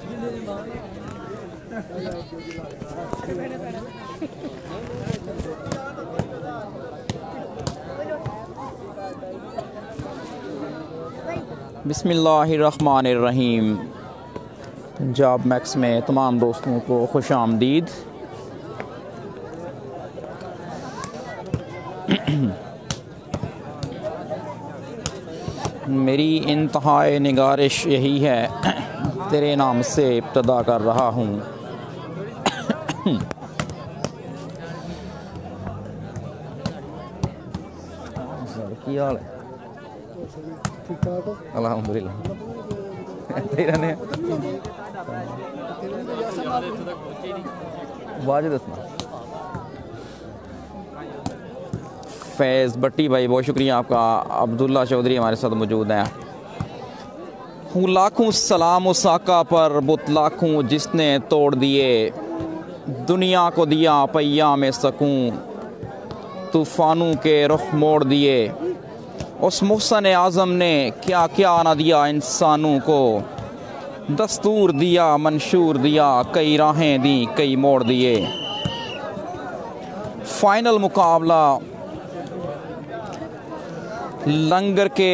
बिस्मिल्लाहिर्रहमानिर्रहीम। पंजाब मैक्स में तमाम दोस्तों को खुश आमदीद। मेरी इंतहाए निगारिश यही है, तेरे नाम से इब्तदा कर रहा हूँ। की हाल है? अल्हम्दुलिल्लाह। फैज़ भट्टी भाई बहुत शुक्रिया आपका। अब्दुल्ला चौधरी हमारे साथ मौजूद हैं। हूँ लाखों सलाम उस आका पर बुत लाखों जिसने तोड़ दिए, दुनिया को दिया पैया में सकूं, तूफ़ानों के रुख मोड़ दिए। उस मुहसन आज़म ने क्या क्या न दिया इंसानों को, दस्तूर दिया मंशूर दिया, कई राहें दी कई मोड़ दिए। फाइनल मुकाबला लंगर के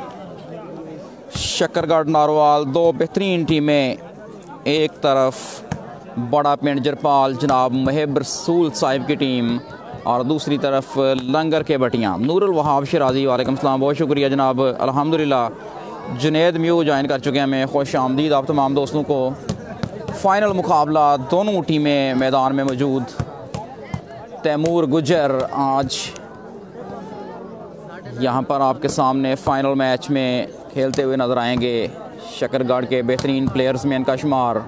शकरगढ़ नारोवाल, दो बेहतरीन टीमें। एक तरफ बड़ा पिंड जरपाल जनाब महब रसूल साहिब की टीम और दूसरी तरफ लंगर के बटियाँ नूरुल वहाब शराजी। वालेकुम सलाम, बहुत शुक्रिया जनाब। अल्हम्दुलिल्लाह जुनेद म्यू ज्वाइन कर चुके हैं। मैं खुश आमदीद आप तमाम दोस्तों को। फ़ाइनल मुकाबला, दोनों टीमें मैदान में मौजूद। तैमूर गुजर आज यहाँ पर आपके सामने फ़ाइनल मैच में खेलते हुए नज़र आएंगे। शकरगढ़ के बेहतरीन प्लेयर्स में इनका शुमार।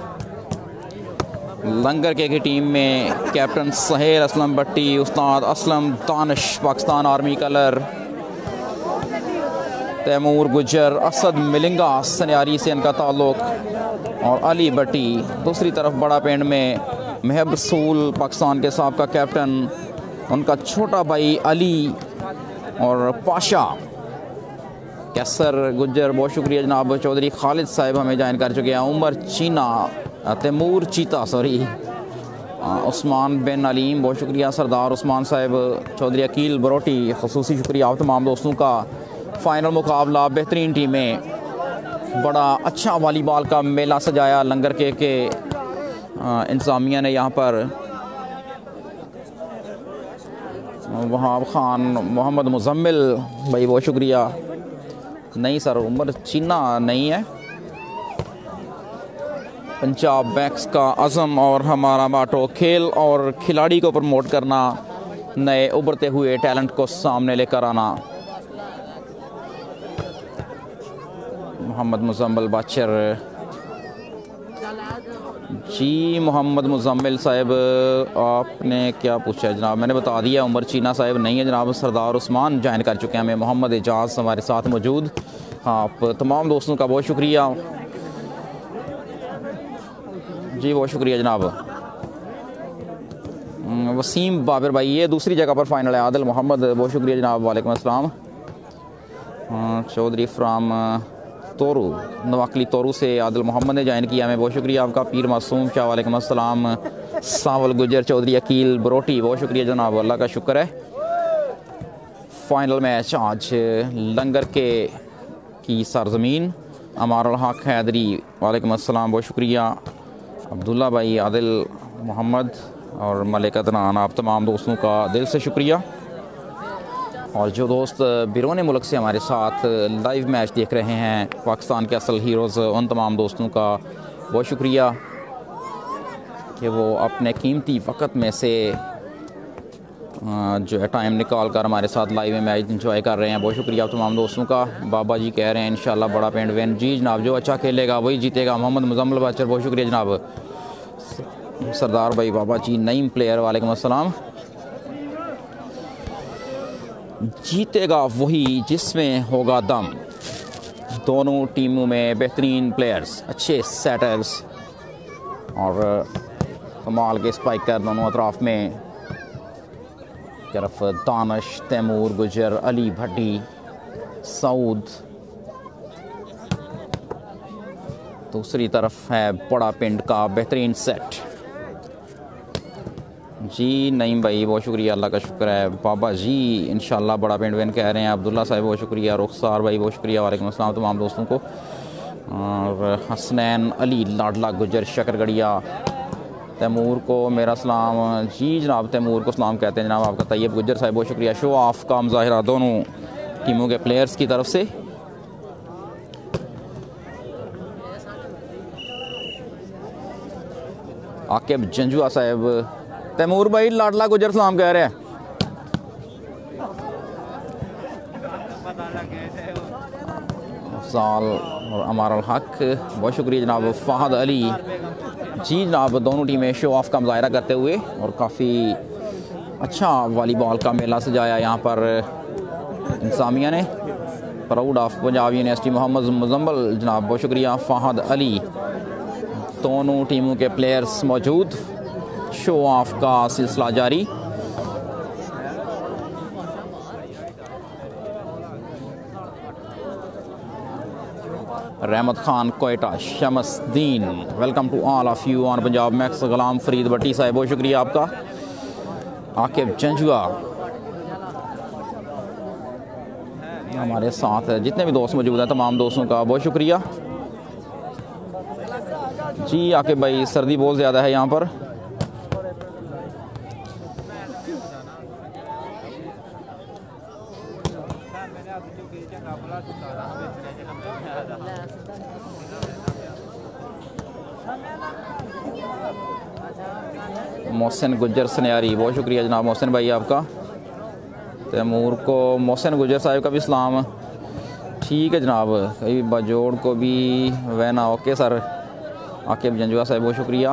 लंगर के की टीम में कैप्टन सहेल असलम भट्टी, उस्ताद असलम दानिश पाकिस्तान आर्मी कलर, तैमूर गुजर, असद मिलिंगा सनियारी से इनका ताल्लुक़, और अली भट्टी। दूसरी तरफ बड़ा पिंड में महब रसूल पाकिस्तान के साबका कैप्टन, उनका छोटा भाई अली और पाशा। कैसर गुजर बहुत शुक्रिया जनाब। चौधरी खालिद साहिब हमें ज्वाइन कर चुके हैं। उमर चीना, तैमूर चीता सॉरी, उस्मान बिन अलीम बहुत शुक्रिया। सरदार उस्मान साहिब, चौधरी अकील बरोटी, ख़ुसूसी शुक्रिया आप तमाम दोस्तों का। फ़ाइनल मुकाबला, बेहतरीन टीमें, बड़ा अच्छा वॉलीबॉल का मेला सजाया लंगर के इंतज़ामिया ने। यहाँ पर वहाब ख़ान, मोहम्मद मुज़म्मिल भाई बहुत शुक्रिया। नहीं सर, उमर चीना नहीं है। पंजाब मैक्स का अज़म और हमारा माटो खेल और खिलाड़ी को प्रमोट करना, नए उभरते हुए टैलेंट को सामने लेकर आना। मोहम्मद मुज़म्मिल बाचर जी। मोहम्मद मुज़म्मिल साहब आपने क्या पूछा है जनाब? मैंने बता दिया। उमर चीना साहब नहीं है जनाब। सरदार उस्मान ज्वाइन कर चुके हैं। हमें मोहम्मद एजाज हमारे साथ मौजूद। आप तमाम दोस्तों का बहुत शुक्रिया जी, बहुत शुक्रिया जनाब। वसीम बाबर भाई, ये दूसरी जगह पर फाइनल है। आदिल मोहम्मद बहुत शुक्रिया जनाब। वालेकुम अस्सलाम। चौधरी फ्राम तोरू, नवाकली तोरू से आदिल मोहम्मद ने ज्वाइन किया। हमें बहुत शुक्रिया आपका। पीर मासूम शाह वालेकुम अस्सलाम। सावल गुजर, चौधरी अकील बरोटी बहुत शुक्रिया जनाब, अल्लाह का शुक्र है। फ़ाइनल मैच आज लंगर के की सरज़मीन। अमारुल हक हैदरी वालेकुम अस्सलाम, बहुत शुक्रिया। अब्दुल्ला भाई, आदिल मोहम्मद और मलिक अदनान, आप तमाम दोस्तों का दिल से शुक्रिया। और जो दोस्त बिरोने मुल्क से हमारे साथ लाइव मैच देख रहे हैं, पाकिस्तान के असल हीरोज़, उन तमाम दोस्तों का बहुत शुक्रिया कि वो अपने कीमती वक़्त में से जो है टाइम निकाल कर हमारे साथ लाइव में मैच इंजॉय कर रहे हैं। बहुत शुक्रिया आप तमाम दोस्तों का। बाबा जी कह रहे हैं इंशाल्लाह बड़ा पिंड विन। जी जनाब, जो अच्छा खेलेगा वही जीतेगा। मोहम्मद मुज़म्मिल बाचर बहुत शुक्रिया जनाब। सरदार भाई बाबा जी नईम प्लेयर वालेकुम अस्सलाम। जीतेगा वही जिसमें होगा दम। दोनों टीमों में बेहतरीन प्लेयर्स, अच्छे सेटर्स और कमाल के स्पाइकर दोनों अतराफ़ में। तरफ दानिश, तैमूर गुजर, अली भट्टी, सऊद, दूसरी तरफ है बड़ा पिंड का बेहतरीन सेट। जी नईम भाई बहुत शुक्रिया, अल्लाह का शुक्र है। बाबा जी इंशाल्लाह बड़ा पिंड विन कह रहे हैं। अब्दुल्ला साहब बहुत शुक्रिया। रुखसार भाई बहुत शुक्रिया। वालेकुम अस्सलाम तमाम दोस्तों को। और हसनैन अली लाडला गुजर शकरगढ़िया, तैमूर को मेरा सलाम। जी जनाब तैमूर को सलाम कहते हैं जनाब आपका। तैयब गुजर साहब बहुत शुक्रिया। शो ऑफ का मुजाहिरा दोनों टीमों के प्लेयर्स की तरफ से। आकिब जंजुआ साहब, तैमूर भाई लाडला गुजर सलाम कह रहे हैं। अफजाल और अमारुल हक बहुत शुक्रिया जनाब। फ़हद अली, जी जनाब दोनों टीमें शो ऑफ का मुजाहिरा करते हुए और काफ़ी अच्छा वॉलीबॉल का मेला सजाया यहाँ पर इंतज़ामिया ने। Proud of Punjab university Mohammad Muzammil जनाब बहुत शुक्रिया। फ़हद अली, दोनों टीमों के प्लेयर्स मौजूद। शो ऑफ का सिलसिला जारी। Rehmat Khan Quetta, Shamsuddin, welcome to all of you on Punjab max. Ghulam Farid Bhatti साहब बहुत शुक्रिया आपका। आकिब जंजुआ हमारे साथ जितने भी दोस्त मौजूद हैं तमाम दोस्तों का बहुत शुक्रिया। जी आकिब भाई सर्दी बहुत ज़्यादा है यहाँ पर। मोहसिन गुज्जर सनियारी बहुत शुक्रिया जनाब मोहसिन भाई आपका। तैमूर को मोहसिन गुज्जर साहब का भी सलाम। ठीक है जनाब, कई बाजोड़ को भी वैना ओके सर। आकिब जंजुआ साहब बहुत शुक्रिया।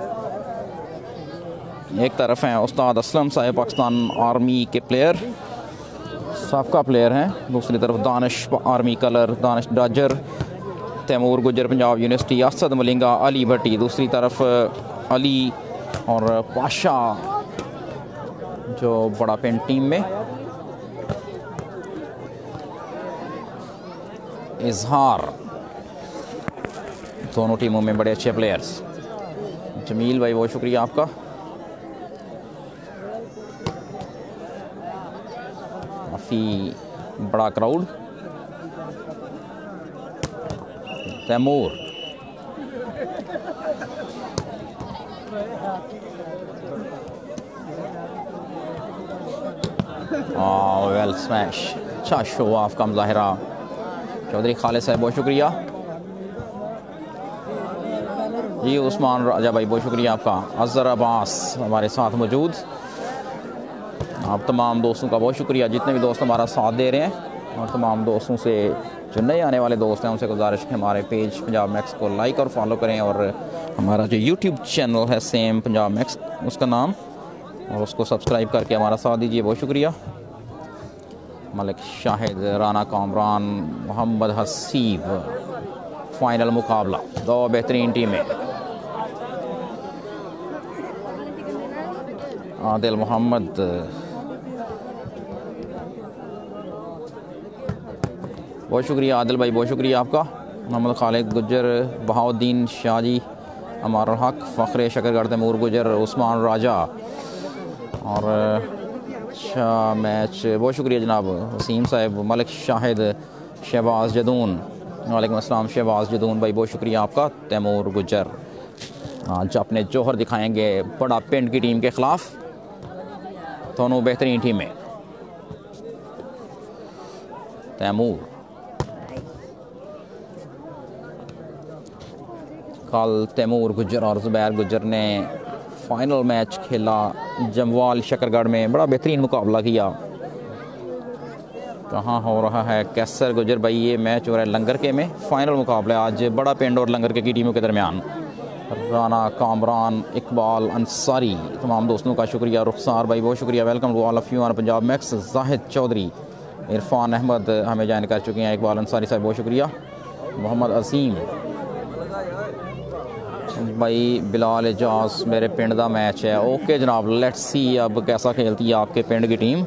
एक तरफ हैं उस्ताद असलम साहब पाकिस्तान आर्मी के प्लेयर, साबका प्लेयर हैं। दूसरी तरफ दानिश आर्मी कलर, दानिश डाजर, तैमूर गुजर पंजाब यूनिवर्सिटी, असद मलिंगा, अली भट्टी। दूसरी तरफ अली और पाशा जो बड़ा पिंड टीम में। इजहार, दोनों टीमों में बड़े अच्छे प्लेयर्स। जमील भाई बहुत शुक्रिया आपका। काफ़ी बड़ा क्राउड। तैमूर, वेल स्मैश, अच्छा शो ऑफ का मुजाहिरा। चौधरी खालिद साहब बहुत शुक्रिया। जी उस्मान राजा भाई बहुत शुक्रिया आपका। अजहर अब्बास हमारे साथ मौजूद। आप तमाम दोस्तों का बहुत शुक्रिया जितने भी दोस्त हमारा साथ दे रहे हैं। और तमाम दोस्तों से जो नए आने वाले दोस्त हैं उनसे गुजारिश है हमारे पेज पंजाब मैक्स को लाइक और फॉलो करें। और हमारा जो यूट्यूब चैनल है सेम पंजाब मैक्स उसका नाम, और उसको सब्सक्राइब करके हमारा साथ दीजिए। बहुत शुक्रिया। मलिक शाहिद, राना कामरान, मोहम्मद हसीब। फाइनल मुकाबला, दो बेहतरीन टीमें। आदिल मोहम्मद, बहुत शुक्रिया आदिल भाई बहुत शुक्रिया आपका। मोहम्मद खालिद गुज्जर, बहाउद्दीन शाहजी, अमारुल हक, फ़ख्र शकरगढ़, तैमूर गुजर, उस्मान राजा। और अच्छा मैच, बहुत शुक्रिया जनाब वसीम साहब, मलिक शाहिद, शहबाज जदून। वालेकुम अस्सलाम शहबाज जदून भाई बहुत शुक्रिया आपका। तैमूर गुजर आज अपने जौहर दिखाएंगे बड़ा पिंड की टीम के ख़िलाफ़। दोनों बेहतरीन टीमें। तैमूर कल तैमूर गुजर और ज़ुबैर गुजर ने फ़ाइनल मैच खेला जमवाल शकरगढ़ में, बड़ा बेहतरीन मुकाबला किया। कहाँ हो रहा है कैसर गुजर भाई, ये मैच हो रहा है लंगर के में। फ़ाइनल मुकाबला आज बड़ा पिंड और लंगर के की टीमों के दरमियान। राना कामरान, इकबाल अंसारी, तमाम दोस्तों का शुक्रिया। रुखसार भाई बहुत शुक्रिया। Welcome to all of you on Punjab max. Zahid Chaudhry, Irfan Ahmed हमें ज्वाइन कर चुके हैं। इकबाल अंसारी साहब बहुत शुक्रिया। मोहम्मद असीम भाई, बिलाल एजाज, मेरे पिंड का मैच है। ओके जनाब, लेट्स सी अब कैसा खेलती है आपके पिंड की टीम।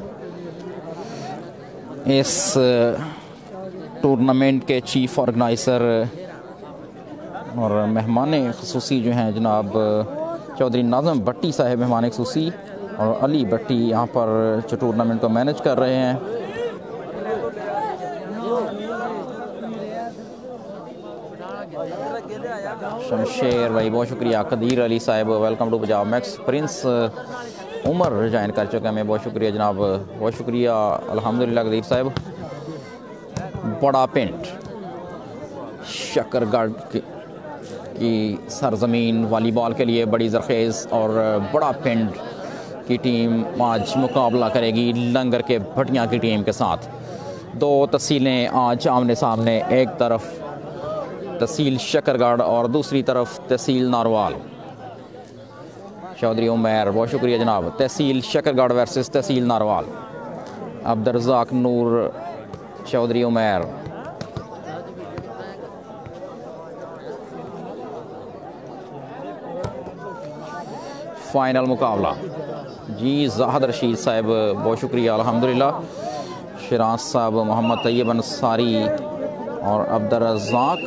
इस टूर्नामेंट के चीफ ऑर्गेनाइज़र और मेहमान ख़ुसूसी जो हैं जनाब चौधरी नाज़म भट्टी साहब मेहमान ख़ुसूसी, और अली भट्टी यहाँ पर जो टूर्नामेंट को मैनेज कर रहे हैं। शमशेर भाई बहुत शुक्रिया, कदीर अली साहब welcome to Punjab max, prince Umar join कर चुके हैं, बहुत शुक्रिया जनाब, बहुत शुक्रिया अल्हम्दुलिल्लाह कदीर साहब। बड़ा पिंड शकरगढ़ की सरजमीन वॉलीबॉल के लिए बड़ी जरखेज़, और बड़ा पिंड की टीम आज मुकाबला करेगी लंगर के भटिया की टीम के साथ। दो तहसीलें आज आमने सामने, एक तरफ तहसील शकरगढ़ और दूसरी तरफ तहसील नारवाल। चौधरी उमैर बहुत शुक्रिया जनाब। तहसील शकरगढ़ वर्सेस तहसील नारवाल। अब्दुर्रज़ाक नूर चौधरी उमैर। फाइनल मुकाबला जी ज़ाहद रशीद साहब बहुत शुक्रिया अल्हम्दुलिल्लाह। शिराज साहब, मोहम्मद तैयब अंसारी और अब्दुर्रज़ाक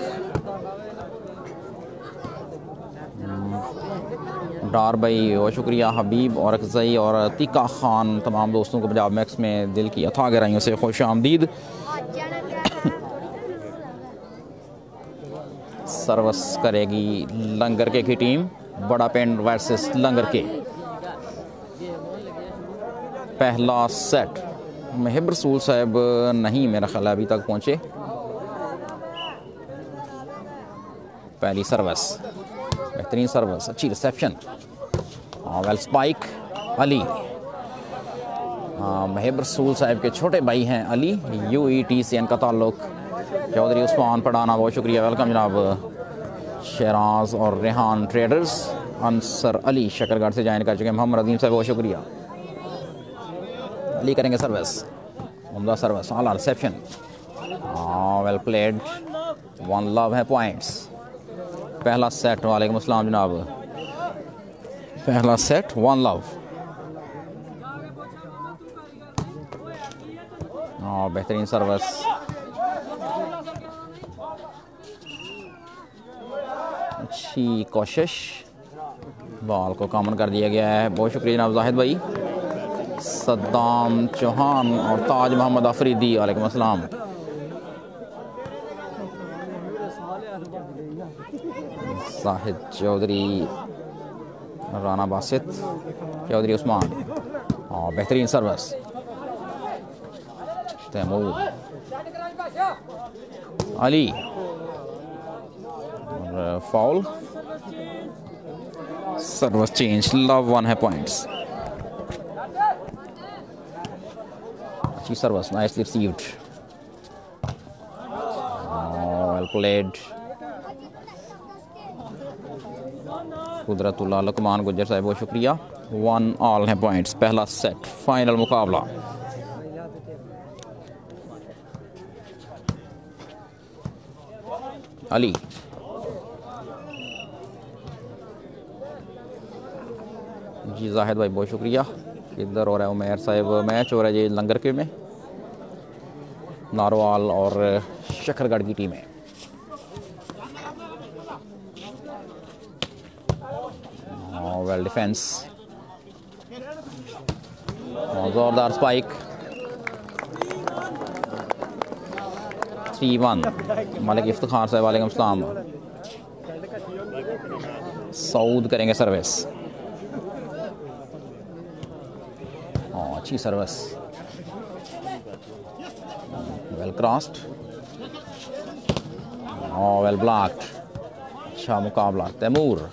डार भाई बहुत शुक्रिया। हबीब और अक्ज़ई और तीका ख़ान, तमाम दोस्तों को पंजाब मैक्स में दिल की अथाह गहराइयों से खुश आमदीद। सर्विस करेगी लंगर के की टीम, बड़ा पिंड वर्सेस लंगर के। पहला सेट महब रसूल साहब नहीं मेरा ख्याल अभी तक पहुँचे। पहली सर्विस बेहतरीन सर्विस, अच्छी रिसेप्शन, वेल स्पाइक अली। महब रसूल साहब के छोटे भाई हैं अली, UET से इनका ताल्लुक। चौधरी उस्मान पढ़ाना बहुत शुक्रिया, वेलकम जनाब। शहराज और रेहान ट्रेडर्स, अंसर अली शकरगढ़ से ज्वाइन कर चुके हैं। मोहम्मद अजीम साहब बहुत शुक्रिया। अली करेंगे सर्विस, उम्दा सर्विस, आला reception, well played, one love है पॉइंट्स। पहला सेट, वालेकुम अस्सलाम जनाब, पहला सेट वन लव। बेहतरीन सर्विस, अच्छी कोशिश, बॉल को कॉमन कर दिया गया है। बहुत शुक्रिया जनाब जाहिद भाई। सद्दाम चौहान और ताज मोहम्मद अफरीदी, वालेकुम अस्सलाम। साहिद चौधरी, राना बासित, चौधरी उस्मान, और बेहतरीन सर्विस तैमूर अली, और foul. Service change, love one है पॉइंट्स। अच्छी service, nicely received, well played. Qudratullah Luqman Gujjar साहब बहुत शुक्रिया। वन ऑल है पॉइंट्स। पहला सेट, फाइनल मुकाबला। अली जी जाहिद भाई बहुत शुक्रिया। इधर हो रहा है उमैर साहब, मैच हो रहा है जी लंगर के में, नारवाल और शकरगढ़ की टीमें। वेल डिफेंस, जोरदार स्पाइक, 3-1। मलिक इफ्तिखार साहब वालेकुम सलाम। सऊद करेंगे सर्विस, अच्छी service, well crossed, well blocked. अच्छा मुकाबला, तैमूर।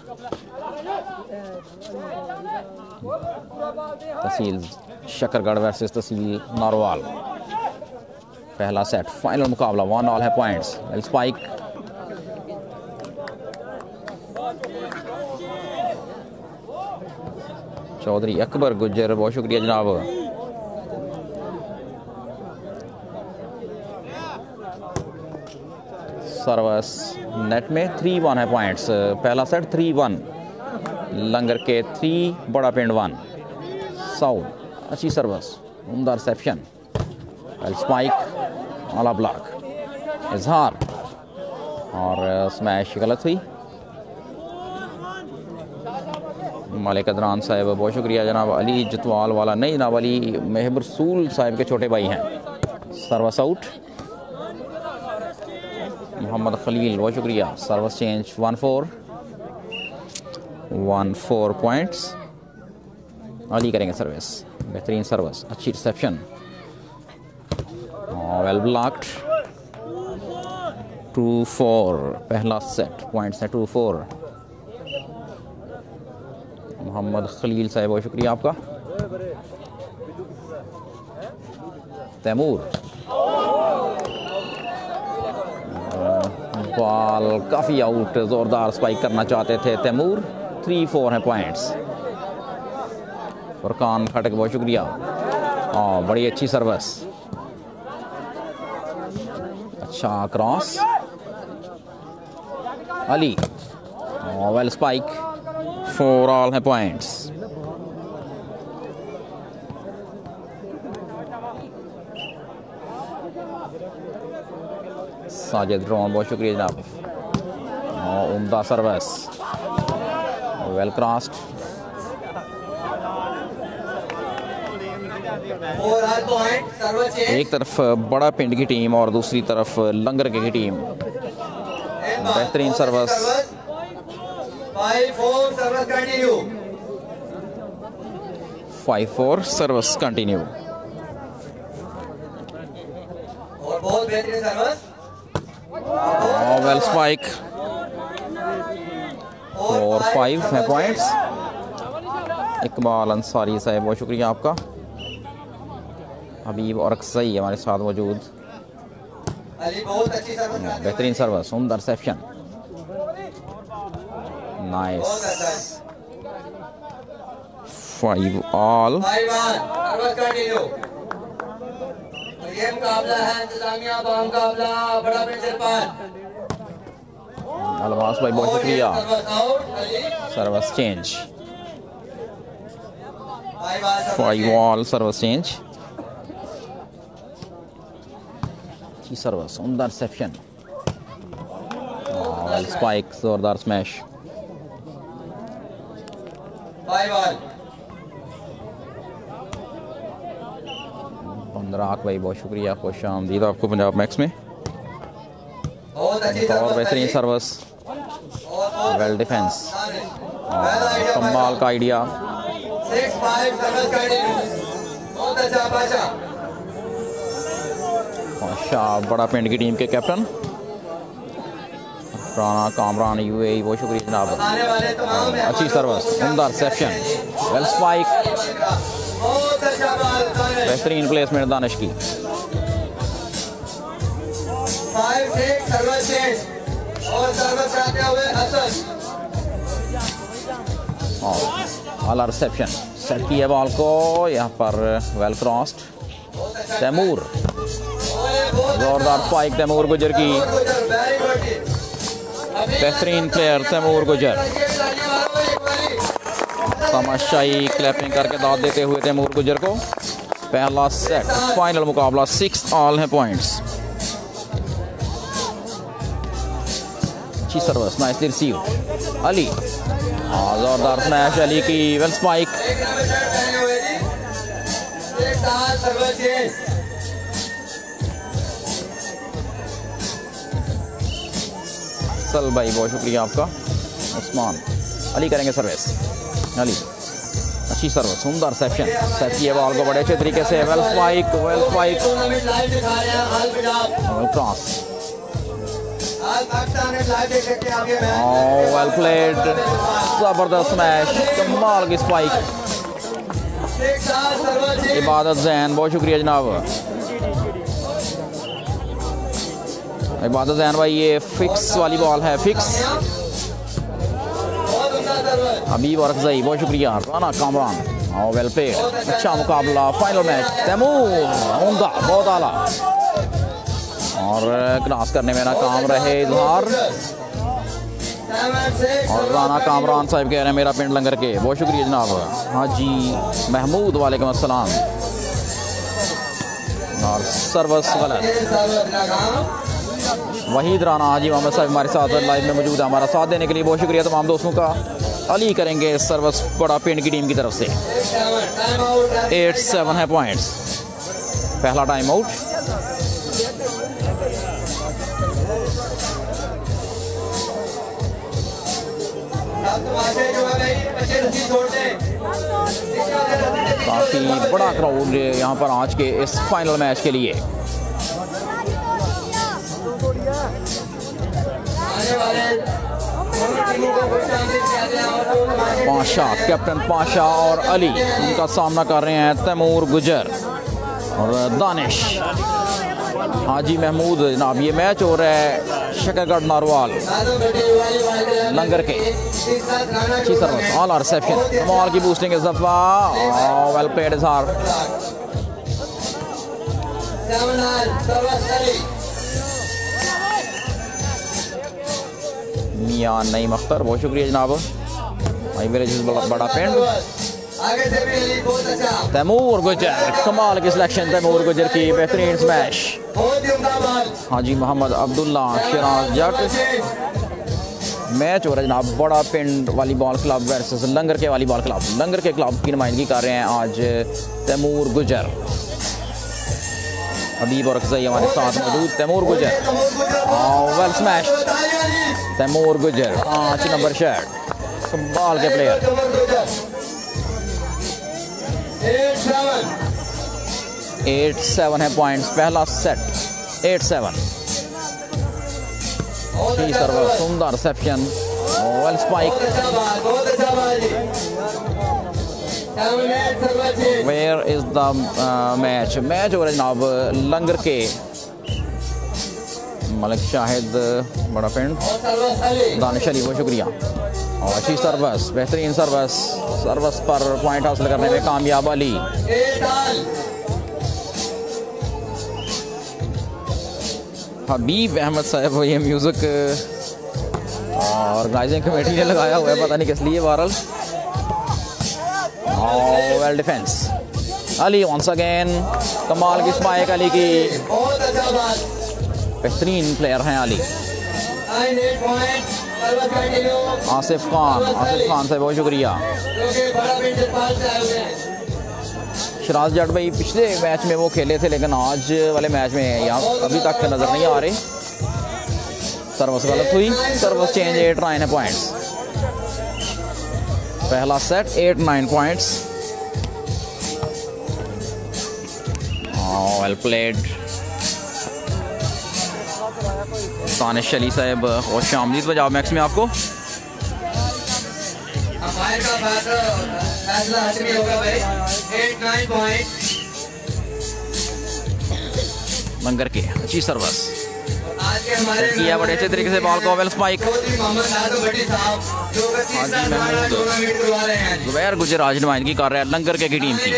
तहसील शकरगढ़ वर्सेस तहसील नारवाल। पहला सेट, फाइनल मुकाबला, वन ऑल है points. Well spike, Chaudhry Akbar Gujjar बहुत शुक्रिया जनाब। सर्विस नेट में, 3-1 है पॉइंट्स। पहला सेट 3-1 लंगर के 3, बड़ा पिंड 1। साउथ, अच्छी सर्विस, उम्दा रिसेप्शन, वेल स्पाइक, आला ब्लॉक, इजहार, और स्मैश गलत हुई। मालिक अदरान साहब बहुत शुक्रिया। जनाब अली जतवाल वाला नहीं, जनाब अली महब रसूल साहब के छोटे भाई हैं। Service out. मोहम्मद खलील बहुत शुक्रिया। Service change 1-4 points. अली करेंगे सर्विस, बेहतरीन सर्विस, अच्छी रिसेप्शन, वेल ब्लॉक्ड। 2-4 पहला सेट, पॉइंट्स है 2-4। मोहम्मद खलील साहब बहुत शुक्रिया आपका। तैमूर बॉल काफ़ी आउट, ज़ोरदार स्पाइक करना चाहते थे तैमूर। 3-4 हैं पॉइंट्स। फुरकान खटक बहुत शुक्रिया। बड़ी अच्छी सर्विस, अच्छा cross. Ali well spike. 4 all हैं पॉइंट्स। साजिद ड्रोन बहुत शुक्रिया जनाब। उम्दा सर्विस, वेल क्रॉस्ड। एक तरफ बड़ा पिंड की टीम और दूसरी तरफ लंगर की टीम। बेहतरीन service. 5-4 service continue. Well spike. 4-5 है पॉइंट्स। इकबाल अंसारी साहब बहुत शुक्रिया आपका। हबीब और अक्सई हमारे साथ मौजूद। बेहतरीन सर्विस, उम्दा रिसेप्शन, नाइस। 5 ऑल। अलवास भाई बहुत शुक्रिया। Service change 5 all, service change. अच्छी सर्विस, उम्दा रिसेप्शन, स्पाइक, जोरदार स्मैश। 15 भाई बहुत शुक्रिया, खुश आमदीद आपको पंजाब मैक्स में। और बेहतरीन सर्विस, वेल डिफेंस, कमाल का आइडिया। शाह बड़ा पिंड की टीम के कैप्टन राना कामरान यूएई बहुत शुक्रिया जनाब। अच्छी सर्विस, उम्दा रिसेप्शन, वेल स्पाइक, बेहतरीन प्लेसमेंट दानिश की। 5-6 सर्विस चेंज और सर्विस आते हुए हसन। आला रिसेप्शन, सेट किया बॉल को यहाँ पर, वेल क्रॉस्ड। तैमूर, जोरदार स्पाइक तैमूर गुजर की। बेहतरीन प्लेयर तैमूर गुजर, तमाशाई क्लैपिंग करके दाद देते हुए तैमूर गुजर को। पहला सेट, फाइनल मुकाबला, 6 ऑल हैं पॉइंट्स। अच्छी सर्विस, नाइसली रिसीव। अली, जोरदार स्मैश अली की, वेल स्पाइक। सल भाई बहुत शुक्रिया आपका। उस्मान अली करेंगे सर्विस। अली अच्छी सर्विस, उम्दा रिसेप्शन, सेट किए बॉल को बड़े अच्छे तरीके से, well spike, well spike, well cross, well played, जबरदस्त मैच, कमाल की स्पाइक। इबादत जैन बहुत शुक्रिया जनाब। इबादत जैन भाई ये फिक्स वाली बॉल है, फिक्स। हबीब और अफजई बहुत शुक्रिया। राना कामरान, वेल प्लेड, अच्छा मुकाबला, फाइनल मैच। तैमूर उम्दा, बहुत आला, और क्रॉस करने में नाकाम रहे इजहार। और राना कामरान साहब कह रहे हैं मेरा पिंड लंगर के, बहुत शुक्रिया जनाब। हाजी महमूद वालेकुम अस्सलाम। और सर्विस गलत। वहीद राना, हाजी मोहम्मद साहब हमारे साथ लाइव में मौजूद है, हमारा साथ देने के लिए बहुत शुक्रिया तमाम दोस्तों का। अली करेंगे सर्विस बड़ा पिंड की टीम की तरफ से। 8-7 है पॉइंट्स। पहला टाइम आउट। काफी बड़ा क्राउड यहाँ पर आज के इस फाइनल मैच के लिए। पाशा, कैप्टन पाशा और अली, उनका सामना कर रहे हैं तैमूर गुजर और दानिश। हाजी महमूद जनाब, ये मैच हो रहा है शकरगढ़ नारवाल लंगर के। अच्छी सर्विस, ऑल रिसेप्शन, कमाल की बूस्टिंग इस दफा। वेल प्लेड इजहार। मियां नईम अख्तर, बहुत शुक्रिया जनाब। भाई मेरे बड़ा पिंड। तैमूर गुजर, कमाल की सिलेक्शन तैमूर गुजर की, बेहतरीन स्मैश। हाजी मोहम्मद अब्दुल्ला, शिराज जट। मैच हो रहा है जनाब बड़ा पिंड वॉलीबॉल क्लब वर्सेस लंगर के वॉलीबॉल क्लब। लंगर के क्लब की नुमाइंदगी कर रहे हैं आज तैमूर गुजर। हबीब और अक्सई हमारे साथ मौजूद। Taimur Gujjar, well smash. तैमूर गुजर 5 नंबर शर्ट, कमाल के प्लेयर। 8-7 है पॉइंट्स। पहला सेट 8-7। सर्विस, सुंदर reception, well spike. Where is the match? Match हो रहा है जनाब लंगर के मलिक शाहिद बड़ा पिंड, दानिश अली, बहुत शुक्रिया। और अच्छी सर्विस, बेहतरीन सर्विस। सर्विस पर पॉइंट हासिल करने में कामयाब अली। हबीब अहमद साहब, ये म्यूज़िक ऑर्गेनाइजिंग कमेटी ने लगाया हुआ है, पता नहीं किस लिए। वारल well defence. Ali once again, कमाल की स्पाइक अली की। बेहतरीन प्लेयर हैं अली। आसिफ खान से बहुत शुक्रिया। शिराज जट भाई पिछले मैच में वो खेले थे, लेकिन आज वाले मैच में यहाँ अभी तक नज़र नहीं आ रहे। सर्विस गलत हुई, सर्विस चेंज। 8-9 है पॉइंट्स। पहला set 8-9 points. Well played. Danish Ali साहब, खुश आमदीद पंजाब मैक्स में आपको। लंगर के अच्छी सर्विस किया बड़े अच्छे तरीके से बॉल को। Well spike. जुबैर गुजर आज नुमाइंदगी कर रहा है लंगर के की टीम की।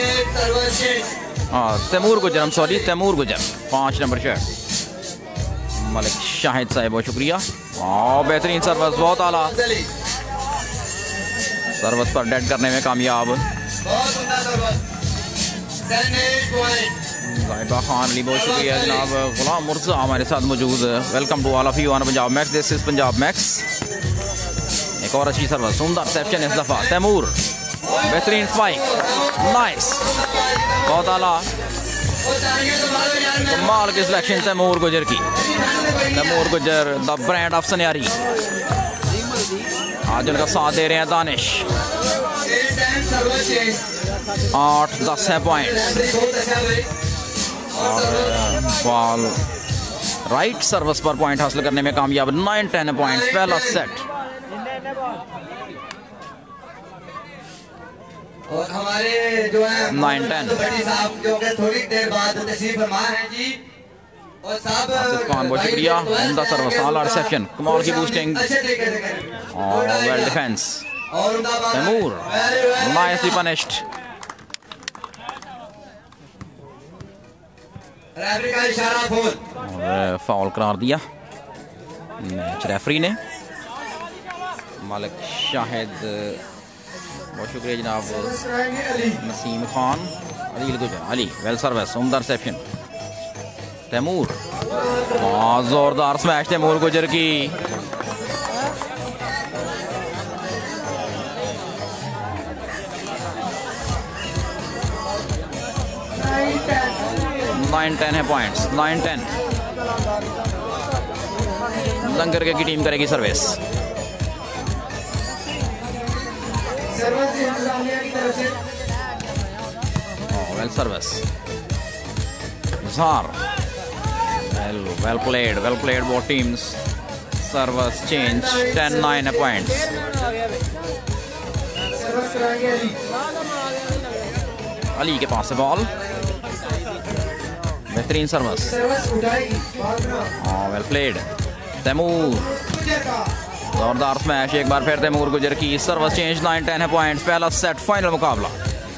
तैमूर गुजर, हम सॉरी, तैमूर गुजर 5 नंबर शर्ट। मलिक शाहिद साहब, बहुत शुक्रिया। बेहतरीन सर्विस, बहुत आला सर्विस पर डेड करने में कामयाब। जाहिबा खान अली, बहुत शुक्रिया जनाब। गुलाम मुर्जा हमारे साथ मौजूद। Welcome to all of you on Punjab Max. This is Punjab Max. एक और अच्छी सर्विस, सुंदर रिसेप्शन इस दफा। तैमूर, बेहतरीन स्पाइक, नाइस, बहुत आला। कमाल की सिलेक्शन तैमूर गुजर की। Taimur Gujar, the brand of सन्यारी। आज उनका साथ दे रहे हैं दानिश। 8-10 है पॉइंट। और बॉल राइट सर्विस पर पॉइंट हासिल करने में कामयाब। 9-10 पॉइंट। पहला सेट। और हमारे जो है 9-10 जो कि थोड़ी देर बाद तशरीफ फरमा है जी। और साहब खान, बहुत शुक्रिया। उमदा सर्विस, आला रिसेप्शन, कमाल की बूस्टिंग और well defence. Taimur nicely punished. Referee का इशारा, फोन और फाउल करार दिया मैच रेफरी ने। मलिक शाहिद, बहुत शुक्रिया जनाब। नसीम खान, अली गुजर, अली वेल सर्विस, उमदा रिसेप्शन। तैमूर, जोरदार स्मैश तैमूर गुजर की। 9-10 है पॉइंट्स, 9-10। लंगर की टीम करेगी service. Well service, Zar. Well played both teams. Service change, 10-9 points. Ali के पास है बॉल, बेहतरीन सर्विस। Well played. तैमूर, जोरदार स्मैश एक बार फिर तैमूर गुजर की। सर्विस चेंज, 9-10 है पॉइंट्स। पहला सेट, फाइनल मुकाबला।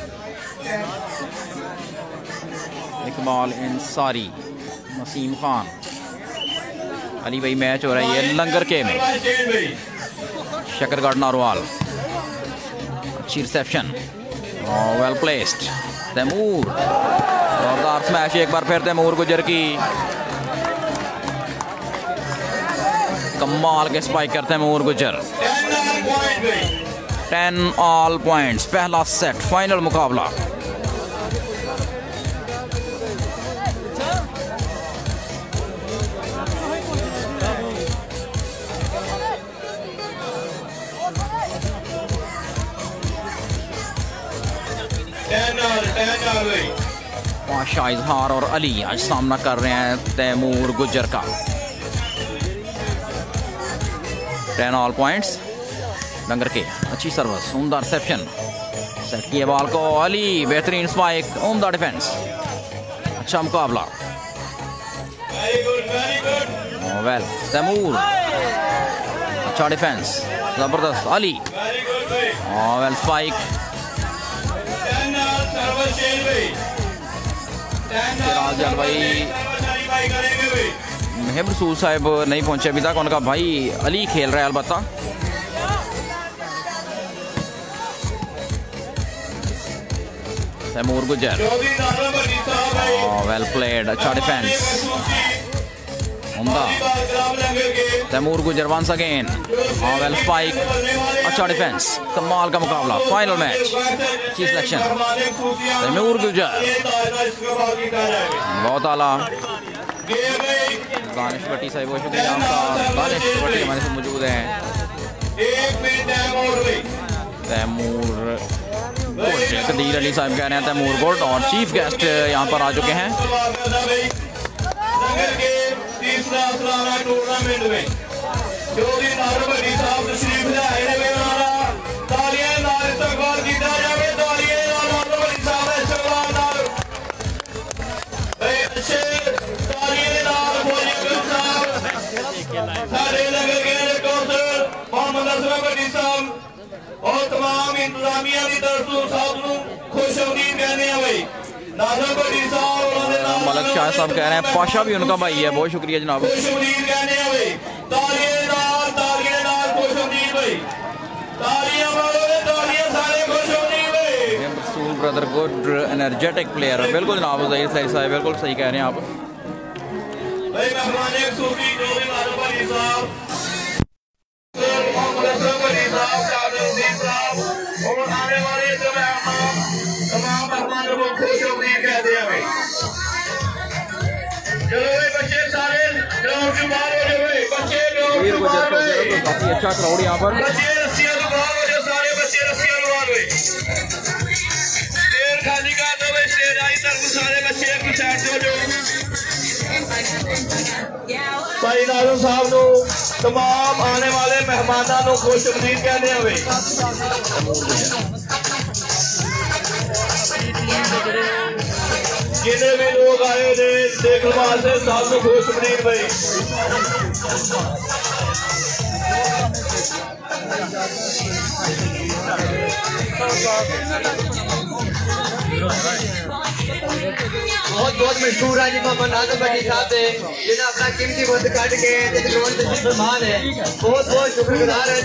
इकबाल इंसारी, नसीम खान, अली भाई मैच हो रहा है ये लंगर के में। शकरगढ़ नारोवाल, अच्छी रिसेप्शन, वेल प्लेस्ड। तैमूर, जोरदार स्मैश एक बार फिर तैमूर गुजर की। कमाल के spiker Taimur Gujar. 10 all points, पहला सेट, फाइनल मुकाबला। पाशा, इजहार और अली आज सामना कर रहे हैं तैमूर गुजर का। 10 ऑल पॉइंट्स लंगर के। अच्छी सर्विस, उम्दा रिसेप्शन, सेट किए बॉल को। अली, बेहतरीन स्पाइक, उम्दा डिफेंस, अच्छा मुकाबला। वेल तैमूर, अच्छा डिफेंस, जबरदस्त। Ali, well spike. भाई महब रसूल साहब नहीं पहुंचे अभी तक, उनका भाई अली खेल रहा है अलबत्ता। तैमूर गुजर, वेल प्लेड, अच्छा डिफेंस, उम्दा। Taimur Gujar once again, well spike, अच्छा डिफेंस, कमाल का मुकाबला। फाइनल मैच, अच्छी सिलेक्शन। तैमूर गुजर बहुत आला। दानिश भट्टी साहब बहुत शुक्रिया आपका। दानिश भट्टी हमारे साथ मौजूद हैं। तैमूर कदीर अली साहब कह रहे हैं तैमूर गोल्ड, और चीफ गेस्ट यहाँ पर आ चुके हैं। टूर्नामेंट में जो भी नारोबड़ी साहब तशरीफ लाए ने तालियां नाल इस्तकबाल कीता जावे। तालियां नाल नारोबड़ी साहब दा इस्तकबाल नाल अच्छे तालियां नाल बोलिए साहब। सारे लंगर के काउंसलर मोहम्मद असलम भट्टी साहब और तमाम इंतजामिया की तरफ से साहब को खुशामदीद कहने हैं। भाई मलक शाह साहब कह रहे हैं पाशा भी उनका भाई है, बहुत शुक्रिया जनाब। रसूल ब्रदर गुड एनर्जेटिक प्लेयर, बिल्कुल जनाब ज़हीर साहिब बिल्कुल सही कह रहे हैं आप। काफी अच्छा क्राउड यहाँ पर। भाई नाज़िम साहब को तमाम आने वाले मेहमानों को खुशामदीद कहने हुए। जितने भी लोग आए थे देखने वास्ते साहब को खुशामदीद भाई। बहुत बहुत मशहूर है जी मोहम्मद नाज़िम भट्टी साहब से, जिन्हें अपना कीमती वक्त काट के मेहमान है, बहुत बहुत शुक्रगुजार है।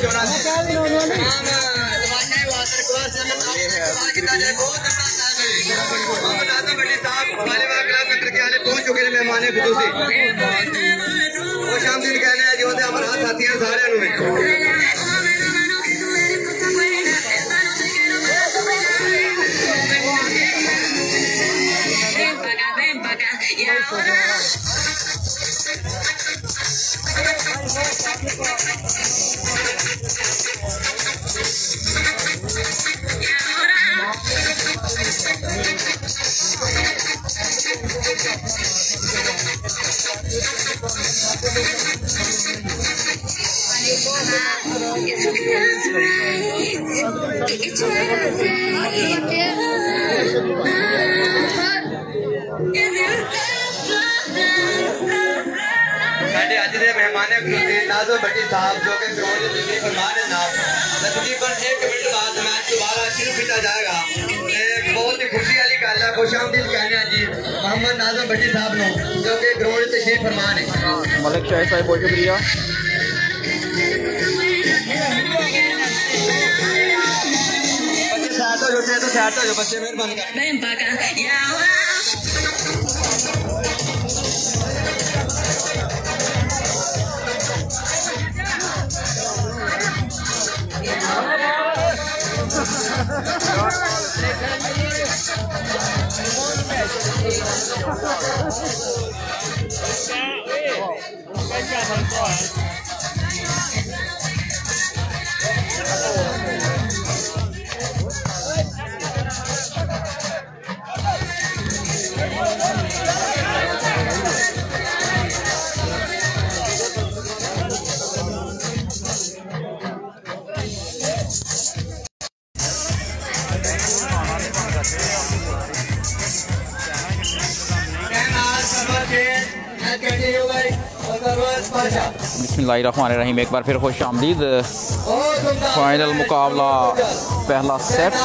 पहुंच चुके हैं मेहमान खुसूसी, खुशामदीद कहने हैं जो हमारे हाथ साथी हैं सारे। मेहमान नाजो भट्टी साहब जो कि ग्राउंड में फरमान है नाम तकरीबन 1 मिनट बाद मैच दोबारा शुरू किया जाएगा। बहुत ही खुशी वाली गल है, खुशामदीद कहने जी मोहम्मद नाजो भट्टी साहब नो जो कि ग्राउंड से तशरीफ फरमान है। मलिक शाहिद साहब बहुत शुक्रिया। बच्चे मेहरबानी कर बिस्मिल्लाहिर्रहमानिर्रहीम। एक बार फिर खुश आमदीद। फाइनल मुकाबला पहला सेट।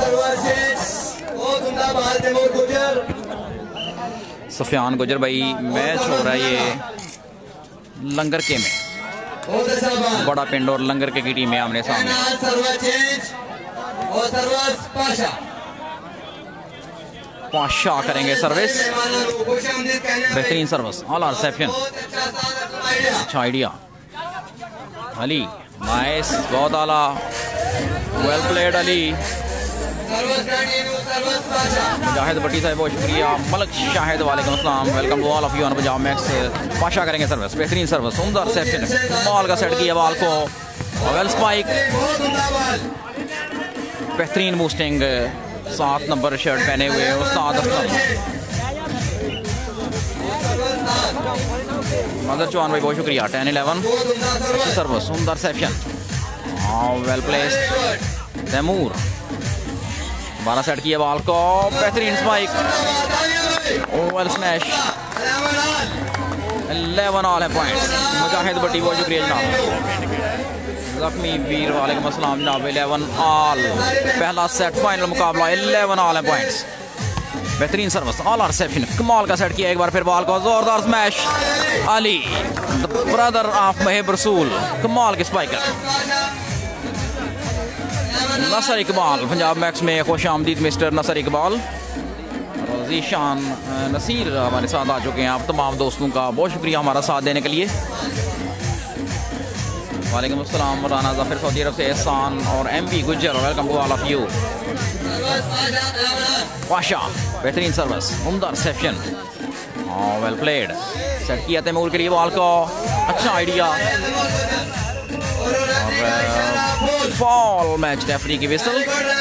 सुफियान गुजर भाई मैच हो रहा है ये लंगर के में, बड़ा पिंड और लंगर के की टीम है आमने सामने। पाशा करेंगे सर्विस, बेहतरीन सर्विस, ऑल आर रिसेप्शन, अच्छा आइडिया। अली नाइस, बहुत आला, वेल प्लेड अली। मुजाहिद भट्टी साहब बहुत शुक्रिया। मलिक शाहिद वालेकुम अस्सलाम, welcome to all of you on Punjab Max. Pasha करेंगे सर्विस, बेहतरीन सर्विस, उम्दा रिसेप्शन, बॉल का सेट किया बॉल को, वेल स्पाइक, बेहतरीन बूस्टिंग, 7 नंबर शर्ट पहने हुए उस्ताद असलम। मदर चौहान भाई बहुत शुक्रिया। 10-11 अच्छी सर्विस, उम्दा reception, well placed. Taimur 12 set किया बॉल को, बेहतरीन स्पाइक, वेल स्मैश, 11 ऑल है पॉइंट्स। मुजाहिद भट्टी बहुत शुक्रिया जनाब। जख्मी वीर वालेकुम अस्सलाम जनाब। 11 ऑल, पहला सेट फाइनल मुकाबला 11 ऑल है पॉइंट्स। बेहतरीन सर्विस, ऑल आर रिसेप्शन, कमाल का सेट किया एक बार फिर बॉल को, जोरदार smash. Ali brother of Mahab Rasool, कमाल के स्पाइकर। नसर इकबाल पंजाब मैक्स में खुश आमदीद मिस्टर नसर इकबाल। रजीशान नसीर हमारे साथ आ चुके हैं। आप तमाम दोस्तों का बहुत शुक्रिया हमारा साथ देने के लिए। वालेकुम अस्सलाम। राना ज़फ़र सऊदी अरब से, एहसान और MP Gujjar, welcome to all of you. Pasha बेहतरीन सर्विस, उम्दा रिसेप्शन, वेल प्लेड, सेट किया तैमूर के लिए बॉल को, अच्छा आइडिया। फॉल मैच रेफरी की विसल।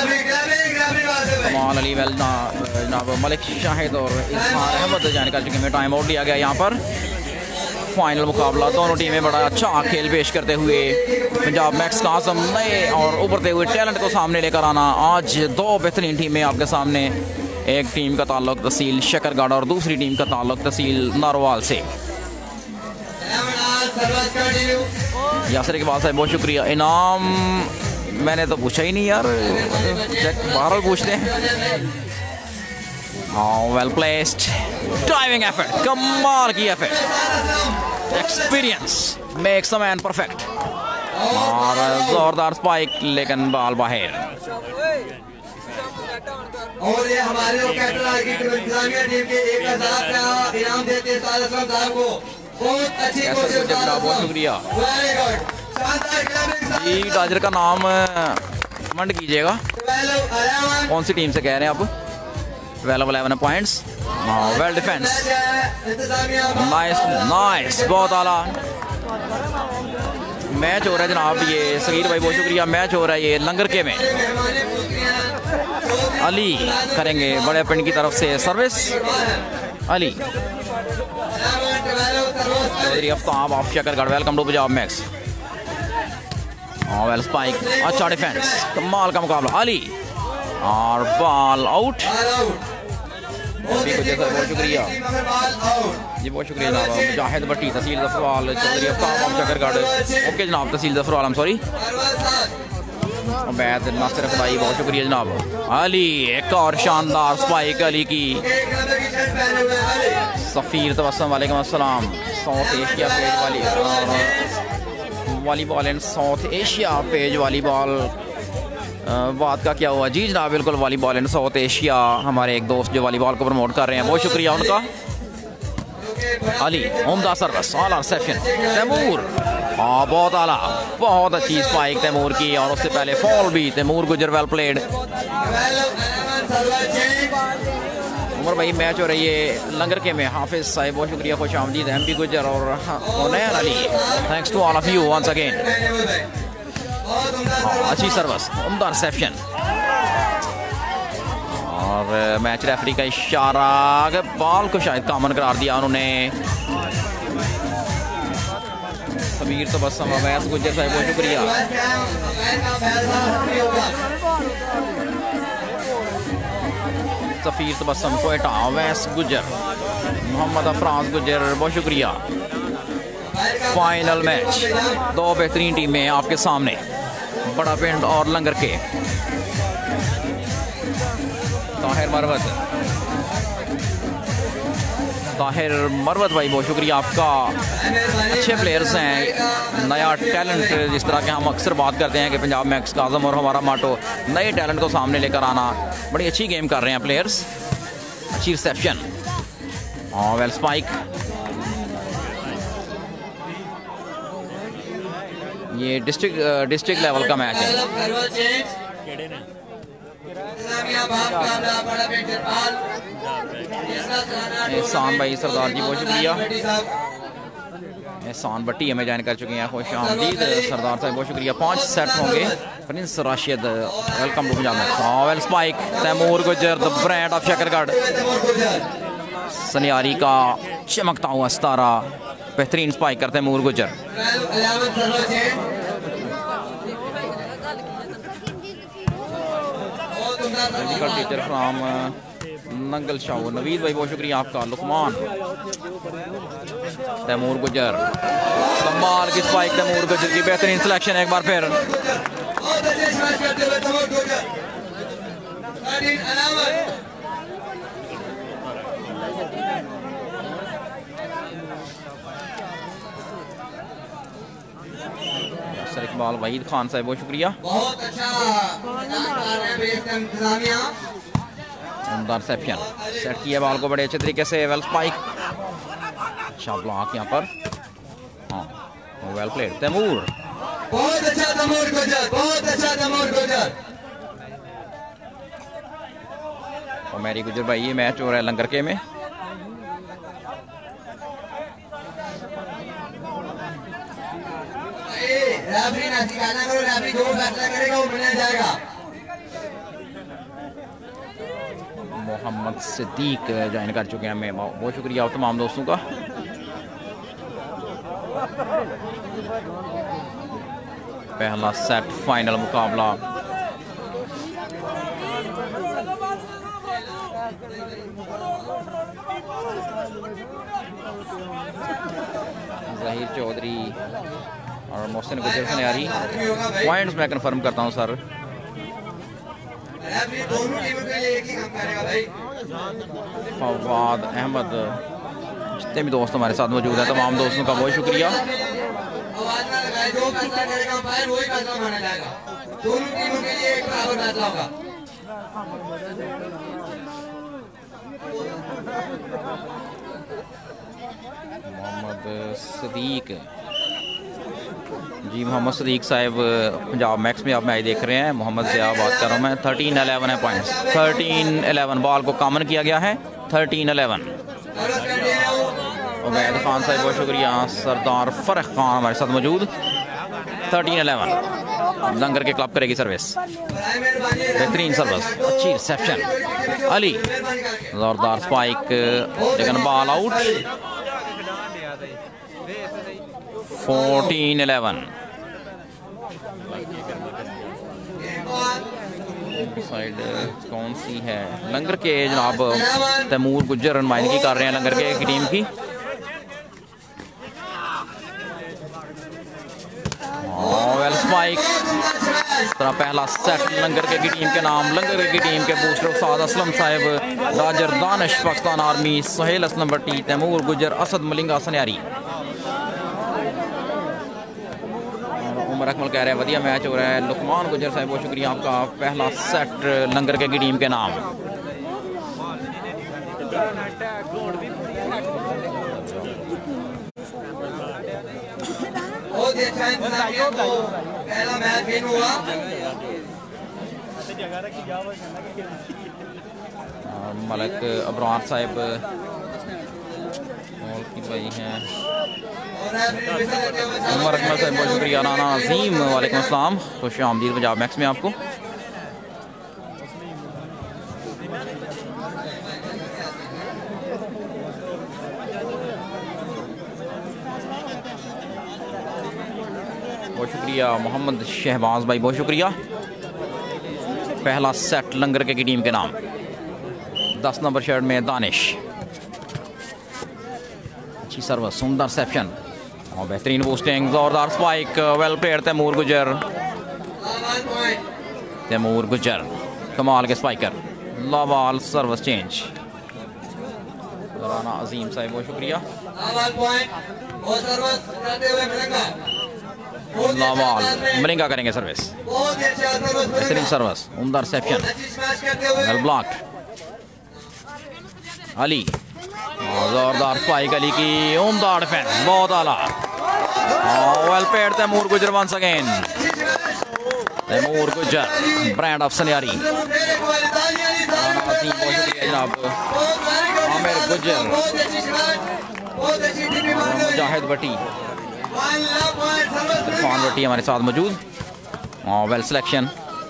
कमाल अली वेल जनाब। मलिक शाहिद और इजहार अहमद जाने का चुके में टाइम आउट लिया गया यहाँ पर। फाइनल मुकाबला, दोनों टीमें बड़ा अच्छा खेल पेश करते हुए पंजाब मैक्स का आज़म नए और उभरते हुए टैलेंट को सामने लेकर आना। आज 2 बेहतरीन टीमें आपके सामने। एक टीम का ताल्लुक तहसील शकरगढ़ और दूसरी टीम का ताल्लुक तहसील नारोवाल से। यासर इकबाल साहब बहुत शुक्रिया। इनाम मैंने तो पूछा ही नहीं यार, बहरहाल पूछते हैं। वेल प्लेस्ड, ड्राइविंग एफर्ट, कमाल की effort, experience makes a man perfect, और जोरदार स्पाइक, लेकिन बॉल बाहर। और ये हमारे कैप्टन की इंतजामिया टीम के 1000 का इनाम देते हैं साहब को। बहुत अच्छी कोशिश, बहुत शुक्रिया जी। ताजर का नाम मंड कीजिएगा, कौन सी टीम से कह रहे हैं आप? 12 points, well defence, nice nice, बहुत आला। मैच हो रहा है जनाब, ये सगीर भाई बहुत शुक्रिया। मैच हो रहा है ये लंगर के में, अली करेंगे बड़े पिंड की तरफ से service. Ali Chaudhry Aftab of Shakargarh, welcome to Punjab Max. Well spike, अच्छा डिफेंस, कमाल का मुकाबला। अली और बॉल आउट। बहुत शुक्रिया जी, बहुत शुक्रिया जनाब। मुजाहिद भट्टी, तहसील जफरवाल, चौधरी आफ्ताब ऑफ शकरगढ़। ओके जनाब, तहसील जफरवाल, I'm सॉरी। उबैद नासिर खुदाई, बहुत शुक्रिया जनाब। अली एक और शानदार स्पाइक अली की। सफ़ीर तबस्सुम, वालेकुम अस्सलाम। साउथ एशिया पेज वाली और volleyball and south Asia page volleyball, बात का क्या हुआ जी जनाब, बिल्कुल वॉलीबॉल एंड साउथ एशिया, हमारे एक दोस्त जो वॉलीबॉल को प्रमोट कर रहे हैं, बहुत शुक्रिया उनका। अली उम्दा सर्विस, ऑल रिसेप्शन। तैमूर बहुत आला, बहुत अच्छी स्पाइक तैमूर की, और उससे पहले फॉल भी तैमूर गुजर, वेल प्लेड। उमर भाई मैच हो रही है लंगर के में, हाफिज साहिब बहुत शुक्रिया, खुश आमदीद। MP गुजर और Hunain Ali, thanks to all of you once again. अच्छी सर्विस, उम्दा रिसेप्शन, और मैच रेफरी का इशारा, बॉल को शायद कॉमन करार दिया उन्होंने। समीर तबस्सुम, अवैस गुजर साहब बहुत शुक्रिया। सफ़ीर तबस्सुम, कोयटा, अवैस गुजर, मोहम्मद अफराज गुजर, बहुत शुक्रिया। फाइनल मैच, दो बेहतरीन टीमें आपके सामने, बड़ा पिंड और लंगर के। ताहिर मरवत भाई बहुत शुक्रिया आपका। अच्छे प्लेयर्स हैं, नया टैलेंट, जिस तरह के हम अक्सर बात करते हैं कि पंजाब मैक्स का आज़म और हमारा माटो नए टैलेंट को सामने लेकर आना। बड़ी अच्छी गेम कर रहे हैं प्लेयर्स। अच्छी रिसेप्शन और वेल स्पाइक। ये डिस्ट्रिक्ट लेवल का मैच है। एहसान भाई सरदार जी बहुत शुक्रिया। एहसान भट्टी हमें ज्वाइन कर चुके हैं, खुश आमदीद सरदार साहब बहुत शुक्रिया। 5 सेट होंगे। Prince Rashid, welcome to Punjab Max. Well spike, Taimur Gujar, the brand of Shakargarh, Saniyari का चमकता हुआ सितारा, बेहतरीन स्पाइक करते तैमूर गुजर। टीचर फ्राम नंगल शाह, नवीद भाई बहुत शुक्रिया आपका। लुकमान, तैमूर गुजर, कमाल की स्पाइक तैमूर गुजर की, बेहतरीन सिलेक्शन एक बार फिर। सर इकबाल वहीद खान साहब बहुत शुक्रिया। बहुत अच्छा रिसेप्शन, सेट किया बॉल को बड़े अच्छे तरीके से, वेल स्पाइक, अच्छा ब्लॉक यहाँ पर, हाँ वेल प्लेड तैमूर, बहुत अच्छा तैमूर गुजर, बहुत अच्छा तैमूर गुजर। और मेरी गुजर भाई ये मैच हो रहा है लंगर के में। रेफरी ना सिखाना करो, रेफरी जो फैसला करेगा वो मिलने जाएगा। मोहम्मद सिद्दीक ज्वाइन कर चुके हैं, मैं बहुत शुक्रिया आप तमाम दोस्तों का। पहला सेट फाइनल मुकाबला ज़हीर चौधरी और मोहसिन गुजर सनियारी। पॉइंट्स मैं कंफर्म करता हूं सर। फवाद अहमद, जितने भी दोस्त हमारे साथ मौजूद हैं तमाम दोस्तों का बहुत शुक्रिया। मोहम्मद सदीक जी, मोहम्मद सदीक साहब पंजाब मैक्स में आप मैच देख रहे हैं। मोहम्मद ज़िया बात कर रहा हूँ मैं। 13-11 है पॉइंट्स, 13-11 बॉल को कॉमन किया गया है। 13-11। उबैद खान साहब बहुत शुक्रिया। सरदार फ़र्क खान हमारे साथ मौजूद। 13-11 लंगर के क्लब करेगी सर्विस। बेहतरीन सर्विस, अच्छी रिसेप्शन। अली जोरदार स्पाइक, लेकिन बॉल आउट। 14-11 साइड कौन सी है? लंगर के जनाब तैमूर गुज्जर नुमाइंदगी कर रहे हैं लंगर के टीम की। वेल स्पाइक, तरह पहला सेट लंगर के टीम के नाम। लंगर की टीम के बूस्टर उस्ताद असलम साहिब, राजर दानिश पाकिस्तान आर्मी, सुहेल असलम भट्टी, तैमूर गुज्जर, असद मलिंगा सन्यारी। उमर अकमल कह रहे हैं वधिया मैच हो रहा है। लुकमान गुज्जर साहब बहुत शुक्रिया आपका। पहला सेट लंगर के टीम के नाम। पहला मैच विन हुआ। मलक अबरार साहब की भाई हैं। उमर अकमल साहब बहुत शुक्रिया। राना अजीम वालेकुम अस्सलाम, खुश आमदीद पंजाब मैक्स में आपको। बहुत शुक्रिया मोहम्मद शहबाज भाई, बहुत शुक्रिया। पहला सेट लंगर के की टीम के नाम। 10 नंबर शर्ट में दानिश, अच्छी सर्विस, सुंदर रिसेप्शन और बेहतरीन बूस्टिंग, जोरदार spike, well player Taimur Gujjar. Taimur Gujjar कमाल के स्पाइकर। लावाल सर्विस चेंज। राना अजीम साहब बहुत शुक्रिया। लावाल मलिंगा करेंगे सर्विस, बेहतरीन सर्विस, उम्दा रिसेप्शन, वेल ब्लॉक्ड। अली जोरदार स्पाइक, अली की उम्दा डिफेंस, बहुत आला। Well paid Taimur Gujjar once again. Taimur Gujjar brand of Sanyari. बहुत शुक्रिया जनाब आमिर गुज्जर, मुजाहिद भट्टी, इरफान भट्टी हमारे साथ मौजूद। Well selection,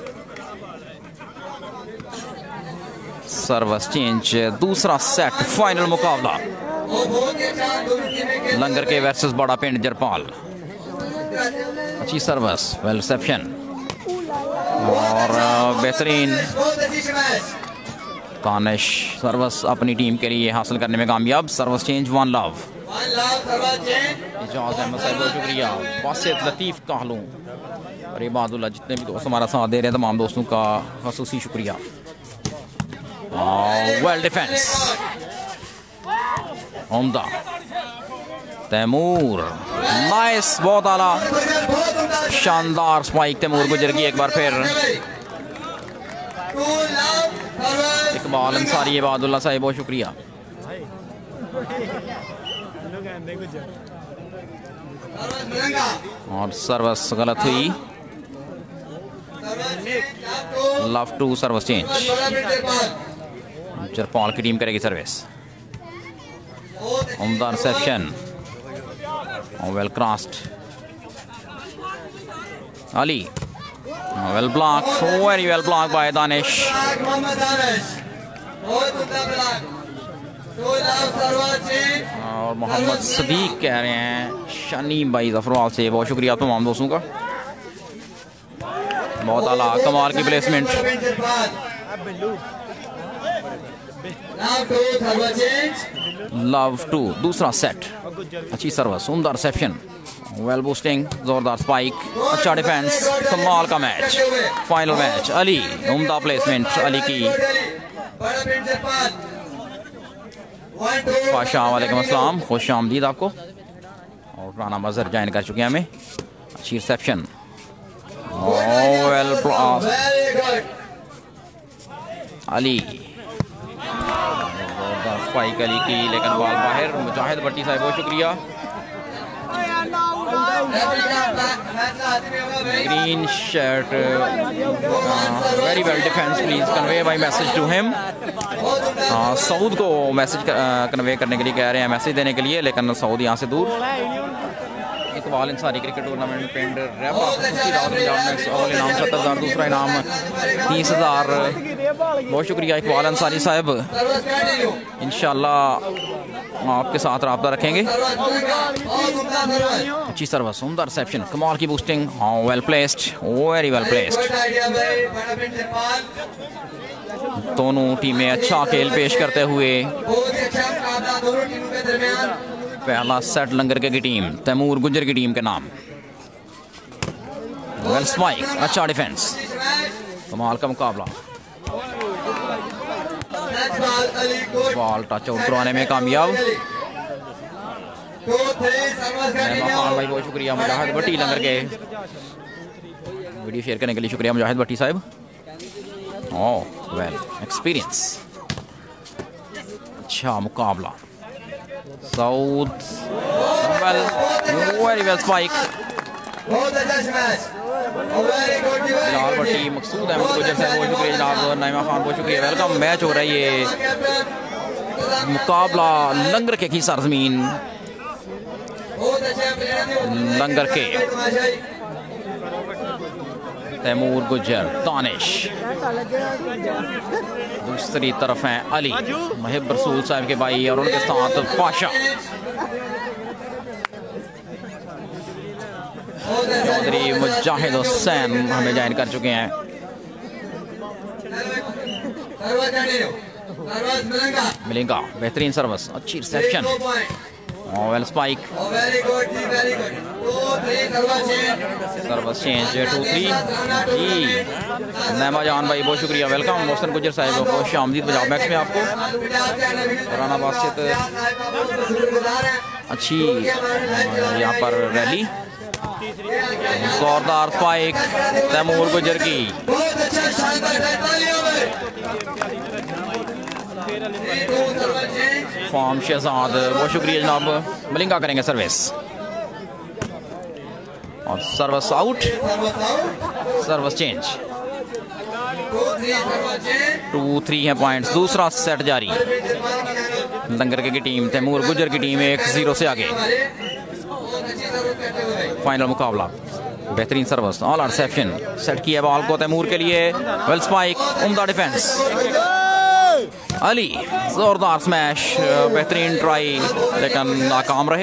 service change. दूसरा सेट फाइनल मुकाबला लंगर के वर्सेस बड़ा पिंड जरपाल। अच्छी सर्विस, वेल रिसेप्शन और बेहतरीन तानिश सर्विस अपनी टीम के लिए हासिल करने में कामयाब। Service change, one love. Ijaz Ahmad साहब बहुत शुक्रिया। वासित लतीफ़ काहलू और इबादुल्ला, जितने भी दोस्त हमारा साथ दे रहे हैं तमाम दोस्तों का ख़ुसूसी शुक्रिया। वेल डिफेंस, उम्दा। तैमूर नाइस, बहुत आला, शानदार स्पाइक तैमूर गुज्जर की एक बार फिर। इकबाल अंसारी, इबादुल्ला साहब बहुत शुक्रिया। और सर्विस गलत हुई। Love two service change. Zarpal की टीम करेगी सर्विस। उम्दा reception, well crossed. Ali well block, very well block by Danish. और मोहम्मद सदीक कह रहे हैं शनी भाई जफरवाल से, बहुत शुक्रिया तमाम दोस्तों का। बहुत आला, कमाल की प्लेसमेंट। लव टू दूसरा सेट, अच्छी सर्विस, उम्दा रिसेप्शन, वेल बूस्टिंग, जोरदार स्पाइक, अच्छा डिफेंस, कमाल का मैच, फाइनल मैच। अली उम्दा प्लेसमेंट, अली की। पाशा वालेकुम अस्सलाम, खुश आमदीद आपको। और राना मजहर ज्वाइन कर चुके हैं हमें। अच्छी reception, well Ali, spike Ali की, लेकिन बॉल बाहर। मुजाहिद भट्टी साहब बहुत शुक्रिया। Green shirt, very well defence, please convey my message to him. Saud को मैसेज कन्वे करने के लिए कह रहे हैं, मैसेज देने के लिए, लेकिन सऊद यहाँ से दूर। इकबाल इंसारी क्रिकेट टूर्नामेंट पिंड रैबा अव्वल इनाम 70,000, दूसरा इनाम 30,000। बहुत शुक्रिया इकबाल अंसारी साहब, इंशाल्लाह आपके साथ रब्ता रखेंगे। अच्छी सर्विस, उम्दा रिसेप्शन, कमाल की boosting, well placed, very well placed. दोनों टीमें अच्छा खेल पेश करते हुए पहला सेट लंगर की टीम तैमूर गुजर की टीम के नाम। वेल स्पाइक, अच्छा डिफेंस, कमाल का मुकाबला। बॉल टच आउट करवाने में कामयाब खान भाई, बहुत शुक्रिया। मुजाहिद भट्टी लंगर के वीडियो शेयर करने के लिए शुक्रिया मुजाहिद भट्टी साहब। ओह वेल एक्सपीरियंस, अच्छा मुकाबला। South well, very well spike. Bilal Bhatti, Maqsood Ahmad Gujar साहब बहुत शुक्रिया जनाब। नाइमा खान बहुत शुक्रिया, वेलकम। मैच हो रहा है ये मुकाबला लंगर के की सरजमीन लंगर के तैमूर गुजर दानिश, दूसरी तरफ हैं अली महब रसूल साहब के भाई और उनके साथ पाशा चौधरी मुजाहिद हुसैन हमें ज्वाइन कर चुके हैं। मिलेगा बेहतरीन सर्विस, अच्छी reception, well spike, service change 2-3 जी। नैमा जान भाई बहुत शुक्रिया, वेलकम। मोहसिन गुजर साहब खुश आमदीद पंजाब मैक्स में आपको। राना बासित, अच्छी यहाँ पर रैली, जोरदार स्पाइक तैमूर गुजर की। फॉर्म शहजाद बहुत शुक्रिया जनाब। मलिंगा करेंगे सर्विस और सर्विस आउट, सर्विस चेंज 2-3 है पॉइंट्स। दूसरा सेट जारी, लंगर की टीम तैमूर गुजर की टीम 1-0 से आगे। फाइनल मुकाबला, बेहतरीन सर्विस, ऑल रिसेप्शन, सेट किया बॉल को तैमूर के लिए, वेल स्पाइक, उम्दा डिफेंस। अली जोरदार स्मैश, बेहतरीन ट्राई लेकिन नाकाम रहे।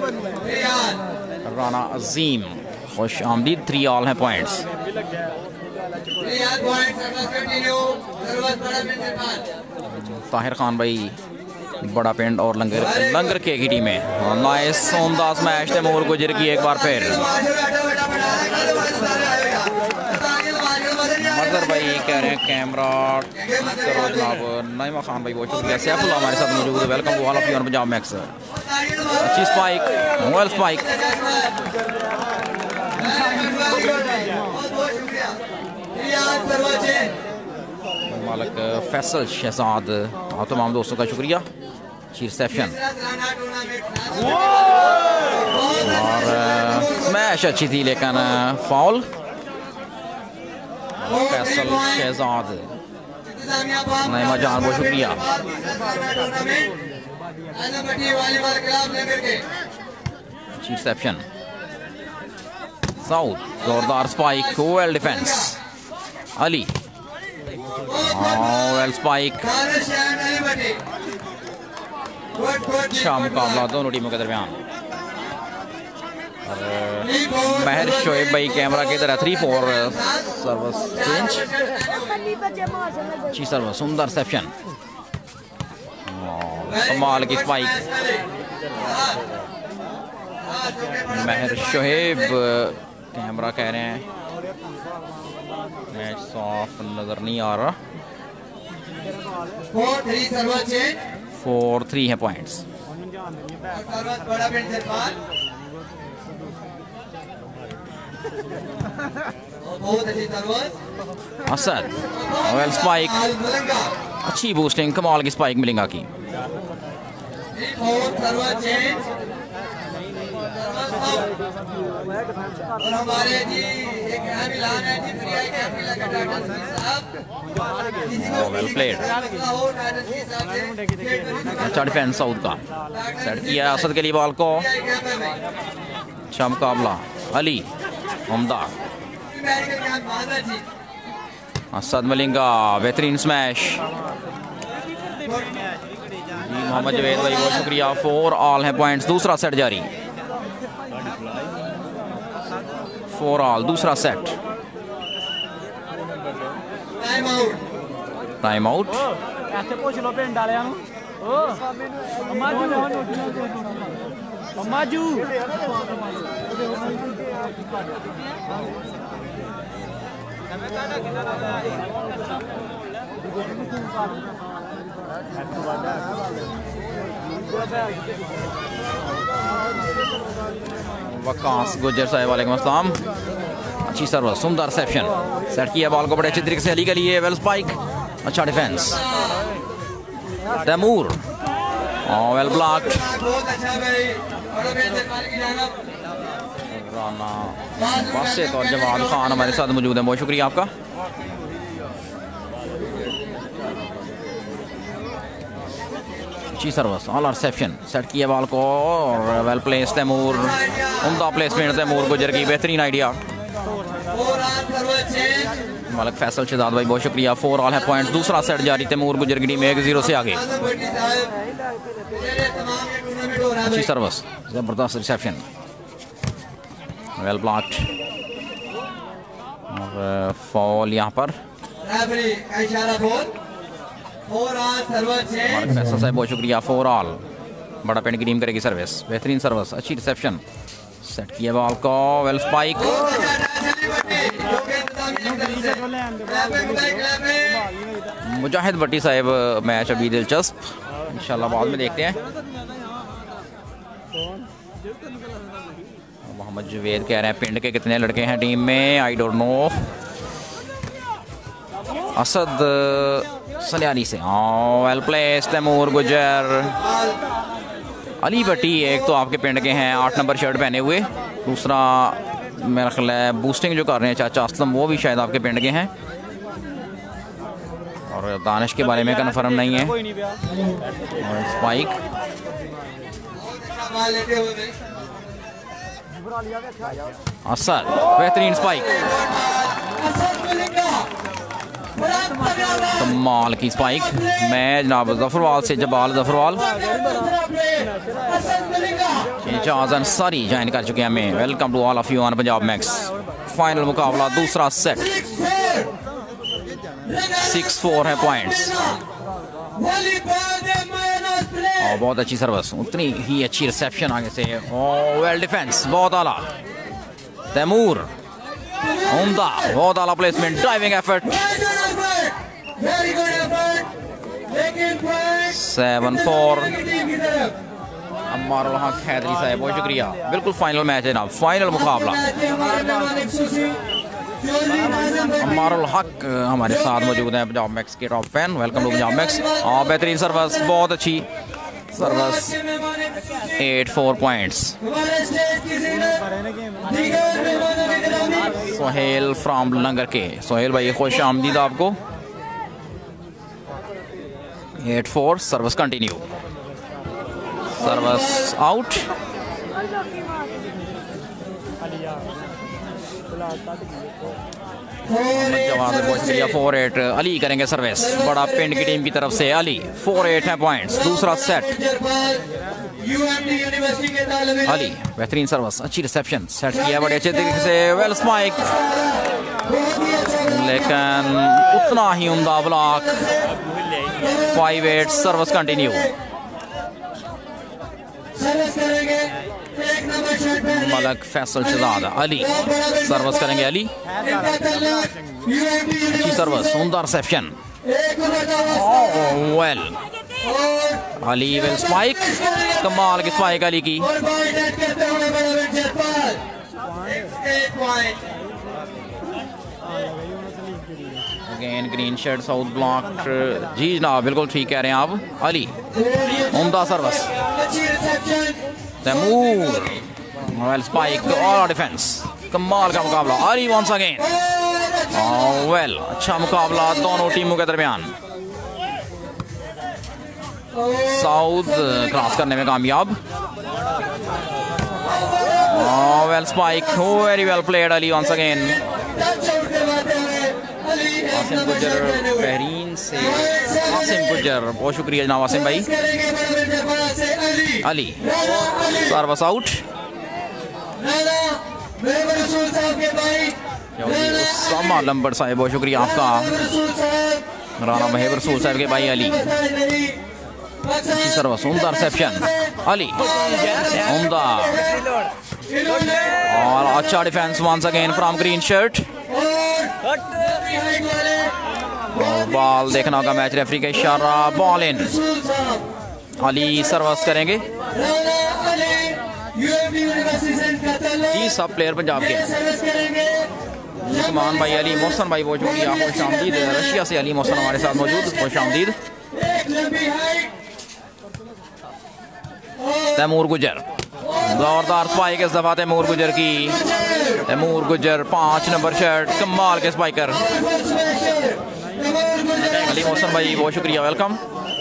राना अजीम खुश आमदीद, 3 ऑल हैं पॉइंट्स। ताहिर खान भाई बड़ा पिंड और लंगर के की टीमें, नाइस उम्दा स्मैश तैमूर गुजर की एक बार फिर। मजहर भाई कह रहे हैं कैमरा करो जनाब। नाइमा खान भाई बहुत शुक्रिया। सैफुल्लाह हमारे साथ मौजूद है, welcome to all of you on Punjab Max. अच्छी spike, well spike, Malik Faisal Shahzad, आप तमाम दोस्तों का शुक्रिया। अच्छी रिसेप्शन और स्मैश अच्छी थी लेकिन फाउल। फैसल शहजाद, नईमा जान बहुत शुक्रिया। अच्छी रिसेप्शन, साउथ जोरदार spike, well defence. Ali well spike, अच्छा मुकाबला दोनों टीमों के दरमियान। महर शोएब भाई कैमरा की तरह 3-4 सर्विस चेंज, अच्छी सर्विस, सुंदर रिसेप्शन, कमाल की स्पाइक। महर शोएब कैमरा कह रहे हैं मैच साफ नजर नहीं आ रहा। 4-3 है पॉइंट्स। असद वेल स्पाइक, अच्छी बूस्टिंग, कमाल की स्पाइक मिलेगा की। और हमारे जी एक ऐलान है जी फ्री कैंप लगा डॉक्टर साहब, वेल प्लेड, अच्छा डिफेंस साउथ का सेट किया असद के लिए बॉल को। अच्छा मुकाबला, अली उम्दा, असद मलिंगा बेहतरीन स्मैश। मोहम्मद जवेद भाई बहुत शुक्रिया। 4 ऑल हैं पॉइंट्स, दूसरा सेट जारी। 4 ऑल, दूसरा set. Time out. Waqas Gujjar साहब वालेकुम अस्सलाम। अच्छी सर्विस, सुंदर रिसेप्शन, सेट किया बॉल को बड़े अच्छे तरीके से अली के लिए। वेल स्पाइक, अच्छा defence. Taimur well blocked. Rana Basit और जवाद खान हमारे साथ मौजूद है, बहुत शुक्रिया आपका। अच्छी सर्विस, ऑल रिसेप्शन, सेट किया बॉल को और वेल प्लेस तैमूर, उम्दा प्लेसमेंट तैमूर गुजर की, बेहतरीन आइडिया। मलिक फैसल शहजाद भाई बहुत शुक्रिया। 4 ऑल है पॉइंट, दूसरा सेट जारी। तैमूर गुजर की टीम 1-0 से आगे। अच्छी सर्विस, जबरदस्त रिसेप्शन, वेल ब्लॉक्ड और फॉल यहाँ पर। फैसल साहब बहुत शुक्रिया। 4 ऑल, बड़ा पेंट की टीम करेगी सर्विस, बेहतरीन सर्विस, अच्छी रिसेप्शन, सेट किया बॉल को, वेल स्पाइक। मुजाहिद भट्टी साहब मैच अभी दिलचस्प, इंशाल्लाह बाद में देखते हैं। मोहम्मद जवेद कह रहे हैं पिंड के कितने लड़के हैं टीम में, I don't know. Asad Saliyani से वेल प्लेस, तैमूर गुजर, अली भट्टी एक तो आपके पिंड के हैं, 8 नंबर शर्ट पहने हुए। दूसरा मेरा ख्याल है बूस्टिंग जो कर रहे हैं चाचा असलम, वो भी शायद आपके पिंड के हैं। और दानिश के बारे में कन्फर्म नहीं है। और स्पाइक, असद बेहतरीन स्पाइक, कमाल की स्पाइक। मैं जनाब जफरवाल से जबाल जफरवाल सारी ज्वाइन कर चुके हैं हमें। Welcome to all of you on Punjab Max. Final मुकाबला, दूसरा सेट, 6-4 है पॉइंट्स। और बहुत अच्छी सर्विस, उतनी ही अच्छी रिसेप्शन आगे से। वेल डिफेंस, बहुत आला। तैमूर उम्दा, बहुत आला प्लेसमेंट, ड्राइविंग एफर्ट। 7-4। अम्मारुल हक हैदरी साहब बहुत शुक्रिया। बिल्कुल फाइनल मैच है ना, फाइनल मुकाबला। अम्मारुल हक हमारे साथ मौजूद हैं, पंजाब मैक्स के top fan. Welcome to Punjab Max. और बेहतरीन सर्विस, बहुत अच्छी service, 8-4 points. Sohail from Langar के, सोहेल भाई खुश आमदीद आपको। 8-4, सर्विस कंटिन्यू, सर्विस आउट। जवाब बहुत शुक्रिया। 4-8 अली करेंगे सर्विस, बड़ा पिंड की टीम की तरफ से अली। 4-8 है पॉइंट्स, दूसरा सेट। अली बेहतरीन सर्विस, अच्छी रिसेप्शन, सेट किया बड़े अच्छे तरीके से। वेल स्पाइक, लेकिन उतना ही उम्दा block. 5-8, service continue. Malik Faisal Shahzad, Ali service करेंगे। अली अच्छी सर्विस, उम्दा reception. Well Ali well spike, कमाल की स्पाइक अली की। Again green shirt, south block. जी जनाब, बिल्कुल ठीक कह रहे हैं आप। अली उम्दा सर्विस, तैमूर वेल स्पाइक और डिफेंस, कमाल का मुकाबला। अली वंस अगेन, वेल अच्छा मुकाबला दोनों टीमों के दरमियान। साउथ क्रॉस करने में कामयाब। Well spike, very well played Ali once again. Asim Gujar Bahrain से, आसिम गुजर, बहुत शुक्रिया जनाब आसिम भाई। Ali service out. उसामा लंबर साहब, बहुत शुक्रिया आपका। राना महब रसूल साहब के भाई अली, सर्विस, उम्दा रिसेप्शन अली, उम्दा और अच्छा defence once again from green shirt. Ball देखना होगा, मैच रेफरी का इशारा, बॉल इन। अली सर्विस करेंगे जी, सब प्लेयर पंजाब के। मान भाई अली मोहसन भाई, बहुत शुक्रिया, खुश आमदीद। रशिया से अली मोहसन हमारे साथ मौजूद, खुश आमदीद। तैमूर गुजर, जोरदार स्पाइक इस दफा तैमूर गुजर की। तैमूर गुजर 5 नंबर शर्ट, कमाल के स्पाइकर। अली मोहसन भाई बहुत शुक्रिया, वेलकम।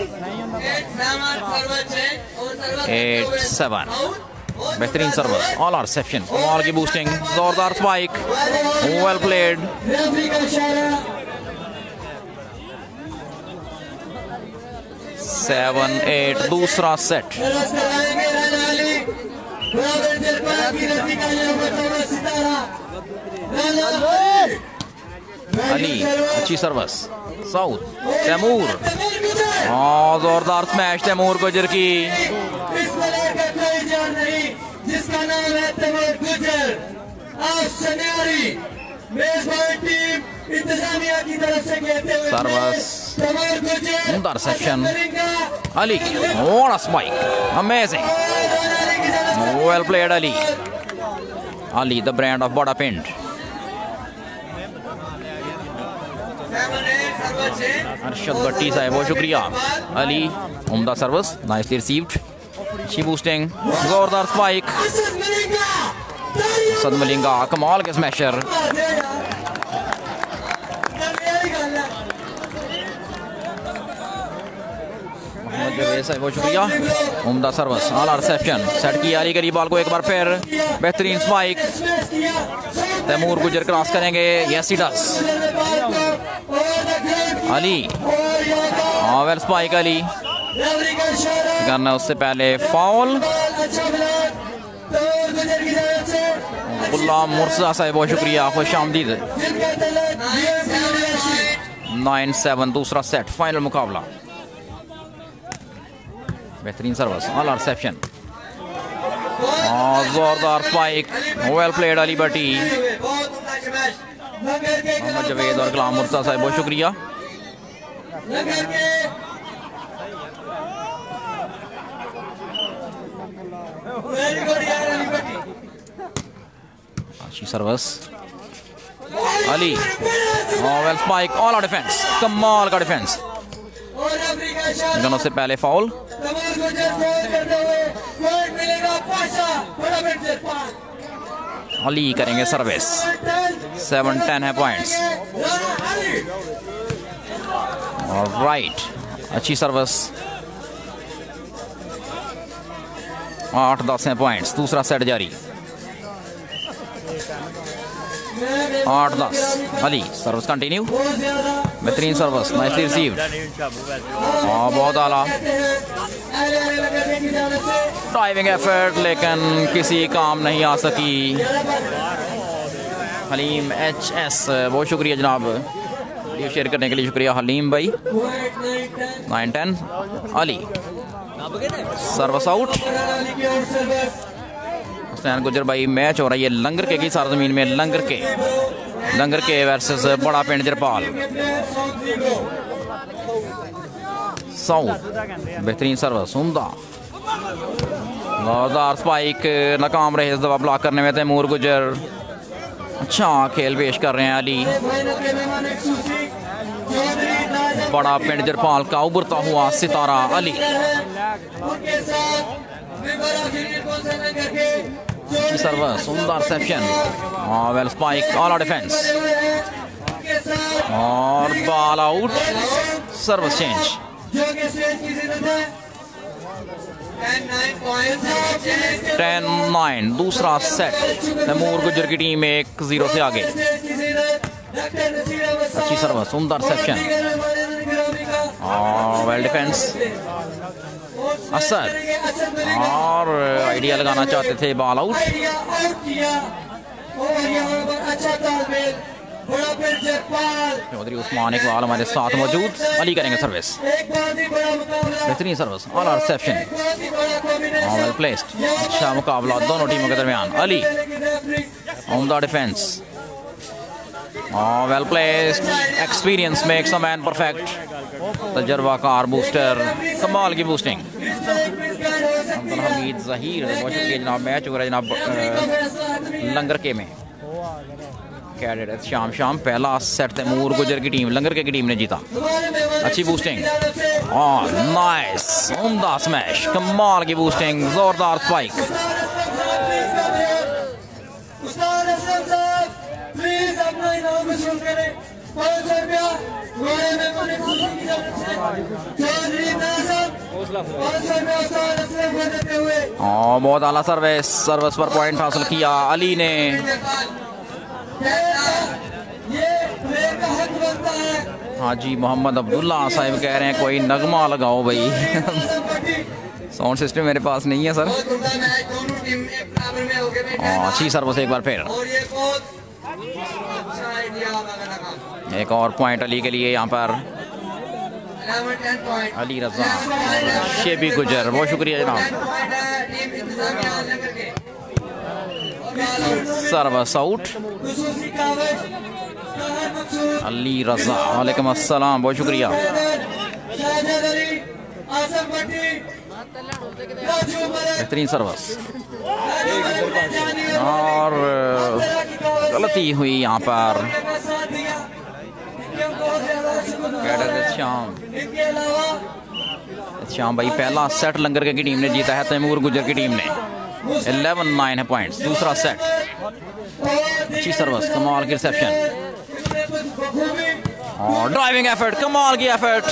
8-7 बेहतरीन सर्विस, ऑल आर रिसेप्शन, कमाल की बूस्टिंग, जोरदार स्पाइक, वेल प्लेड। 7-8 दूसरा सेट। अली अच्छी सर्विस, साउथ तैमूर, जोरदार स्मैश तैमूर गुजर की। जिसका नाम है तैमूर गुजर। टीम इंतजामिया की तरफ से कहते हुए सर्विस, उम्दा reception Ali, what a spike, amazing, well played Ali. Ali the brand of Bara Pind. Arshad Bhatti साहब बहुत शुक्रिया। अली उम्दा सर्विस, नाइसली रिसीव्ड, अच्छी बूस्टिंग, जोरदार स्पाइक। असद मलिंगा कमाल के स्मैशर। मोहम्मद जवेद साहब बहुत शुक्रिया, उम्दा सर्विस, आला रिसेप्शन, सेट की यारी करी बॉल को एक बार फिर, बेहतरीन स्पाइक। तैमूर गुजर क्रॉस करेंगे, yes he does. Ali well spike, Ali करना उससे पहले फाउल। गुलाम मुर्तज़ा साहब बहुत शुक्रिया, खुश आमदीद। 9-7 दूसरा सेट, फाइनल मुकाबला। बेहतरीन सर्विस, ऑल रिसेप्शन, जोरदार spike, well played Ali Bhatti. Mohammad Javed और गुलाम मुर्तज़ा साहब बहुत शुक्रिया। अच्छी service Ali, well spike, all defence, कमाल का डिफेंस। दोनों से पहले फाउल। अली करेंगे सर्विस, 7-10 है पॉइंट्स। राइट, अच्छी सर्विस, 8-10 है पॉइंट्स। दूसरा सेट जारी, 8-10। अली सर्विस कंटिन्यू, बेहतरीन सर्विस, नाइसली रिसीव्ड, बहुत आला ड्राइविंग एफर्ट, लेकिन किसी काम नहीं आ सकी। हलीम HS बहुत शुक्रिया जनाब, वीडियो शेयर करने के लिए शुक्रिया हलीम भाई। 9-10 अली सर्विस आउट। हुसैन गुजर भाई, मैच हो रही है लंगर के की सरजमीन में, लंगर के वर्सेस बड़ा पिंड जरपाल। साउथ बेहतरीन सर्विस, उम्दा, जोरदार स्पाइक, नाकाम रहे इस दफा ब्लॉक करने में तैमूर गुजर। अच्छा खेल पेश कर रहे हैं अली। बड़ा पिंड जरपाल का उभरता हुआ सितारा अली। सर्विस, सुंदर reception, well spike, all defence और बॉल आउट। सर्विस चेंज, 10-9 दूसरा सेट। तैमूर गुजर की टीम 1-0 से आगे। अच्छी सर्विस, उम्दा रिसेप्शन और वेल डिफेंस। असद और आइडिया लगाना चाहते थे, बॉल आउट। चौधरी उस्मान इकबाल हमारे साथ मौजूद। अली करेंगे सर्विस, बेहतरीन सर्विस और रिसेप्शन, वेल प्लेस्ड। अच्छा मुकाबला दोनों टीमों के दरमियान। अली उम्दा defence, well placed. Experience makes a man perfect. तजर्बाकार बूस्टर, कमाल की बूस्टिंग। अब्दुल हमीद ज़हीर, बहुत शुक्रिया जनाब। मैच हो रहा है जनाब लंगर के में। कैडेट शाम पहला सेट तैमूर गुजर की टीम, लंगर के की टीम ने जीता। अच्छी बूस्टिंग और नाइस उम्दा स्मैश, कमाल की बूस्टिंग, जोरदार स्पाइक। बहुत आला सर्विस पर पॉइंट हासिल किया अली ने। हाजी मोहम्मद अब्दुल्ला साहिब कह रहे हैं कोई नगमा लगाओ भाई। साउंड सिस्टम मेरे पास नहीं है सर। अच्छी सर्विस एक बार फिर। एक और पॉइंट अली के लिए यहाँ पर। अली रजा, शेबी गुजर, बहुत शुक्रिया जनाब। Service out. अली रजा, वालेकुम अस्सलाम, बहुत शुक्रिया। बेहतरीन सर्विस और गलती हुई यहाँ पर। श्याम भाई पहला सेट लंगर की टीम ने जीता है, तैमूर गुजर की टीम ने। 11-9 है पॉइंट्स। दूसरा सेट, अच्छी सर्विस, कमाल की रिसेप्शन और ड्राइविंग एफर्ट, कमाल की एफर्ट।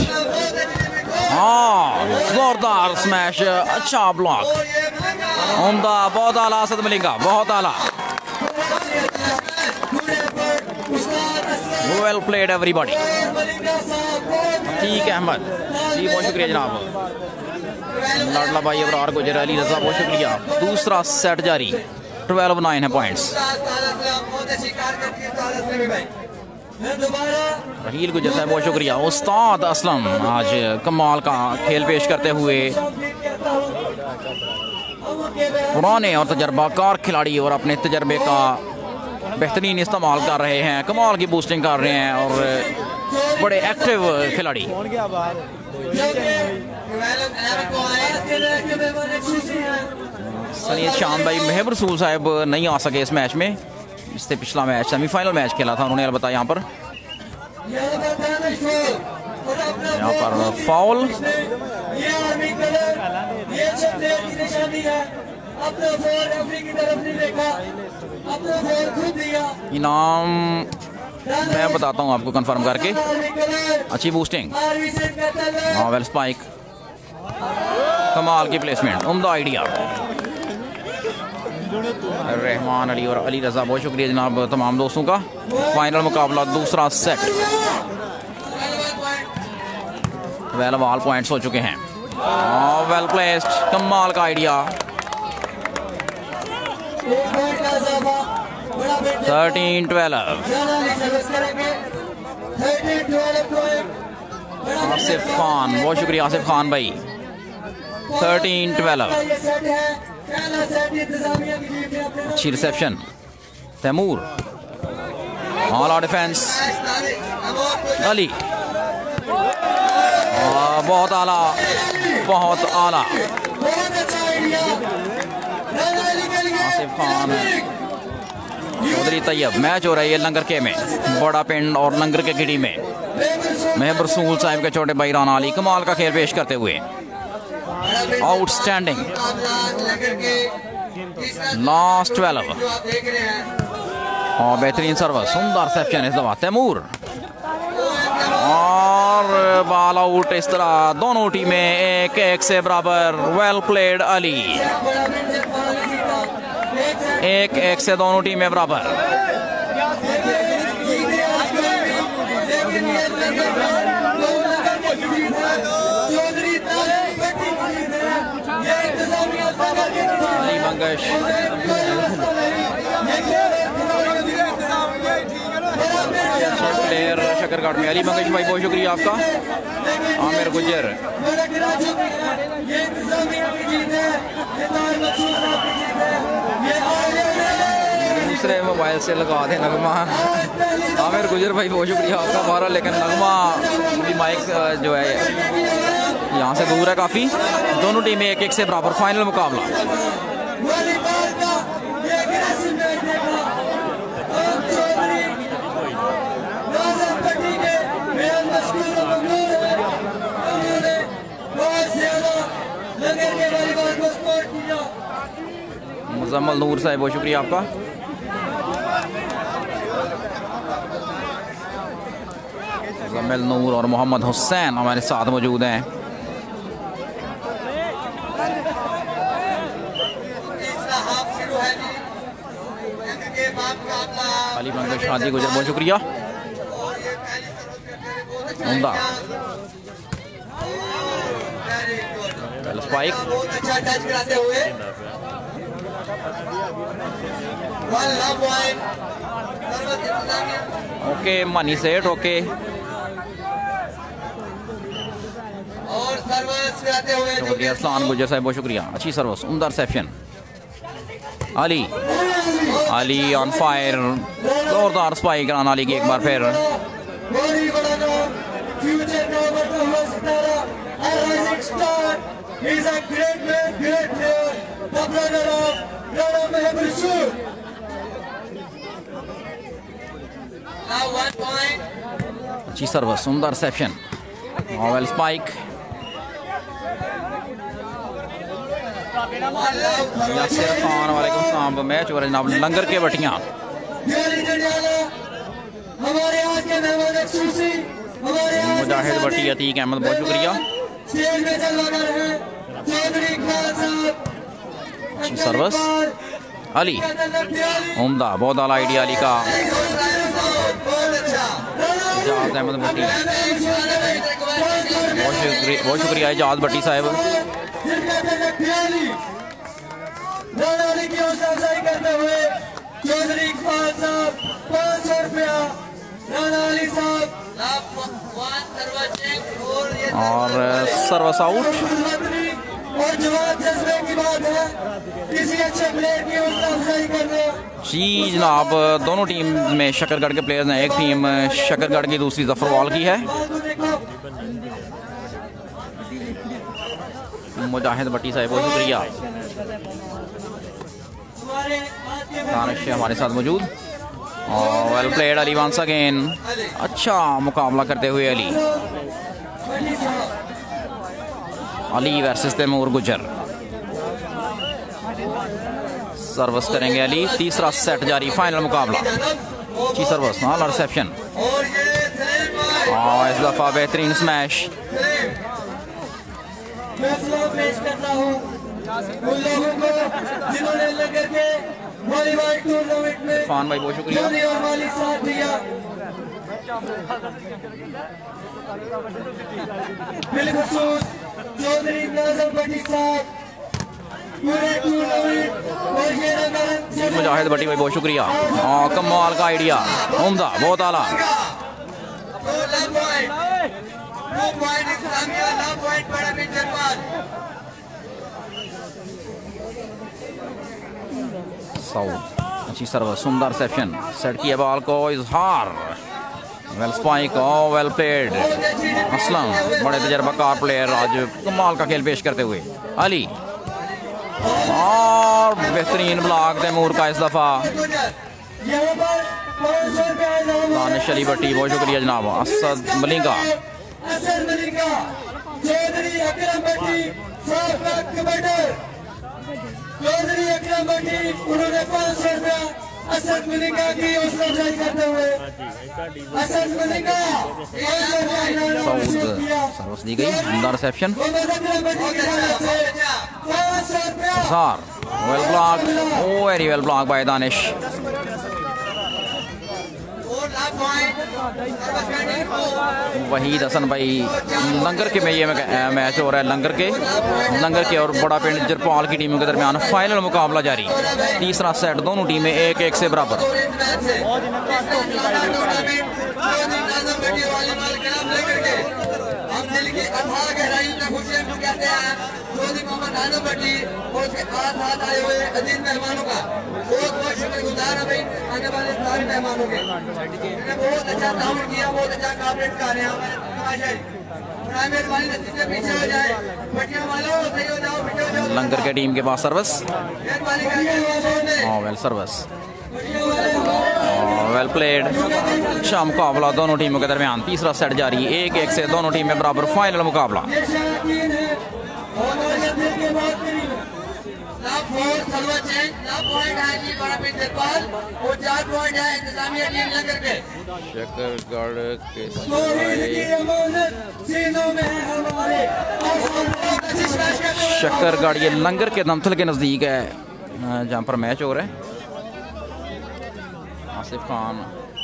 हाँ जोरदार स्मैश, अच्छा ब्लॉक, उम्दा, बहुत आला असद मलिंगा, बहुत आला। Well played everybody. ठीक है अहमद जी, बहुत शुक्रिया जनाब। लाडला भाई अबरार गुजर, अली रजा, बहुत शुक्रिया। दूसरा सेट जारी। 12-9 है पॉइंट्स। रहील गुजर साहब, बहुत शुक्रिया। उस्ताद असलम आज कमाल का खेल पेश करते हुए। पुराने और तजर्बाकार खिलाड़ी और अपने तजर्बे का बेहतरीन इस्तेमाल कर रहे हैं, कमाल की बूस्टिंग कर रहे हैं और बड़े एक्टिव खिलाड़ी। सनीत शाम भाई महब रसूल साहब नहीं आ सके इस मैच में। इससे पिछला मैच सेमीफाइनल मैच खेला था उन्होंने, अलबत्ता यहाँ पर फाउल। इनाम मैं बताता हूँ आपको कंफर्म करके। अच्छी बूस्टिंग, वेल स्पाइक, कमाल की प्लेसमेंट, उम्दा आइडिया। रहमान अली और अली रजा, बहुत शुक्रिया जनाब तमाम दोस्तों का। फाइनल मुकाबला दूसरा सेट। वेल ऑल पॉइंट्स हो चुके हैं। वेल प्लेस्ड, कमाल का आइडिया। 13-12। आसिफ खान, बहुत शुक्रिया आसिफ खान भाई। 13-12। अच्छी reception, Taimur, all out defence, Ali, बहुत आला, बहुत आला। आसिफ खान, चौधरी तैयब। मैच हो रहा है ये लंगर के में, बड़ा पिंड और लंगर के गिडी में। महब रसूल साहिब के छोटे भाई राना अली कमाल का खेल पेश करते हुए। आउटस्टैंडिंग। लास्ट 12 और बेहतरीन सर्विस, सुंदर रिसेप्शन इस दफा तैमूर और बॉल आउट। इस तरह दोनों टीमें 1-1 से बराबर। Well played Ali. 1-1 से दोनों टीमें बराबर। अली मंगश प्लेयर शकरघाट में। अली मंगश भाई बहुत शुक्रिया आपका। आमिर गुजर दूसरे मोबाइल से लगा दे नगमा। आमिर गुजर भाई बहुत शुक्रिया आपका। बारह लेकिन नगमा भी माइक जो है यहाँ से दूर है काफ़ी। दोनों टीमें 1-1 से बराबर। फाइनल मुकाबला। मुजम्मल नूर साहब बहुत शुक्रिया आपका। मुजम्मल नूर और मोहम्मद हुसैन हमारे साथ मौजूद हैं। अली मंगश शादी गुजर बहुत शुक्रिया। उम्दा spike. Okay money set okay. Chaudhry Aslan Gujjar साहब बहुत शुक्रिया। अच्छी सर्विस। उम्दा reception. Ali Ali on fire. जोरदार स्पाइक कराना अली की एक बार फिर। अच्छी सर्विस। सुंदर reception. Well spike. Yasir Khan वालेकुम सलाम। मैच हो रहा है जनाब लंगर के बटियां। मुजाहिद भट्टी अतीक अहमद बहुत शुक्रिया। अच्छी सर्विस। अली उम्दा बहुत आला आइडिया अली का। एजाज अहमद भट्टी बहुत शुक्रिया एजाज भट्टी साहब। चौधरी इकबाल साहब 500 रुपया। और सर्विस आउट। और जवाब जज्बे की बात है, किसी अच्छे प्लेयर की हौसला अफजाई करना। जी जनाब दोनों टीम में शकरगढ़ के प्लेयर्स हैं। एक टीम शकरगढ़ की दूसरी जफरवाल की है। मुजाहिद भट्टी साहब बहुत शुक्रिया। दानिश हमारे साथ मौजूद। और well played Ali once again. अच्छा मुकाबला करते हुए अली। अली वर्सेस तैमूर गुजर। सर्विस करेंगे अली। तीसरा सेट जारी। फाइनल मुकाबला। अच्छी सर्विस। आला रिसेप्शन। और इस दफा बेहतरीन स्मैश। इरफान भाई बहुत शुक्रिया। मुजाहिद भट्टी भाई बहुत शुक्रिया। कमाल का आइडिया। उम्दा बहुत आला। अच्छी सर्विस। सुंदर रिसेप्शन। सेट किया बॉल को Izhar. Well spike. Well played Aslam बड़े तजर्बाकार प्लेयर आज कमाल का खेल पेश करते हुए। अली और बेहतरीन ब्लॉक तैमूर का इस दफा। दानिश अली भट्टी बहुत शुक्रिया जनाब। असद मलिंगा। चौधरी अकरम भट्टी उन्होंने 500 रुपया असद मलिंगा की हौसला अफजाई करते हुए असद मलिंगा सर्विस दी गई, अंदर reception well block, very well block by Danish. Waheed Hasan भाई लंगर के में ये मैच हो रहा है, लंगर के और बड़ा पिंड जरपाल की टीमों के दरमियान फाइनल मुकाबला जारी। तीसरा सेट, दोनों टीमें 1-1 से बराबर। शुक्रगुजार है भाई, आने वाले सारे मेहमानों के बहुत अच्छा काम किया, बहुत अच्छा कॉपरेट कर रहे हैं। मेहरबानी से पीछे हो जाए, पटिया वालों सही हो जाओ, पीछे हो जाओ। लंगर के टीम के पास सर्विस, मेहरबानी करके वेल सर्विस, वेल प्लेड। अच्छा मुकाबला दोनों टीमों के दरमियान, तीसरा सेट जारी, 1-1 से दोनों टीमें बराबर। फाइनल मुकाबला शक्करगढ़ ये लंगर के दमथल के नज़दीक है जहाँ पर मैच हो रहा है। आसिफ खान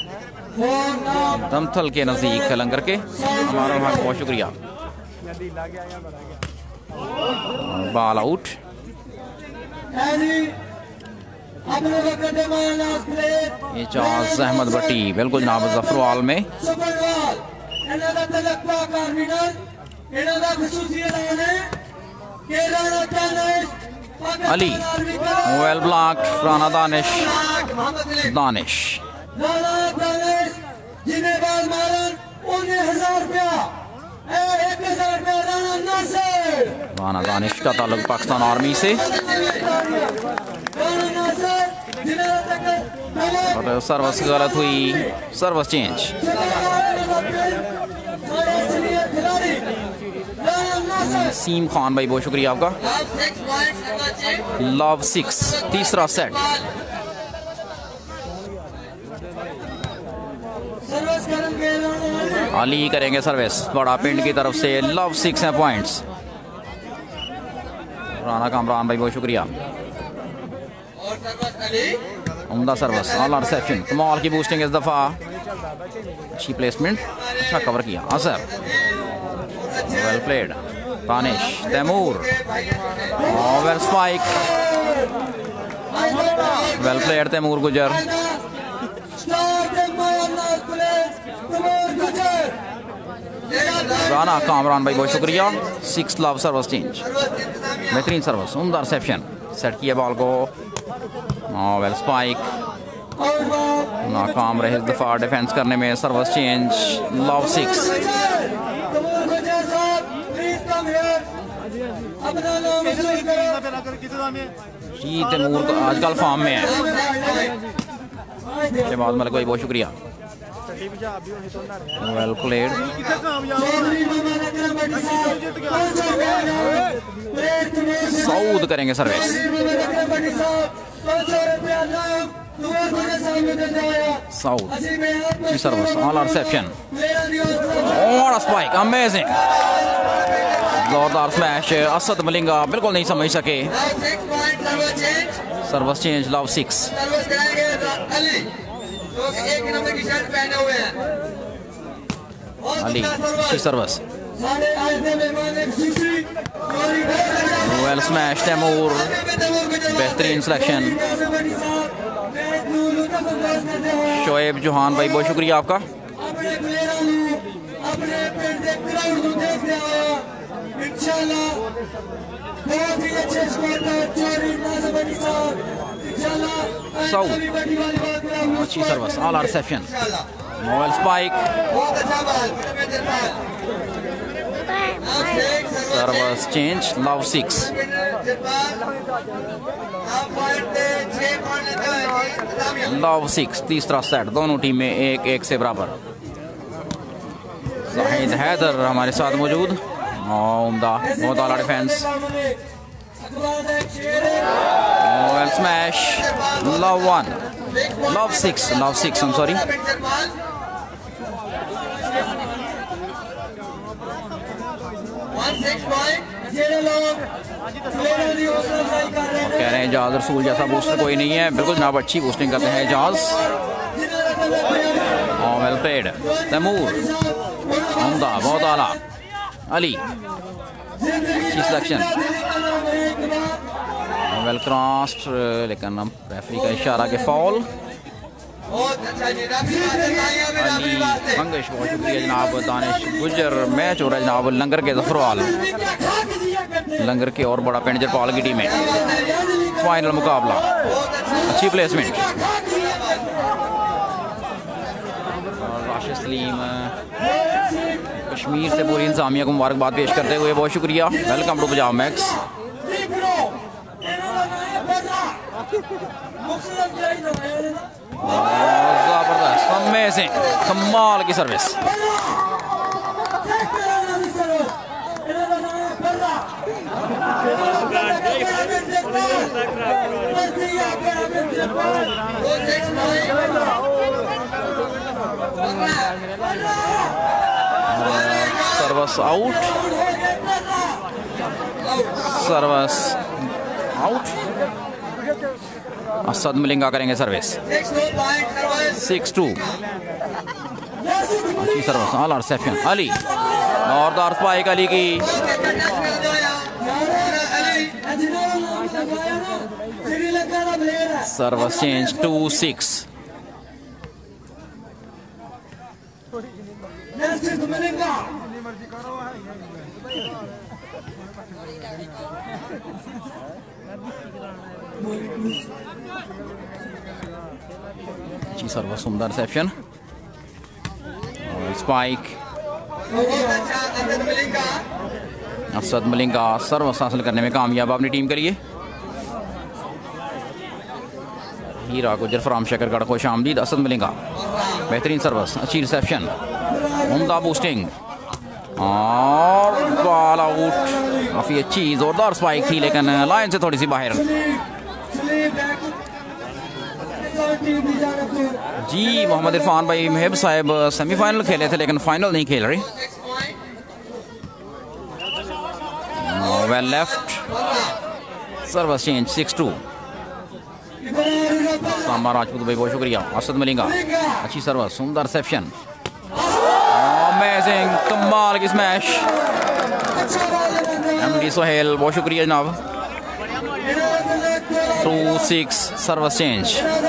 दमथल के नज़दीक है लंगर के। हमारा वहाँ बहुत शुक्रिया। Ball out. एजाज अहमद भट्टी बिल्कुल जनाब जफरवाल में। अली वेल ब्लॉक, राना दानिश राना दानिश का ताल्लुक पाकिस्तान आर्मी से। और सर्विस गलत हुई, सर्विस चेंज। सीम खान भाई बहुत शुक्रिया आपका। लव 6, तीसरा सेट। अली करेंगे सर्विस, बड़ा पिंड की तरफ से लव 6 है पॉइंट्स। राना कामरान भाई बहुत शुक्रिया। उम्दा सर्विस, ऑल रिसेप्शन, कमाल की बूस्टिंग इस दफा। अच्छी प्लेसमेंट, अच्छा कवर किया असर। Well played, Danish, Taimur, well spike, well played Taimur Gujjar. Rana Kamran भाई बहुत शुक्रिया। 6 लव सर्विस चेंज, बेहतरीन सर्विस, उम्दा रिसेप्शन, सेट किया बॉल को। वेल स्पाइक, नाकाम रहे इस दफा डिफेंस करने में। Service change, love 6। जी तैमूर तो आजकल फॉर्म में है। जमात मलिक भाई बहुत शुक्रिया। वेल प्लेड, सऊद करेंगे service. Saud service, all reception, और स्पाइक, अमेजिंग, जोरदार स्मैश। असद मलिंगा बिल्कुल नहीं समझ सके। Service change, love 6। अली अच्छी सर्विस, वेल स्मैश तैमूर, बेहतरीन सिलेक्शन। शोएब जोहान भाई बहुत शुक्रिया आपका। साउथ अच्छी सर्विस, ऑल रिसेप्शन, मोबाइल spike, service change, love 6। Love 6, तीसरा सेट, दोनों टीमें 1-1 से बराबर। जाहिद हैदर हमारे साथ मौजूद। उम्दा, बहुत आला defence, smash, love 1। Love six I'm sorry. कह रहे हैं एजाज रसूल जैसा बूस्टर कोई नहीं है, बिल्कुल जनाब अच्छी बूस्टिंग करते हैं एजाज। वेल प्लेड तैमूर, उम्दा, बहुत आला। अली अच्छी सिलेक्शन, वेल क्रॉस्ड, लेकिन रेफरी का इशारा के फॉल। अली मंगश, बहुत शुक्रिया जनाब। दानिश गुजर, मैच हो रहा है जनाब लंगर के जफरवाल, लंगर के और बड़ा पिंड जरपाल की टीम है। फाइनल मुकाबला, अच्छी प्लेसमेंट। राशिद सलीम कश्मीर से पूरी इंतजामिया को मुबारकबाद पेश करते हुए बहुत शुक्रिया। Welcome to Punjab Max. जबरदस्त, अमेजिंग, कमाल की service. Service out, service out. Asad Malinga करेंगे सर्विस। 6-2 अच्छी सर्विस, ऑल रिसेप्शन। अली जोरदार स्पाइक अली की। Service change 2-6। अच्छी सर्विस, सुंदर reception, spike. Asad Malinga service हासिल करने में कामयाब अपनी टीम के लिए। हीरा गुजर फ्राम शकरगढ़, खुश आमदीद। असद मलिंगा बेहतरीन सर्विस, अच्छी रिसेप्शन, उम्दा बूस्टिंग और बॉल आउट। काफ़ी अच्छी जोरदार स्पाइक थी लेकिन लाइन से थोड़ी सी बाहर। जी मोहम्मद इरफान भाई महब साहब सेमीफाइनल खेले थे लेकिन फाइनल नहीं खेल रहे। Well left, service change 6-2। सामा राजपूत भाई बहुत शुक्रिया। असद मलिंगा अच्छी सर्विस, सुंदर रिसेप्शन, अमेजिंग, कमाल की स्मैश। एमडी सोहेल बहुत शुक्रिया जनाब। 2-6 सर्विस चेंज।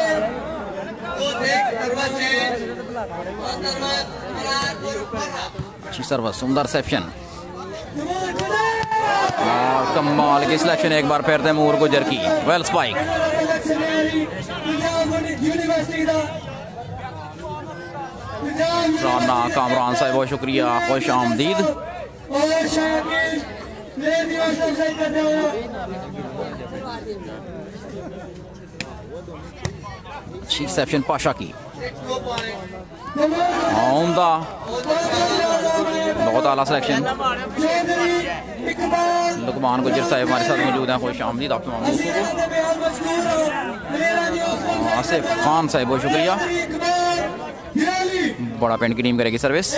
अच्छी सर्विस, सुंदर रिसेप्शन और कमाल की सिलेक्शन एक बार फिर तैमूर गुजर की। Well spike. राना कामरान साहब बहुत शुक्रिया, खुश आमदीद। अच्छी रिसेप्शन पाशा की, उम्दा, बहुत आला सिलेक्शन। लुकमान गुजर साहब हमारे साथ मौजूद हैं, खुश आमदीद आप तमाम दोस्तों को। आसिफ खान साहब बहुत शुक्रिया। बड़ा पेंट की टीम करेगी सर्विस,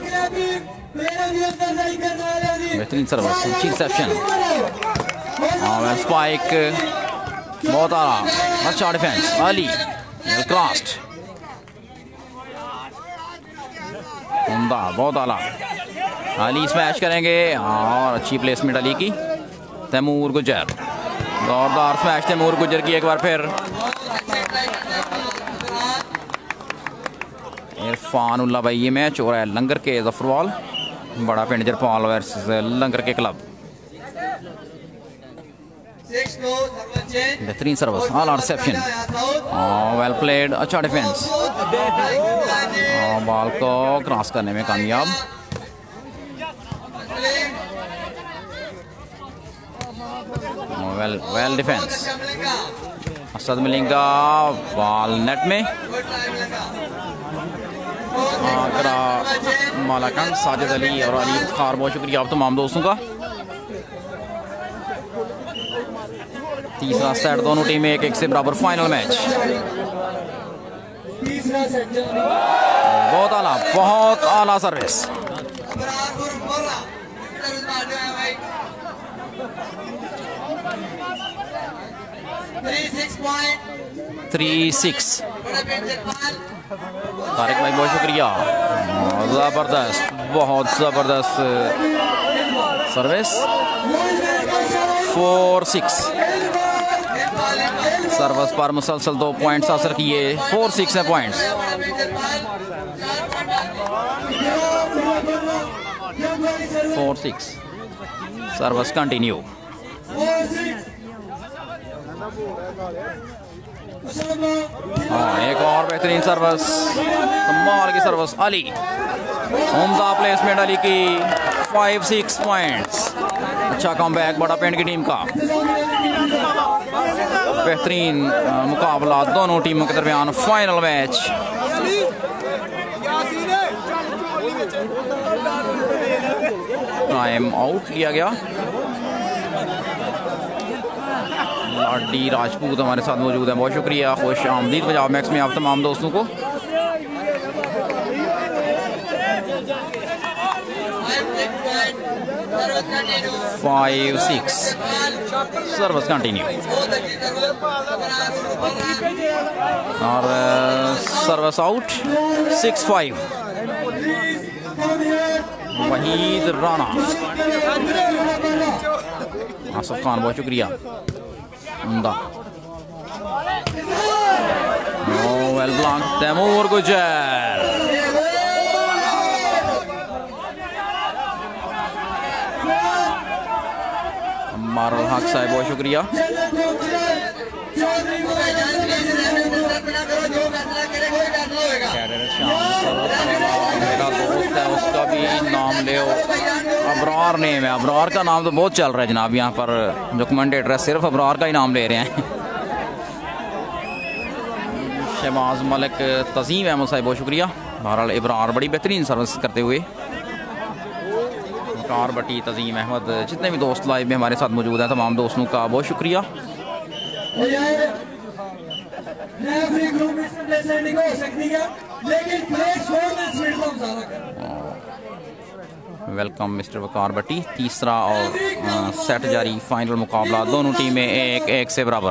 बेहतरीन सर्विस, अच्छी रिसेप्शन, स्पाइक, बहुत आला, अच्छा डिफेंस। अली क्रॉस्ड, उम्दा, बहुत आला। अली स्मैश करेंगे और अच्छी प्लेसमेंट अली की। तैमूर गुजर, जोरदार स्मैश तैमूर गुजर की एक बार फिर। इरफान उल्ला भाई ये मैच हो रहा है लंगर के जफरवाल, बड़ा पिंड जरपाल वर्सेस लंगर के क्लब। बेहतरीन service, all reception, well played, अच्छा डिफेंस, बॉल को क्रॉस करने में कामयाब। Well defence. Asad Malinga ball net में, आगरा मालाकंड, साजिद अली और अली इफ्तार बहुत शुक्रिया आप तमाम दोस्तों का। तीसरा सेट, दोनों टीमें 1-1 से बराबर। फाइनल मैच बहुत आला, बहुत आला सर्विस। 3-6 तारिक भाई, बहुत शुक्रिया। ज़बरदस्त, बहुत ज़बरदस्त सर्विस। 4-6 सर्विस पर मुसलसल 2 पॉइंट्स हासिल किए। 4-6 है पॉइंट्स। 4-6 service continue. एक और बेहतरीन सर्विस, कमाल की सर्विस अली। उम्दा प्लेसमेंट अली की। 5-6 पॉइंट्स। अच्छा कमबैक बड़ा पेंट की टीम का। बेहतरीन मुकाबला दोनों टीमों के दरमियान। Final match. टाइम आउट लिया गया। लाडी राजपूत हमारे साथ मौजूद है, बहुत शुक्रिया। खुश आमदीद पंजाब मैक्स में आप तमाम दोस्तों को। 5-6 सर्विस कंटिन्यू। और सर्विस आउट। 6-5 वहीद राना। आसफ खान, बहुत शुक्रिया। उम्दा वेल ब्लॉक। तैमूर गुजर। मारुल हक साहब, बहुत शुक्रिया। मेरा दोस्त है, उसका भी नाम ले। अबरार नेम है। अबरार का नाम तो बहुत चल रहा है जनाब यहाँ पर। जो कमेंटेटर है सिर्फ अबरार का ही नाम ले रहे हैं। शहबाज मलिक, तज़ीम अहमद साहब, बहुत शुक्रिया। बहरहाल इब्रार बड़ी बेहतरीन सर्विस करते हुए। कार बटी, तज़ीम अहमद, जितने भी दोस्त लाइव में हमारे साथ मौजूद हैं, तमाम दोस्तों का बहुत शुक्रिया। Welcome mister Waqar Bhatti. तीसरा और सेट जारी। फाइनल मुकाबला, दोनों टीमें 1-1 से बराबर।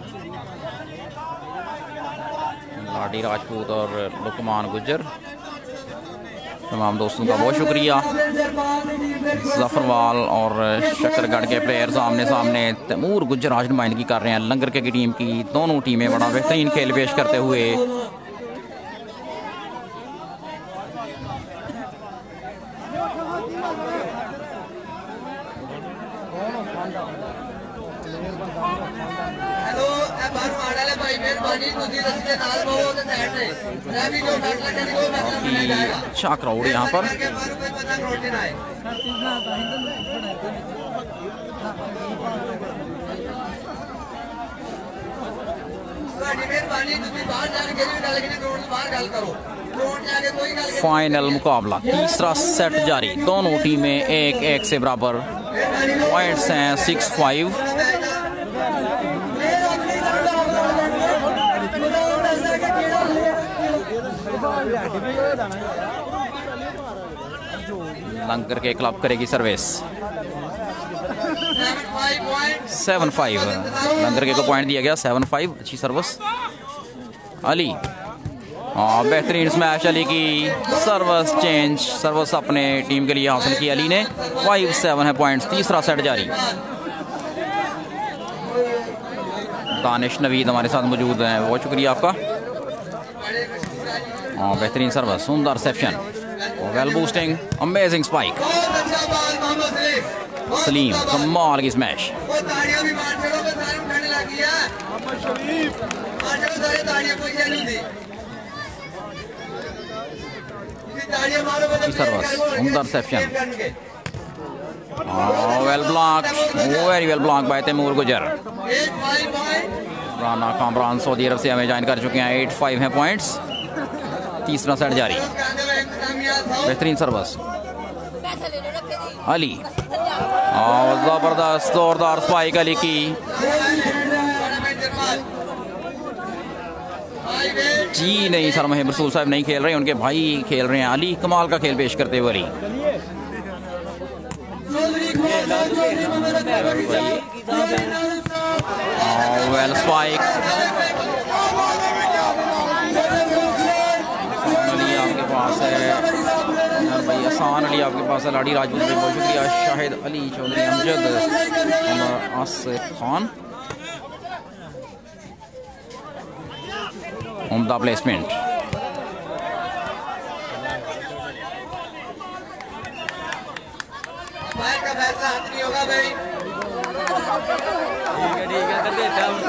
लाडी राजपूत और लुकमान गुज्जर, तमाम दोस्तों का बहुत शुक्रिया। जफरवाल और शक्करगढ़ के प्लेयर्स आमने सामने। तैमूर गुज्जर आज नुमाइंदगी कर रहे हैं लंगर के की टीम की। दोनों टीमें बड़ा बेहतरीन खेल पेश करते हुए। अच्छा क्राउड यहाँ पर। फाइनल मुकाबला, तीसरा सेट जारी। दोनों टीमें 1-1 से बराबर। पॉइंट्स हैं 6-5। लंगर के क्लब करेगी सर्विस। 7-5 लंगर के को पॉइंट दिया गया। 7-5 अच्छी सर्विस अली। बेहतरीन स्मैश अली की। सर्विस चेंज, सर्विस अपने टीम के लिए हासिल की अली ने। 5-7 है पॉइंट्स। तीसरा सेट जारी। दानिश नवीद हमारे साथ मौजूद हैं, बहुत शुक्रिया आपका। बेहतरीन सर्विस, सुंदर reception, well boosting, amazing spike. Saleem, कमाल की स्मैश। सर्विस, सुंदर reception, well block, very well block by Taimur Gujjar. Rana Kamran Saudi अरब से हमें ज्वाइन कर चुके हैं। 8-5 हैं पॉइंट्स। तीसरा सेट जारी। बेहतरीन सर्विस अली। जबरदस्त जोरदार स्पाइक अली की। जी नहीं सर, महब रसूल साहब नहीं खेल रहे हैं, उनके भाई खेल रहे हैं। अली कमाल का खेल पेश करते हुए अली। वेल स्पाइक अली आपके पास है भाई, आसान अली आपके पास है। लाड़ी राजपूत भाई बहुत शुक्रिया। शाहिद अली चौधरी अमजद आसिफ खान, उम्दा प्लेसमेंट। का फैसला हाथ नहीं होगा भाई। ठीक है कर देता हूं।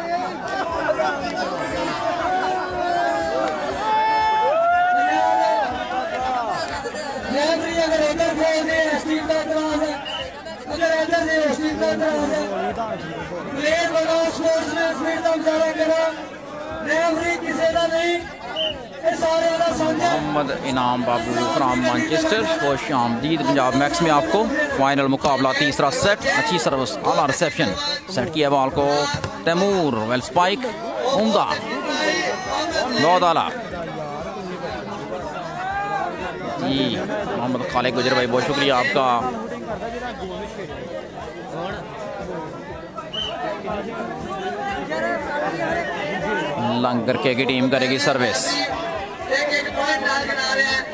अगर इधर खेल दे स्टील का क्रॉस है, अगर इधर से स्टील का क्रॉस है, प्लेयर बनाओ, स्पोर्ट्समैन स्पीड का मुजाहरा करो, रेफरी किसी का नहीं, ये सारे वाला समझे। मोहम्मद इनाम बाबू फ्राम मैनचेस्टर, खुश आमदीद पंजाब मैक्स में आपको। फाइनल मुकाबला तीसरा सेट, अच्छी सर्विस, आला रिसेप्शन, सेट किया बॉल को तैमूर, वेल स्पाइक, उम्दा, बहुत आला जी। मोहम्मद खालिद गुजर भाई बहुत शुक्रिया आपका। लंगर के की टीम करेगी सर्विस। एक पॉइंट डाल बना रहे हैं।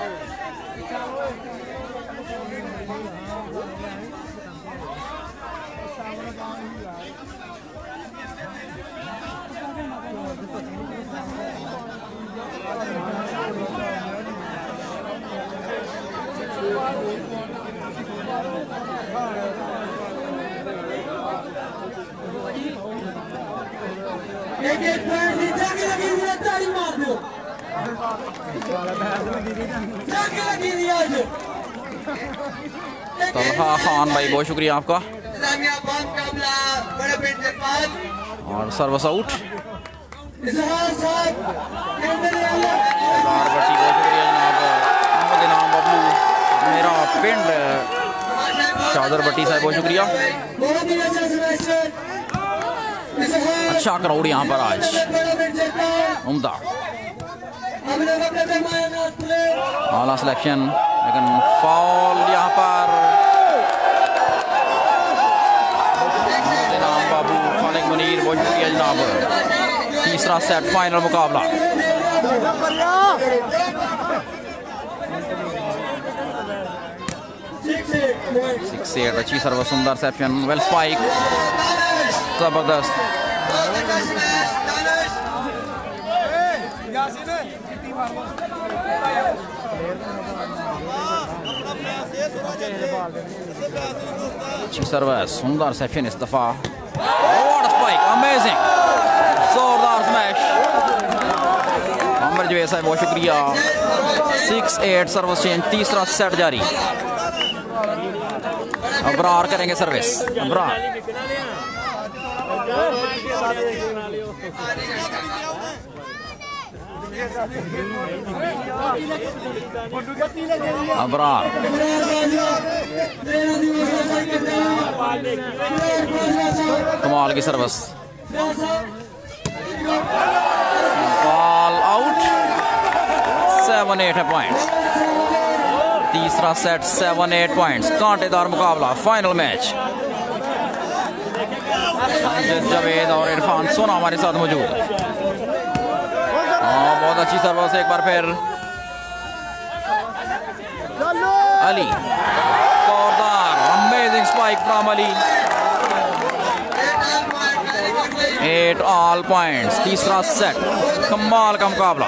एक पॉइंट नीचे की लगी हुई है, ताली मार दो। तलहा खान भाई बहुत शुक्रिया आपका। और सर्विस आउट। मोहम्मद इनाम बबलू मेरा पिंड, शादर भट्टी साहब बहुत शुक्रिया। अच्छा क्राउड यहाँ पर आज, उम्दा आला सिलेक्शन, लेकिन फॉल यहाँ पर। इनाम बाबू, खालिद मुनीर बहुत शुक्रिया जनाब। तीसरा सेट, फाइनल मुकाबला। 6-8, अच्छी सर्विस, सुंदर सेप्शन, वेल स्पाइक, जबरदस्त। अच्छी सर्विस, सुंदर सेप्शन इस दफा। व्हाट स्पाइक, अमेजिंग, जोरदार स्मैश। अमर जवेद साहब बहुत शुक्रिया। 6-8 सर्विस चेंज, तीसरा सेट जारी। अबरार करेंगे सर्विस, अबरार। अबरार कमाल की सर्विस, बॉल आउट। 7-8 है पॉइंट। तीसरा सेट 7-8 पॉइंट्स, कांटेदार मुकाबला, फाइनल मैच। जावेद और इरफान सोना हमारे साथ मौजूद। बहुत अच्छी सर्विस एक बार फिर। अली, जोरदार, amazing spike from Ali. 8 all points, तीसरा सेट, कमाल का मुकाबला।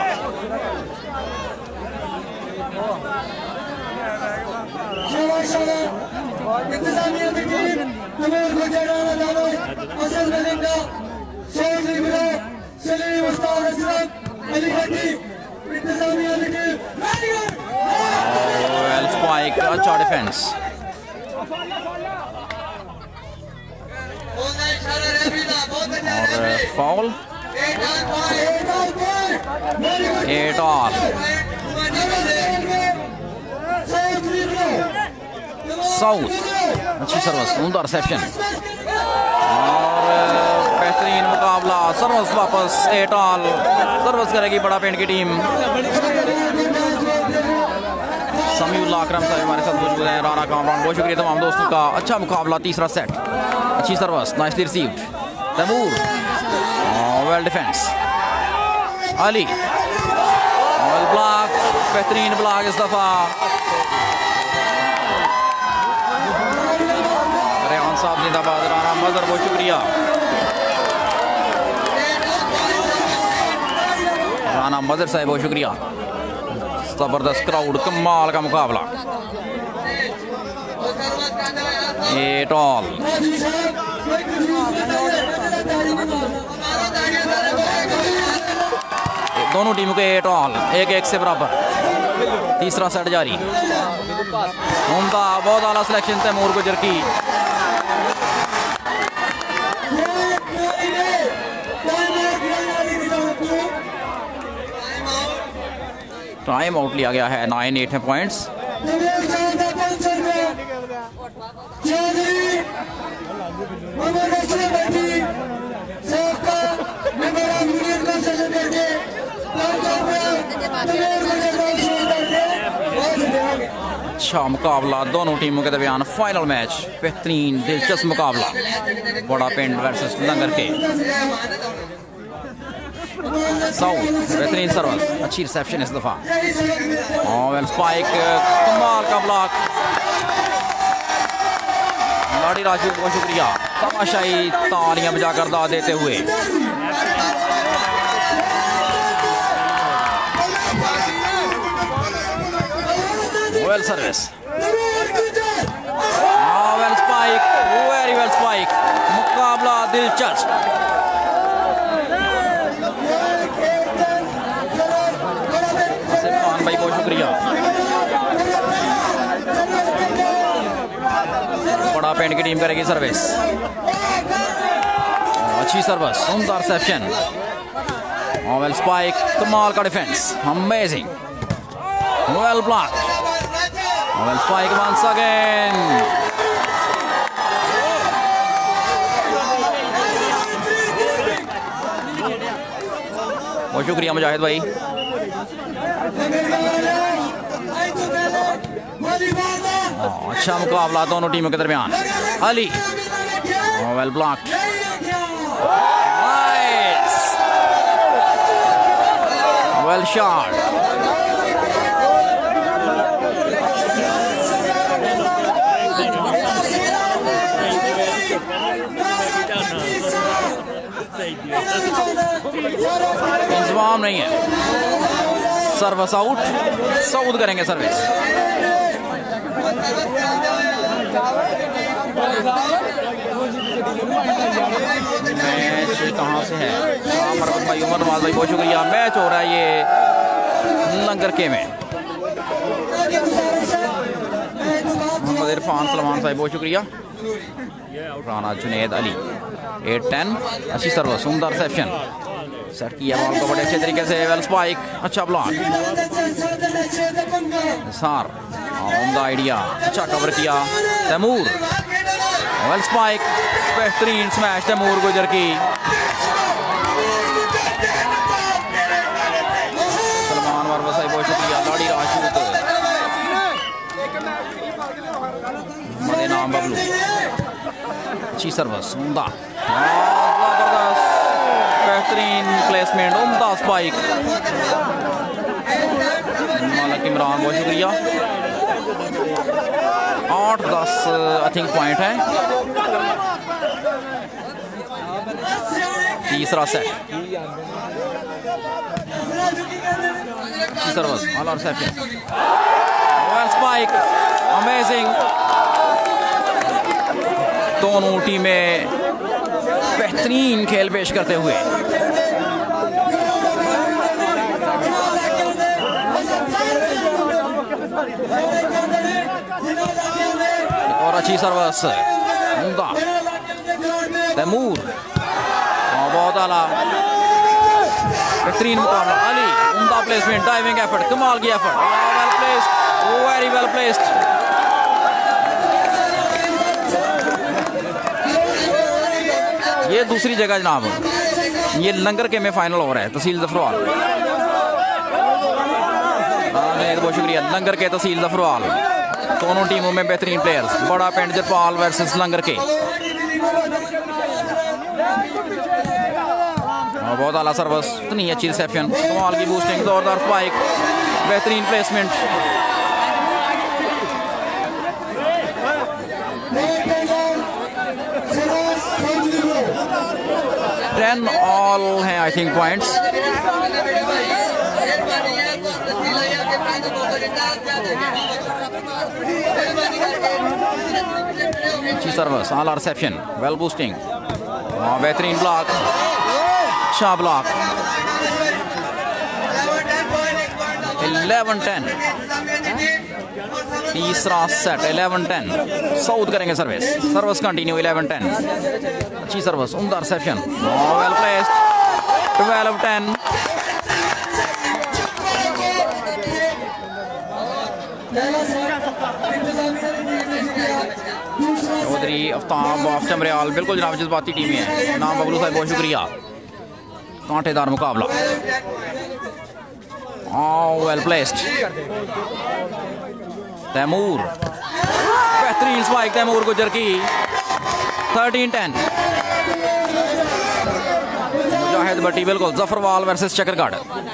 स्पाइक, अच्छा डिफेंस। और फाउल। 8 ऑल। साउथ, अच्छी सर्विस, उमदा रिसेप्शन। और बेहतरीन मुकाबला। सर्वस वापस 8 ऑल। सर्वस करेगी बड़ा पेंट की टीम। समीउल्लाह अकरम साहब हमारे साथ मौजूद हैं। राना कामरान, बहुत शुक्रिया तमाम दोस्तों का। अच्छा मुकाबला, तीसरा सेट, अच्छी service, nicely received. Taimur, well defence. Ali, well block, बेहतरीन ब्लॉक इस दफा। रेहान साहब जिंदाबाद। राना मजर, बहुत शुक्रिया। राना मजर साहब, बहुत शुक्रिया। जबरदस्त क्राउड, कमाल का मुकाबला। 8 ऑल। दोनों टीमों के 8 ऑल, 1-1 से बराबर। तीसरा सेट जारी। उम्दा, बहुत आला सिलेक्शन तैमूर गुजर की। टाइम आउट लिया गया है। 9-8 है पॉइंट्स। अच्छा मुकाबला दोनों टीमों के दरमियान। फाइनल मैच, बेहतरीन दिलचस्प मुकाबला। बड़ा पेंट वर्सेस लंगर के। साउथ, बेहतरीन सर्वस, अच्छी रिसेप्शन इस दफा। वेल स्पाइक, कमाल का ब्लॉक। लाड़ी राजू, बहुत शुक्रिया। तमाशाई तालियां बजाकर दाद देते हुए। Well service, well spike, very well spike. मुकाबला दिलचस्प। भाई बहुत शुक्रिया। बड़ा पेंट की टीम करेगी सर्विस। अच्छी सर्विस, सुंदर रिसेप्शन। वेल स्पाइक, कमाल का defence, amazing. Well block, well spike once again. बहुत शुक्रिया मुजाहिद भाई। अच्छा मुकाबला दोनों टीमों के दरमियान। Ali, well block, well shot. इंतजाम नहीं है। सर्विस आउट, साउथ करेंगे सर्विस। मैच कहाँ से है? मरहमत भाई, उमर नवाज भाई, बहुत शुक्रिया। मैच हो रहा है ये लंगर के में। मोहम्मद इरफान सलमान साहब, बहुत शुक्रिया। राना जुनेद अली, 8-10। अच्छी सर्विस, उम्दा रिसेप्शन। सेट किया बॉल को बड़े अच्छे तरीके से। वेल स्पाइक, अच्छा ब्लॉक। सार, उम्दा आइडिया, अच्छा कवर किया। तैमूर, वेल स्पाइक, बेहतरीन स्मैश तैमूर गुजर की। सलमान वर्मा साहब, बहुत शुक्रिया। लाड़ी राजपूत, नाम बबलू, अच्छी सर्विस, उम्दा, जबरदस्त, बेहतरीन प्लेसमेंट, उम्दा स्पाइक। मालिक इमरान, बहुत शुक्रिया। 8-10 आई थिंक पॉइंट है। तीसरा set, service, all reception, well spike, amazing. दोनों टीमें बेहतरीन खेल पेश करते हुए। और अच्छी सर्विस, उम्दा। तैमूर, बहुत आला, बेहतरीन मुकाबला। अली, उम्दा प्लेसमेंट, डाइविंग एफर्ट, कमाल की effort, well placed, very well placed. ये दूसरी जगह जनाब, ये लंगर के में फाइनल हो रहा है तहसील जफरवाल। बहुत शुक्रिया। लंगर के तहसील जफरवाल, दोनों टीमों में बेहतरीन प्लेयर्स, बड़ा पिंड जरपाल वर्सेस लंगर के। और बहुत आला सर्विस, इतनी अच्छी रिसेप्शन, कमाल की बूस्टिंग, जोरदार स्पाइक, बेहतरीन प्लेसमेंट। 10 ऑल हैं आई थिंक पॉइंट्स। अच्छी सर्विस, आला रिसेप्शन, वेल बूस्टिंग, बेहतरीन ब्लॉक, अच्छा ब्लॉक। 11-10 तीसरा सेट, 11-10 साउथ करेंगे सर्विस, सर्विस कंटिन्यू 11-10। अच्छी सर्विस, उम्दा reception, well placed, 12-10। Chaudhry Aftab of Chamriyal, बिल्कुल जनाब जज्बाती टीम है। नाम बबलू साहब, बहुत शुक्रिया। कांटेदार मुकाबला, वेल प्लेस्ड। तैमूर, बेहतरीन स्पाइक तैमूर गुजर की। 13-10 मुजाहिद भट्टी, बिल्कुल जफरवाल वर्सेस चकरगढ़।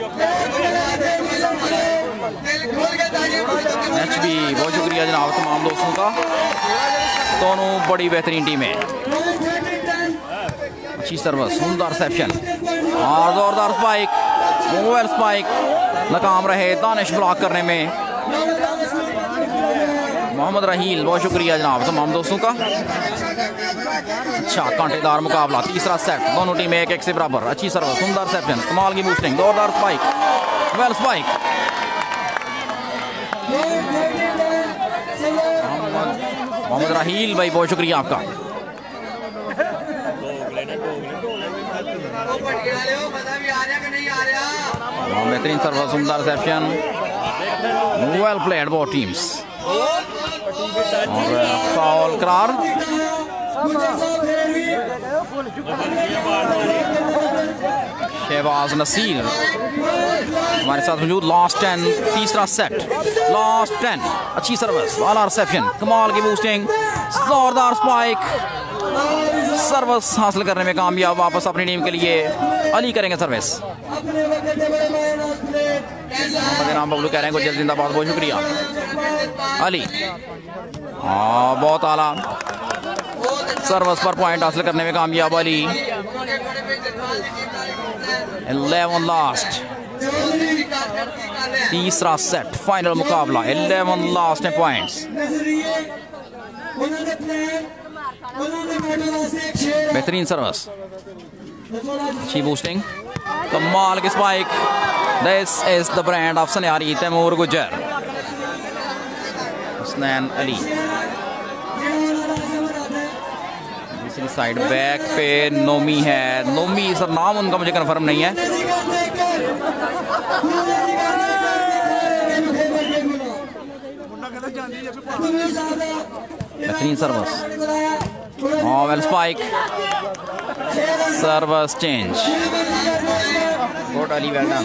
HB, बहुत शुक्रिया जनाब तमाम दोस्तों का, दोनों बड़ी बेहतरीन टीमें। अच्छी सर्विस, सुंदर रिसेप्शन और जोरदार स्पाइक, वेल स्पाइक, नाकाम रहे दानिश ब्लॉक करने में। मोहम्मद रहील, बहुत शुक्रिया जनाब तमाम दोस्तों का। अच्छा कांटेदार मुकाबला, तीसरा सेट, दोनों टीमें 1-1 से बराबर। अच्छी सर्विस, सुंदर रिसेप्शन, कमाल की बूस्टिंग, जोरदार spike, well spike. Mohammad Raheel भाई, बहुत शुक्रिया आपका। बेहतरीन सर्विस, सुंदर reception, well played both teams. और फाउल करार। शहबाज नसीर हमारे साथ मौजूद। लास्ट 10 तीसरा सेट, लास्ट 10। अच्छी सर्विस, आला रिसेप्शन, कमाल की बूस्टिंग, जोरदार स्पाइक, सर्विस हासिल करने में कामयाब। वापस अपनी टीम के लिए अली करेंगे सर्विस। नाम बबलू कह रहे हैं गुजर जिंदाबाद, बहुत शुक्रिया अली। बहुत आला सर्विस पर पॉइंट हासिल करने में कामयाब अली। 11 लास्ट, तीसरा सेट, फाइनल मुकाबला, 11 लास्ट है पॉइंट्स। बेहतरीन सर्विस, अच्छी बूस्टिंग, कमाल की spike. This is the brand of Sanyari Taimur Gujjar. Husnain Ali दूसरी साइड, बैक पे नोमी है। नोमी सर नाम उनका मुझे कंफर्म नहीं है। बेहतरीन service, well spike, service change, good Ali, well done.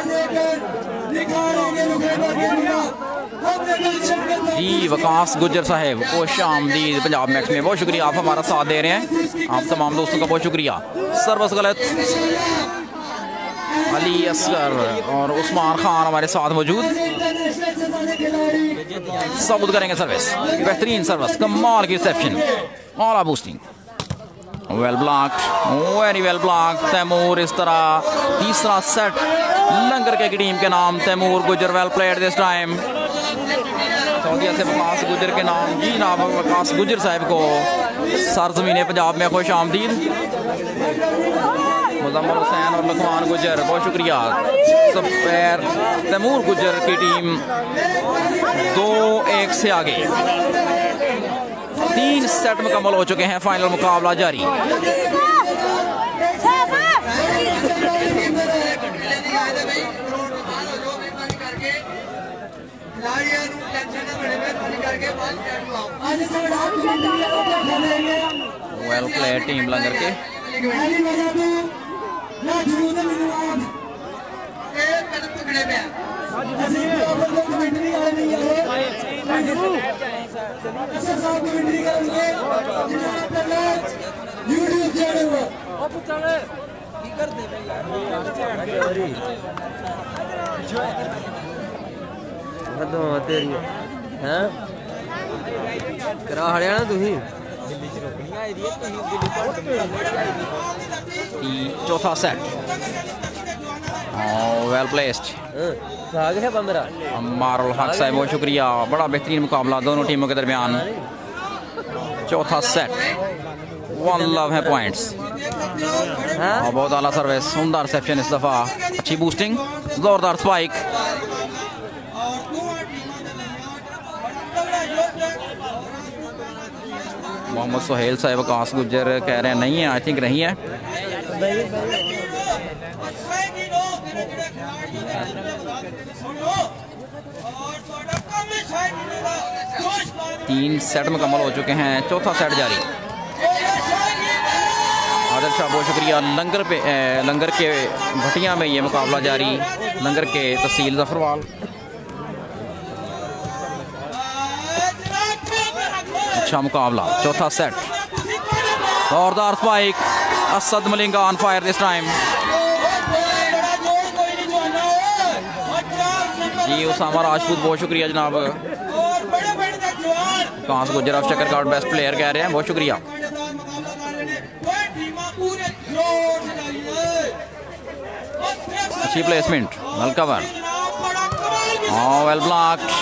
जी वकास गुजर साहब, खुश आमदीद पंजाब मैक्स में, बहुत शुक्रिया, आप हमारा साथ दे रहे हैं। आप तमाम दोस्तों का बहुत शुक्रिया। सर्विस गलत, अली असगर और उस्मान खान हमारे साथ मौजूद। सबूत करेंगे सर्विस, बेहतरीन सर्विस, कमाल की रिसेप्शन, ऑला boosting, well blocked, very well blocked. Taimur इस तरह तीसरा सेट लंगर के टीम के नाम Taimur Gujjar, well played this time. Saudia से वकास गुजर के नाम, जी नाम वकास गुजर साहब को सरजमीन पंजाब में खुश आमदीद। मुजम्मल हुसैन और लखमान गुजर, बहुत शुक्रिया। सब पैर तैमूर गुजर की टीम 2-1 से आगे। 3 सेट मुकम्मल हो चुके हैं, फाइनल मुकाबला जारी। वेल प्लेड टीम लंगर के, पहली वजह तो ना जुनून मिलवान एक कदम पकड़े पे ਅਸੀਂ ਪ੍ਰੋਪਰ ਕਮੈਂਟਰੀ ਵਾਲੇ ਨਹੀਂ ਆਏ ਅਸਾਂ ਸਾਬ ਕਮੈਂਟਰੀ ਕਰਾਂਗੇ ਜਿਹਨਾਂ ਨੇ ਪਹਿਲਾਂ YouTube ਚੈਨਲ ਉਹ ਪੁੱਛਾਂਗੇ ਕੀ ਕਰਦੇ ਬਈ ਯਾਰ ਹਦੋਂ ਤੇਰੀ ਹੈ ਕਰਾ ਹੜਿਆ ਨਾ ਤੁਸੀਂ चौथा सेट वेल प्लेस्ड साग है बंदरा मारुल हक साहब बहुत शुक्रिया। बड़ा बेहतरीन मुकाबला दोनों टीमों के दरमियान। चौथा सेट 1 लव है पॉइंट्स। बहुत आला सर्विस, उमदा रिसेप्शन इस दफ़ा, अच्छी बूस्टिंग, जोरदार स्पाइक। मोहम्मद सोहेल साहब आकाश गुज्जर कह रहे हैं नहीं है, आई थिंक नहीं है। तीन सेट मुकम्मल हो चुके हैं, चौथा सेट जारी। आदिल शाह बहुत शुक्रिया। लंगर के भटिया में ये मुकाबला जारी, लंगर के तहसील जफरवाल। अच्छा मुकाबला, चौथा सेट, जोरदार spike, Asad Malinga on fire this time. जी उसामा राजपूत बहुत शुक्रिया जनाब। कांस गुजर ऑफ चक्कर कार्ड बेस्ट प्लेयर कह रहे हैं, बहुत शुक्रिया। अच्छी placement, well cover, well blocked.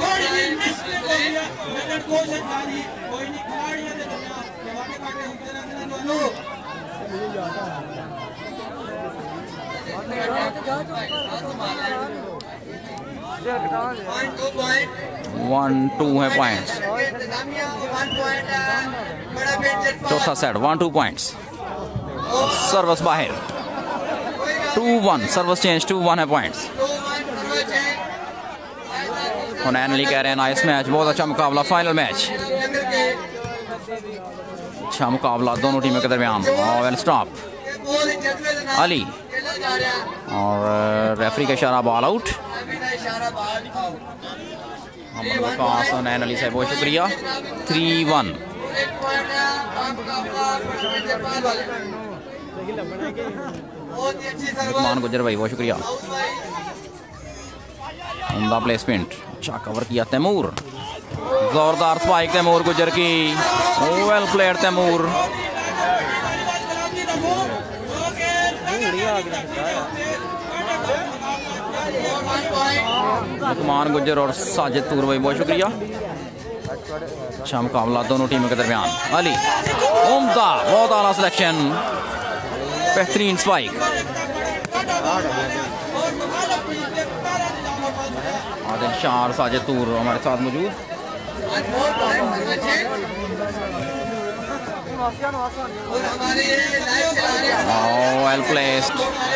One two है पॉइंट्स। चौथा सेट 1-2 पॉइंट्स। सर्विस बाहर 2-1, सर्विस चेंज 2-1 है पॉइंट्स। हुनैन अली कह रहे हैं नाइस मैच, बहुत अच्छा मुकाबला, फाइनल मैच। अच्छा मुकाबला दोनों टीमों के दरमियान। वेल स्टॉप अली और रेफरी का इशारा, बॉल आउट। हुनैन अली साहब बहुत शुक्रिया। 3-1। लुकमान गुजर भाई बहुत शुक्रिया। उम्दा प्लेसमेंट, अच्छा कवर किया तैमूर, जोरदार स्पाइक तैमूर गुजर की, वेल प्लेड तैमूर। लुकमान गुजर और साजिद तूर भाई बहुत शुक्रिया। अच्छा मुकाबला दोनों टीमों के दरमियान। अली उम्दा, बहुत आला सिलेक्शन, बेहतरीन स्पाइक। आदिल शाह और साजिद तूर हमारे साथ मौजूद। Well placed,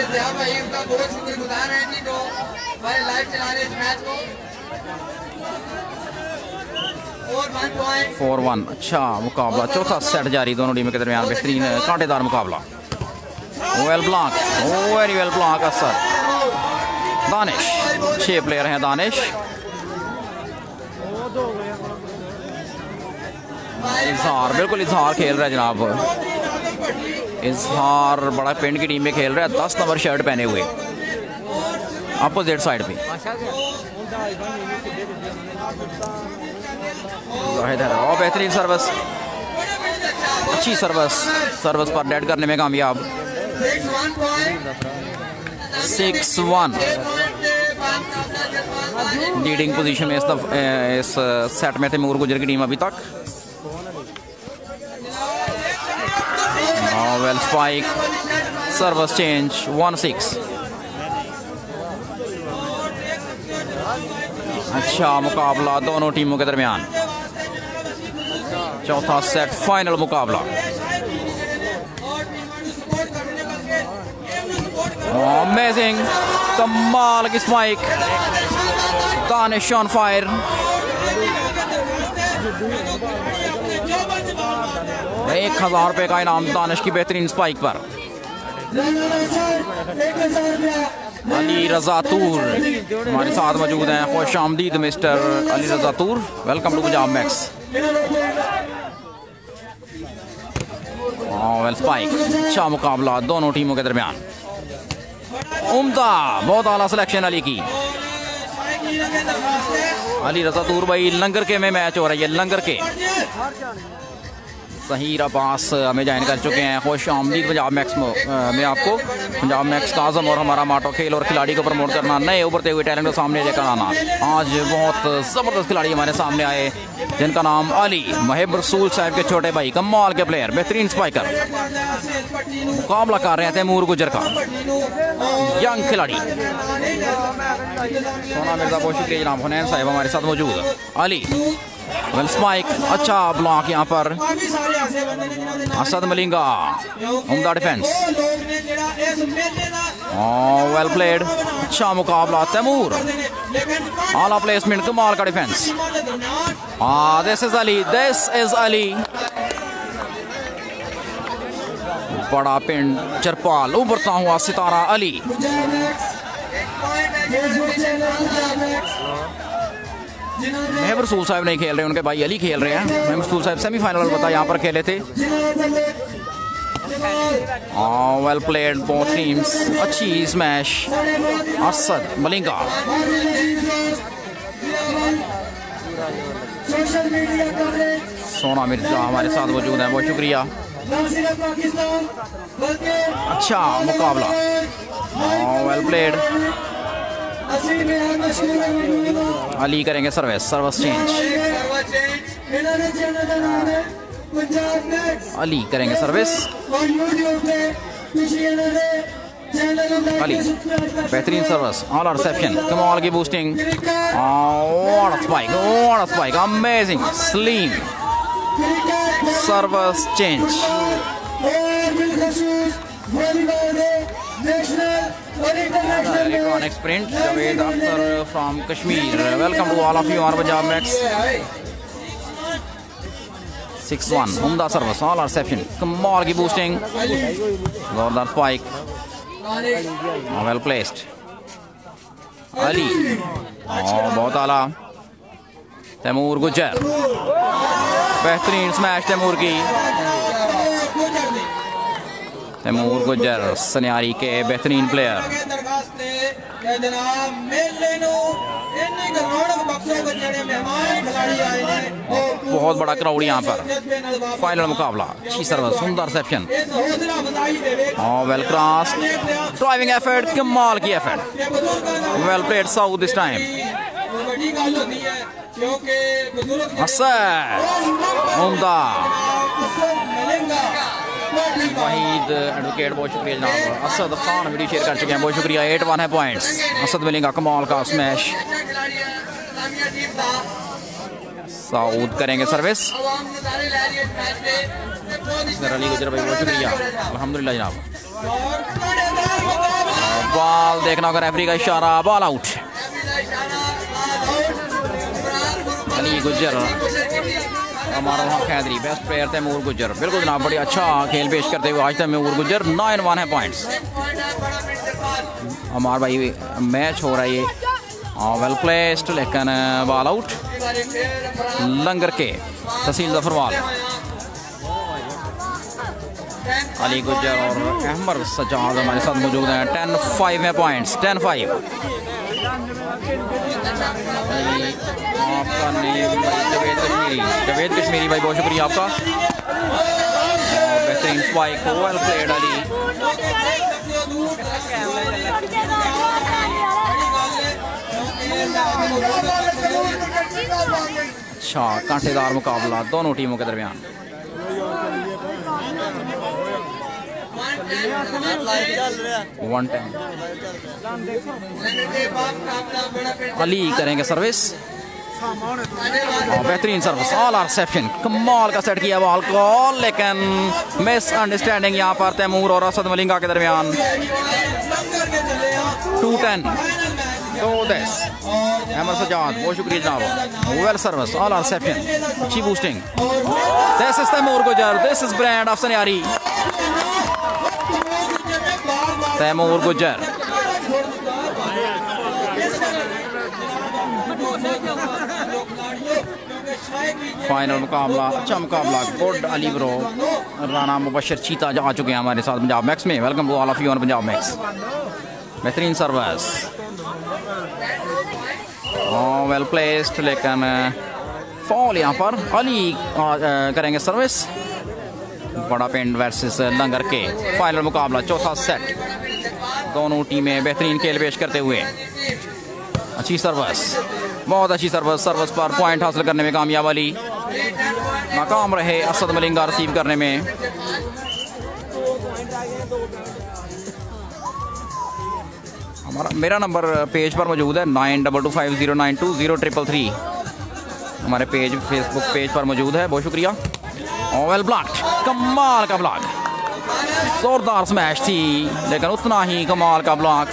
4-1। अच्छा मुकाबला, चौथा सेट जारी दोनों टीमों के दरमियान, बेहतरीन कांटेदार मुकाबला। Well block, very well block Asad. Danish, 6 player हैं दानिश। इजहार, बिल्कुल इजहार खेल रहा है जनाब। इजहार बड़ा पिंड की टीम में खेल रहा है, 10 नंबर शर्ट पहने हुए, अपोजिट साइड पे। और बेहतरीन सर्विस, अच्छी सर्विस पर डेड करने में कामयाब। 6-1 लीडिंग पोजीशन में इस सेट में तैमूर गुजर की टीम अभी तक। Well spike, service change 1-6। अच्छा मुकाबला दोनों टीमों के दरमियान, चौथा सेट फाइनल मुकाबला। अमेजिंग, कमाल की स्पाइक, दानिश ऑन फायर, ₹1000 का इनाम दानिश की बेहतरीन स्पाइक पर। अली रजा तूर हमारे साथ मौजूद हैं। खुश आमदीद mister Ali Raza Toor, welcome to Punjab Max. Well spike, अच्छा मुकाबला दोनों टीमों के दरमियान। उम्दा, बहुत आला सिलेक्शन अली की। अली रजा तूर भाई लंगर के में मैच हो रहा है, लंगर के। सहीर अब्बास हमें ज्वाइन कर चुके हैं। खुश आमदीद पंजाब मैक्स में आपको। पंजाब मैक्स का आज़म और हमारा माटो खेल और खिलाड़ी को प्रमोट करना, नए उभरते हुए टैलेंट को सामने लेकर आना। आज बहुत ज़बरदस्त खिलाड़ी हमारे सामने आए जिनका नाम अली महब रसूल साहब के छोटे भाई, कमाल के प्लेयर, बेहतरीन स्पाइकर। मुकाबला कर रहे हैं तैमूर गुजर का, यंग खिलाड़ी। सोना मिर्जा बहुत शुक्रिया जनाब। हुनैन साहब हमारे साथ मौजूद। अली वेल स्पाइक, अच्छा ब्लॉक यहाँ पर। असद मलिंगा, उम्दा डिफेंस, वेल प्लेड, अच्छा मुकाबला। तैमूर आला प्लेसमेंट, कमाल का defence. This is Ali, this is Ali. बड़ा पिंड चरपाल, उभरता हुआ सितारा अली। महब रसूल साहब नहीं खेल रहे, उनके भाई अली खेल रहे हैं। महब रसूल साहब सेमीफाइनल पता यहाँ पर खेले थे। वेल प्लेड बोथ टीम्स, अच्छी स्मैश। असद मलिंगा, सोना मिर्जा हमारे साथ मौजूद हैं, बहुत शुक्रिया। अच्छा मुकाबला, वेल प्लेड। अली करेंगे सर्विस चेंज। अली करेंगे सर्विस। अली बेहतरीन सर्विस, ऑल रिसेप्शन, कमाल की boosting. What a spike, amazing Saleem service change. Electronic sprint, Javed Akhtar from Kashmir. Welcome to all of you on Punjab Max. 6-1, उम्दा सर्विस, ऑल रिसेप्शन, कमाल की boosting, जोरदार spike, well placed. Ali बहुत आला। तैमूर गुजर, बेहतरीन स्मैश तैमूर की। तैमूर गुजर सन्यारी के बेहतरीन प्लेयर। बहुत बड़ा क्राउड यहाँ पर। फाइनल मुकाबला, अच्छी सर्विस, सुंदर reception, well cross, driving effort, कमाल की effort, well played Saud this time. उम्दा वहीद एडवोकेट, बहुत शुक्रिया जनाब। असद खान वीडियो शेयर कर चुके हैं, बहुत शुक्रिया। 8-1 है पॉइंट्स। असद मिलेगा, कमाल का स्मैश। साउथ करेंगे सर्विस। अली गुजर भाई बहुत शुक्रिया, अल्हम्दुलिल्लाह जनाब। बॉल देखना होगा, रेफरी का इशारा, बॉल आउट। अली गुजर, हमारा वहाँ खैदरी, बेस्ट प्लेयर तैमूर गुजर। बिल्कुल जनाब, बड़ी अच्छा खेल पेश करते हुए आज तैमूर गुजर। 9-1 है पॉइंट्स। हमारा भाई मैच हो रहा है ये, वेल प्लेस्ड, लेकिन बॉल आउट। लंगर के तहसील जफरवाल, अली गुजर और अहमद सजाद हमारे साथ मौजूद हैं। 10-5 है पॉइंट्स, 10-5। आपका नेम जवेद कश्मीरी भाई, बहुत शुक्रिया आपका। बेहतरीन स्पाइक, वेल प्लेड अली। अच्छा कांटेदार मुकाबला दोनों टीमों के दरमियान। अली करेंगे सर्विस, बेहतरीन सर्विस, ऑल रिसेप्शन, कमाल का सेट किया बॉल को, लेकिन मिस अंडरस्टैंडिंग यहाँ पर तैमूर और असद मलिंगा के दरमियान। 2-10 तो दिस अहमद सजाद, बहुत शुक्रिया जनाब, well service, all are reception, अच्छी boosting. This is Taimur Gujjar, this is brand of Saniyari, Taimur Gujjar. Final मुकाबला, अच्छा मुकाबला, गुड अली ब्रो, राना मुबशर चीता आ चुके हैं हमारे साथ पंजाब मैक्स में। Welcome to all of you on Punjab Max. बेहतरीन सर्विस, वेल प्लेस्ड, लेकिन फॉल यहाँ पर अली करेंगे सर्विस। बड़ा पिंड वर्सेस लंगर के फाइनल मुकाबला, चौथा सेट, दोनों टीमें बेहतरीन खेल पेश करते हुए। अच्छी सर्विस, बहुत अच्छी सर्विस, सर्विस पर पॉइंट हासिल करने में कामयाब अली, नाकाम रहे असद मलिंगा रिसीव करने में। मेरा नंबर पेज पर मौजूद है 9225092033। हमारे पेज फेसबुक पेज पर मौजूद है, बहुत शुक्रिया। वेल ब्लॉक्ड, कमाल का ब्लॉक, जोरदार स्मैश थी लेकिन उतना ही कमाल का ब्लॉक।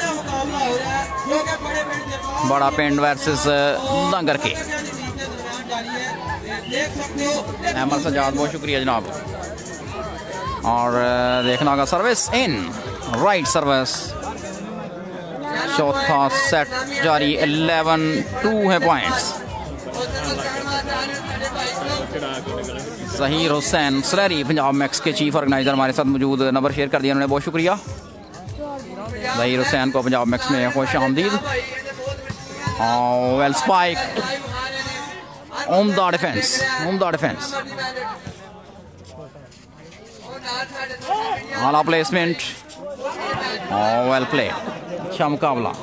बड़ा पिंड वर्सेस लंगर के, अहमद सजाद, बहुत शुक्रिया जनाब। और देखना होगा सर्विस इन, राइट सर्विस, चौथा सेट जारी, 11-2 है पॉइंट्स। ज़हीर हुसैन सलैरी पंजाब मैक्स के चीफ ऑर्गेनाइजर हमारे साथ मौजूद, नंबर शेयर कर दिया उन्होंने, बहुत शुक्रिया। ज़हीर हुसैन को पंजाब मैक्स में खुश आमदीद। वेल स्पाइक, उम्दा डिफेंस, उम्दा डिफेंस, आला प्लेसमेंट, वेल प्ले, अच्छा मुकाबला,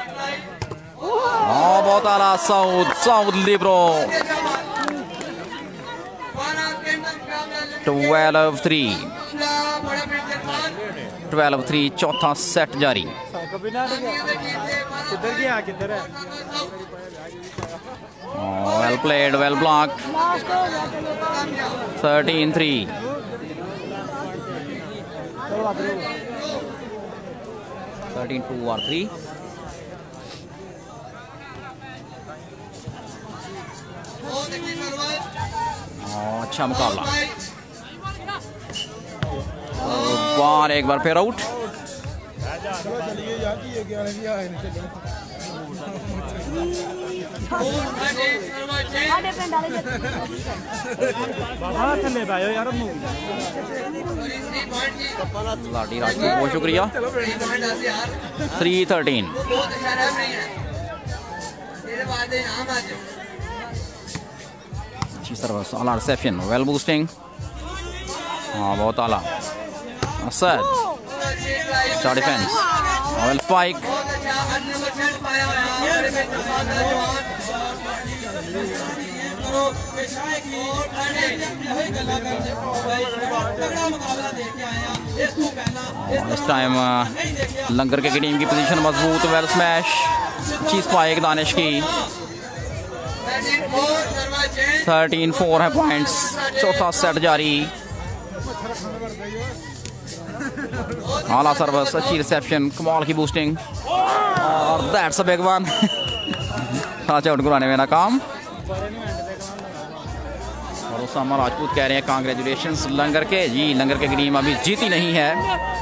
बहुत आला। साउद लिब्रो, 12-3, चौथा सेट जारी। Well played, well blocked, 13-3। 13-2 और 3। अच्छा मुकाबला, बार एक बार फिर आउट। लाडी राजपूत, बहुत शुक्रिया। 3-13। अच्छी सर्विस, आला रिसेप्शन, वेल बूस्टिंग, हाँ बहुत आला। असद, अच्छा डिफेंस, वेल स्पाइक, इस टाइम लंगर के टीम की पोजीशन मजबूत, वेल स्मैश, अच्छी स्पाइक दानिश की। 13-4 है पॉइंट्स, चौथा सेट जारी। आला सर्विस, अच्छी रिसेप्शन, कमाल की बूस्टिंग, और that's a big one. Touch out कराने में नाकाम। और उसामा राजपूत कह रहे हैं कांग्रेचुलेशंस लंगर के। जी, लंगर के टीम अभी जीती नहीं है,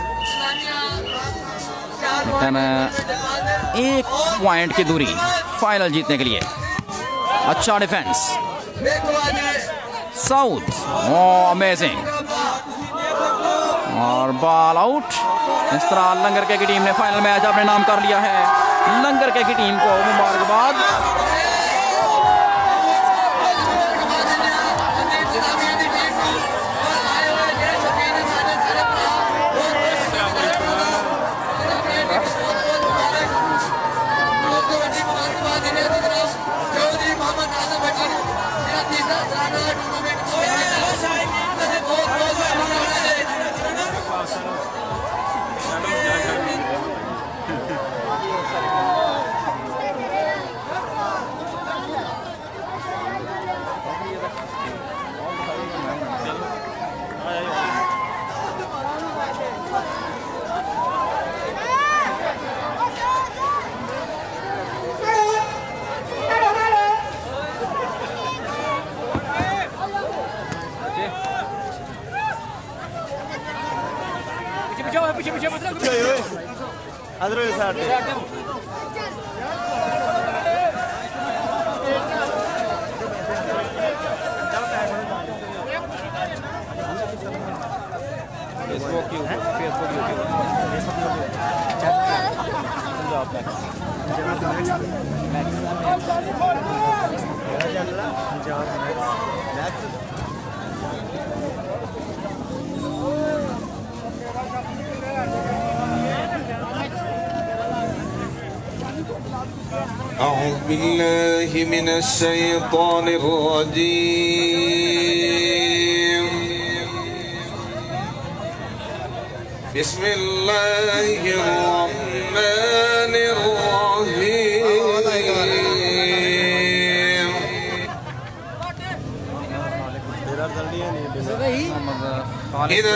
लेकिन 1 पॉइंट की दूरी फाइनल जीतने के लिए। अच्छा डिफेंस, साउथ, अमेजिंग, और बॉल आउट। इस तरह लंगर के टीम ने फाइनल मैच अपने नाम कर लिया है। लंगर के टीम को मुबारकबाद। أعوذ بالله من الشيطان الرجيم. بسم الله الرحمن الرحيم. إذا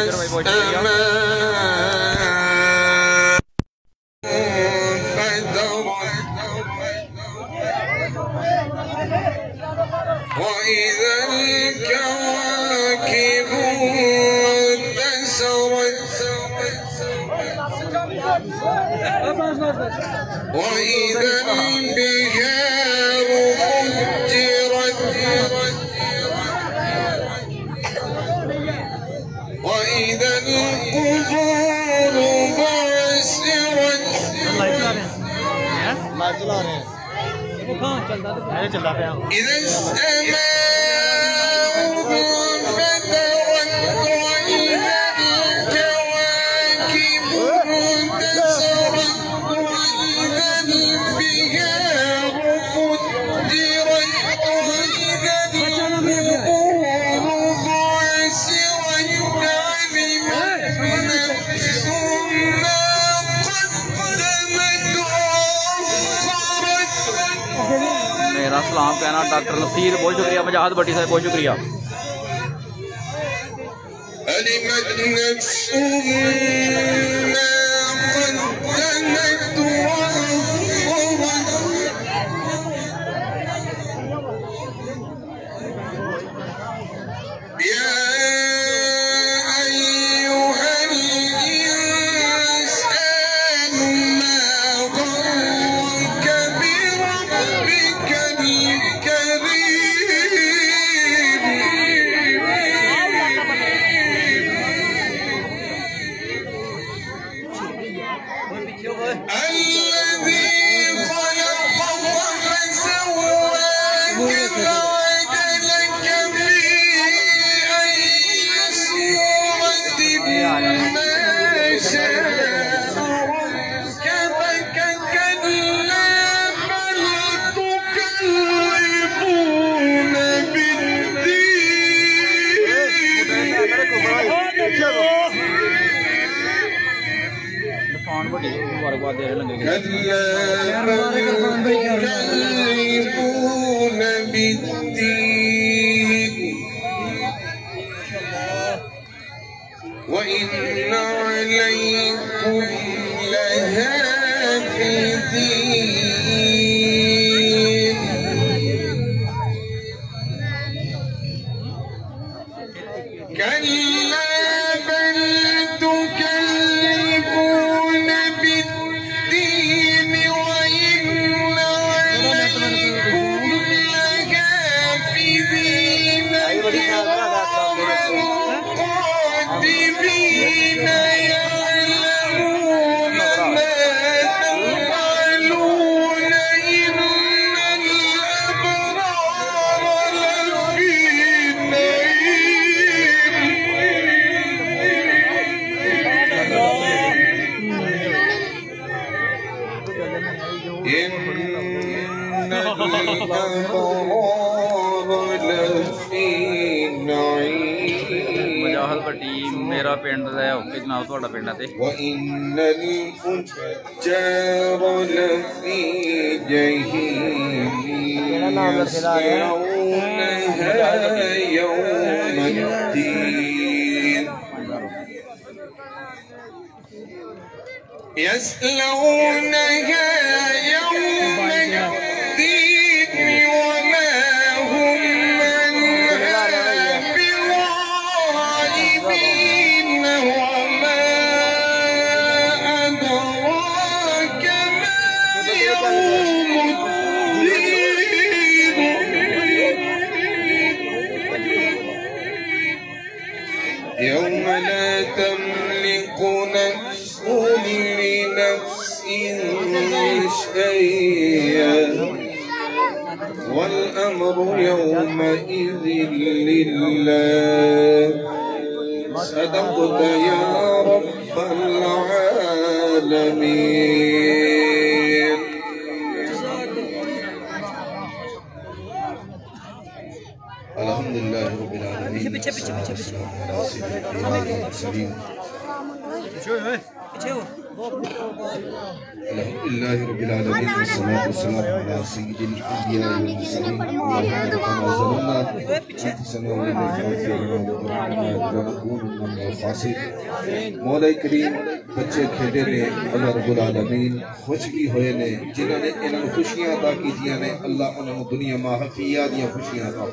وإذا الكواكب انتثرت وإذا البحار فجرت وإذا القبور بعثرت إذا السماء انفطرت وإذا الكواكب انتثرت وإذا البحار فجرت وإذا القبور بعثرت علمت نفس ما قدمت وأخرت. मेरा सलाम कहना डॉक्टर नसीर, बहुत शुक्रिया। मजाहद भट्टी साहब बहुत शुक्रिया। علمت نفس ما قدمت وأخرت. يا أيها الإنسان ما غرك بربك الذي خلقك فسواك فعدلك في أي صورة ما شاء ركبك. كلا بل تكذبون بالدين وإن عليكم لحافظين. كلا بل تكذبون بالدين وإن عليكم لحافظين كراما قاتبين يعلمون ما تفعلون. إن الأبرار لفي إن الأبرار لفي نعيم. मजाहद भट्टी मेरा पिंड है। ओके जनाब, ਤੁਹਾਡਾ ਪਿੰਡ है। وإن الفجار لفي جحيم يصلونها يوم الدين. يصلونها يوم الدين وما هم عنها بغائبين وما يوم لا تملك نفس لنفس شيئا والأمر يومئذ لله. صدقت يا رب العالمين. अल्हम्दुलिल्लाह रब्बिल आलमीन। अल्हम्दुलिल्लाह रब्बिल आलमीन वस्सलातु वस्सलामु अला सय्यिदिल अंबिया वल मुरसलीन। मौला करीम बच्चे खेडे ने अल्लाह रब्बुल आलमीन खुश भी होए ने जिन्होंने इन्होंने खुशियां अता कीतियां ने अल्लाह उन्होंने दुनिया माहफिया दी खुशियां अता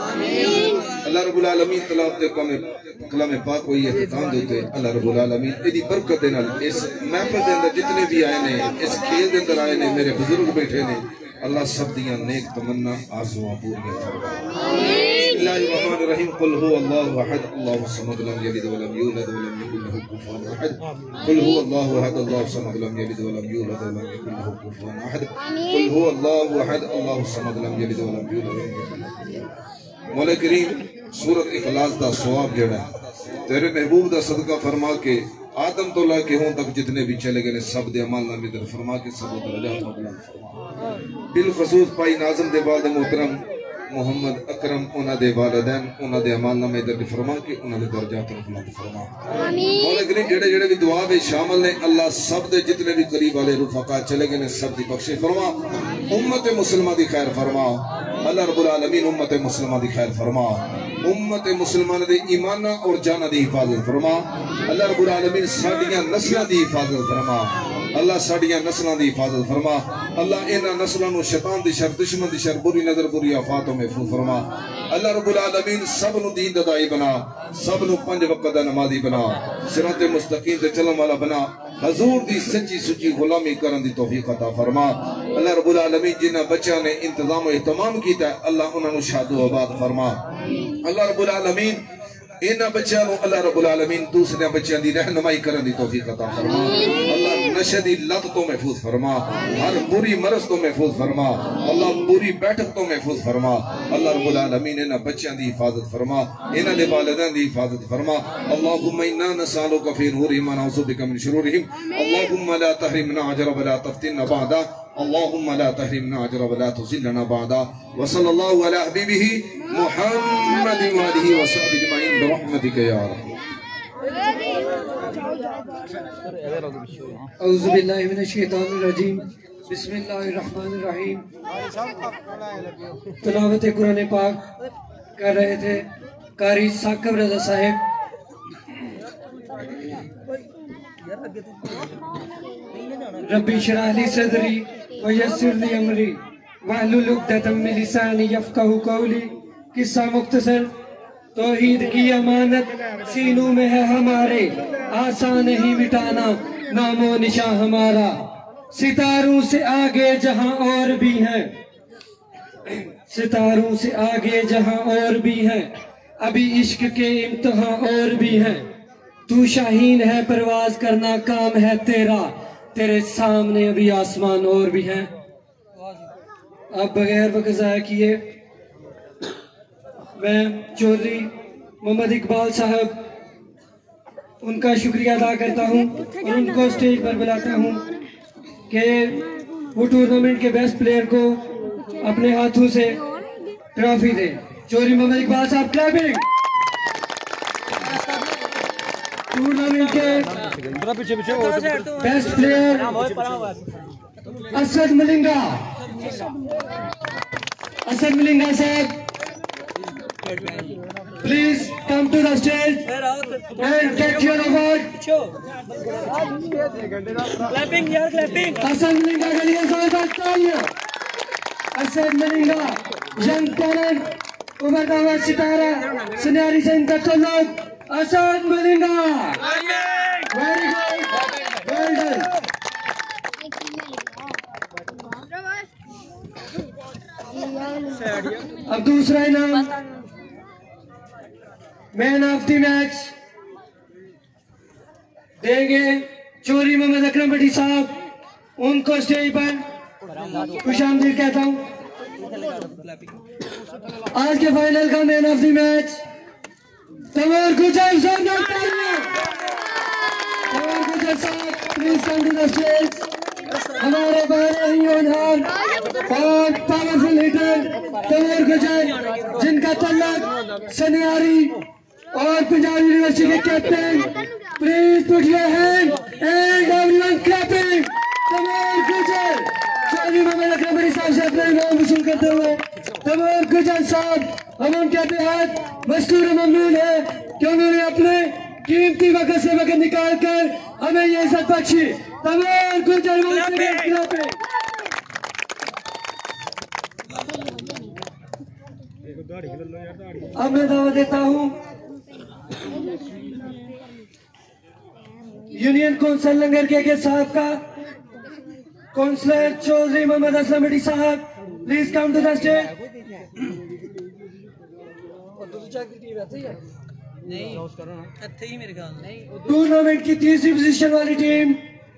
आमीन। अल्लाह रब्बुल आलमीन तलाब दे कलाम पाक होई इख्तिताम दे उते अल्लाह रब्बुल आलमीन एदी बरकत दे नाल इस महफिल दे अंदर जितने भी आए ने इस खेल दे अंदर आए ने मेरे बुजुर्ग बैठे ने अल्लाह सब दियां नेक तमन्ना आरज़ुआं पूरीआं फरमा आमीन। बिस्मिल्लाहिर्रहमानिर्रहीम। कुल हुवल्लाहु अहद अल्लाहु समद लम यलिद व लम यूलद व लम यकुल लहु कुफुवन अहद। कुल हुवल्लाहु अहद अल्लाहु समद लम यलिद व लम यूलद व लम यकुल लहु कुफुवन अहद। कुल हुवल्लाहु अहद अल्लाहु समद लम यलिद व लम यूलद व लम यकुल लहु कुफुवन अहद। मौला करीम सूरत इखलास दा सवाब जेड़ा तेरे महबूब दा सदका फरमा के आदम तो लाके हों तक जितने भी चले गए सब दे अमल नामे दर फरमा के सब दरजात में बुलंद फरमा। बिल खसूस पाई नाज़म दे वालिद मोहतरम मोहम्मद अकरम उन्हां दे वालिदैन उन्हां दे अमल नामे दर फरमा के उन्हां दे दरजात में बुलंद फरमा आमीन। मौला करीम जेड़े जेड़े भी दुआ में शामिल ने अल्लाह सब दे जितने भी करीब वाले रुफका चले गए ने सब दी बख्शे फरमा। उम्मत मुस्लिमा दी खैर फरमा अल्लाह रब्बुल आलमीन। उम्मत मुस्लिमा दी खैर फरमा उम्मत मुसलमान दे ईमान और जान दी हिफाजत फरमा अल्लाह रब्बुल आलमीन। साडियां नस्लां दी हिफाजत फरमा अल्लाह साडियां नस्लां दी हिफाजत फरमा अल्लाह इन्हां नस्लां नु शैतान दी शर दुश्मन दी शर बुरी नजर बुरी आफातों में महफूज फरमा अल्लाह रब्बुल आलमीन। सब नु दीन दा दाई बना सब नु पंज वक्त दा नमाजी बना सिराते मुस्तकीम ते चलने वाला बना हजूर दी सच्ची सुची गुलामी करन दी तौफीक अता फरमा अल्लाह रब्बुल आलमीन। जिन्हां बच्चों ने इंतजाम और एहतमाम कीता अल्लाह उन्हां नु शादो आबाद फरमा अल्लाह रब्बुल आलमीन। इन्हां बच्चों नु अल्लाह रब्बुल आलमीन दूसरे बच्चों दी रहनुमाई करन दी तौफीक अता फरमा अल्लाह। नशे दी लत तो महफूज फरमा हर बुरी मरज तो महफूज फरमा अल्लाह। बुरी बैठक तो महफूज फरमा अल्लाह रब्बुल आलमीन। इन्हां बच्चों दी हिफाजत फरमा इन्हां दे वालिदैन दी हिफाजत फरमा। अल्लाहुम्मा इन्ना नसअलुका फी नूरिहिम व नऊज़ु बिका मिन शुरूरिहिम। अल्लाहुम्मा ला तहरिमना अजरा व ला तफ्तिना बअदा। अल्लाहुम्मा ला तहरिमना अजरा व ला तुज़िलना बअदा। व सल्लल्लाहु अला हबीबिही मुहम्मद व आलिहि व सहबिहि अजमईन बिरहमतिका या रहमान। औज़ु बिल्लाहि मिनश शैतानिर रजीम बिस्मिल्लाहिर रहमानिर रहीम। तिलावत कुरान पाक कर रहे थे कारी साकिब रज़ा साहब। रब्बी शरह ली सदरी व यस्सिर ली अमरी वहलुल उक़दतम मिन लिसानी यफ़क़हू क़ौली। किस्सा मुख्तसर तौहीद की अमानत सीनों में है हमारे आसान नहीं मिटाना नामो निशान हमारा। सितारों से आगे जहां और भी हैं सितारों से आगे जहां और भी हैं अभी इश्क के इम्तिहान और भी हैं। तू शाहीन है परवाज करना काम है तेरा तेरे सामने अभी आसमान और भी हैं। अब बगैर वक्त ज़ाया किए मैं चौधरी मोहम्मद इकबाल साहब उनका शुक्रिया अदा करता हूं और उनको स्टेज पर बुलाता हूं कि वो टूर्नामेंट के बेस्ट प्लेयर को अपने हाथों से ट्रॉफी दे। चौधरी मोहम्मद इकबाल साहब क्लैपिंग। टूर्नामेंट के बेस्ट प्लेयर असद मलिंगा साहब please come to the stage and get your award. Clapping yaar, clapping. Asad Malinga के लिए ज़बरदस्त तालियां। असद मलिंगा young talent उभरता हुआ सितारा सुनहरी से इनका ताल्लुक Asad Malinga. Very good, well done. अब दूसरा इनाम मैन ऑफ द मैच देंगे चौधरी मोहम्मद अकरम भट्टी साहब, उनको स्टेज पर खुशामदीद कहता हूँ। आज के फाइनल का man of the match Taimur Gujjar साहब, तमोर गुजर साहब please come to the stage. हमारे बड़े ही होनहार और पावरफुल लीडर तमोर गुजर, जिनका तल्लक सनियारी और पंजाब यूनिवर्सिटी के captain, please put your hand and everyone clapping. Taimur Gujjar Chaudhry Mohammad अकरम भट्टी साहब से अपना इनाम वसूल करते हुए तमोर गुजर साहब हम उनके बेहद मशकूर ममनून है कि उन्होंने अपने कीमती वक्त से वक्त निकाल कर हमें ये इज्जत बख्शी। तमोर गुजर अब मैं दावा देता हूँ यूनियन काउंसिल लंगर के साहब का काउंसलर चौधरी मोहम्मद असलम भट्टी साहब, please come to the stage. Tournament की तीसरी पोजीशन वाली टीम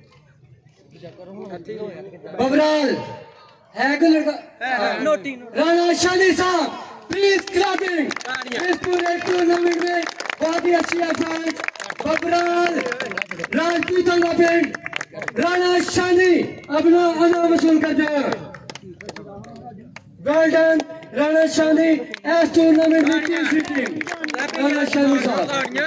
बबराल है को लड़का राणा शानी साहब, प्लीज क्लैपिंग। इस पूरे टूर्नामेंट में बहुत ही अच्छी एफर्ट बबराल राजपूत पिंड राणा शानी अपना इनाम वसूल करते हैं। वेल डन राणा शानी एस टूर्नामेंट में तीसरी टीम राणा शानी साहब।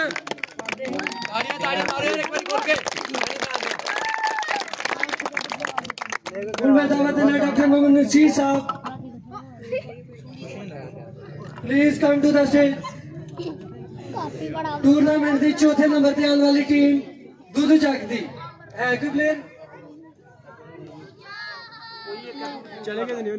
मैं दावत देना doctor Mohammad Naseer sahab, please come to the stage. Tournament की चौथे नंबर ते आने वाली टीम दूध जगदी है कोई प्लेयर चलेगा नहीं,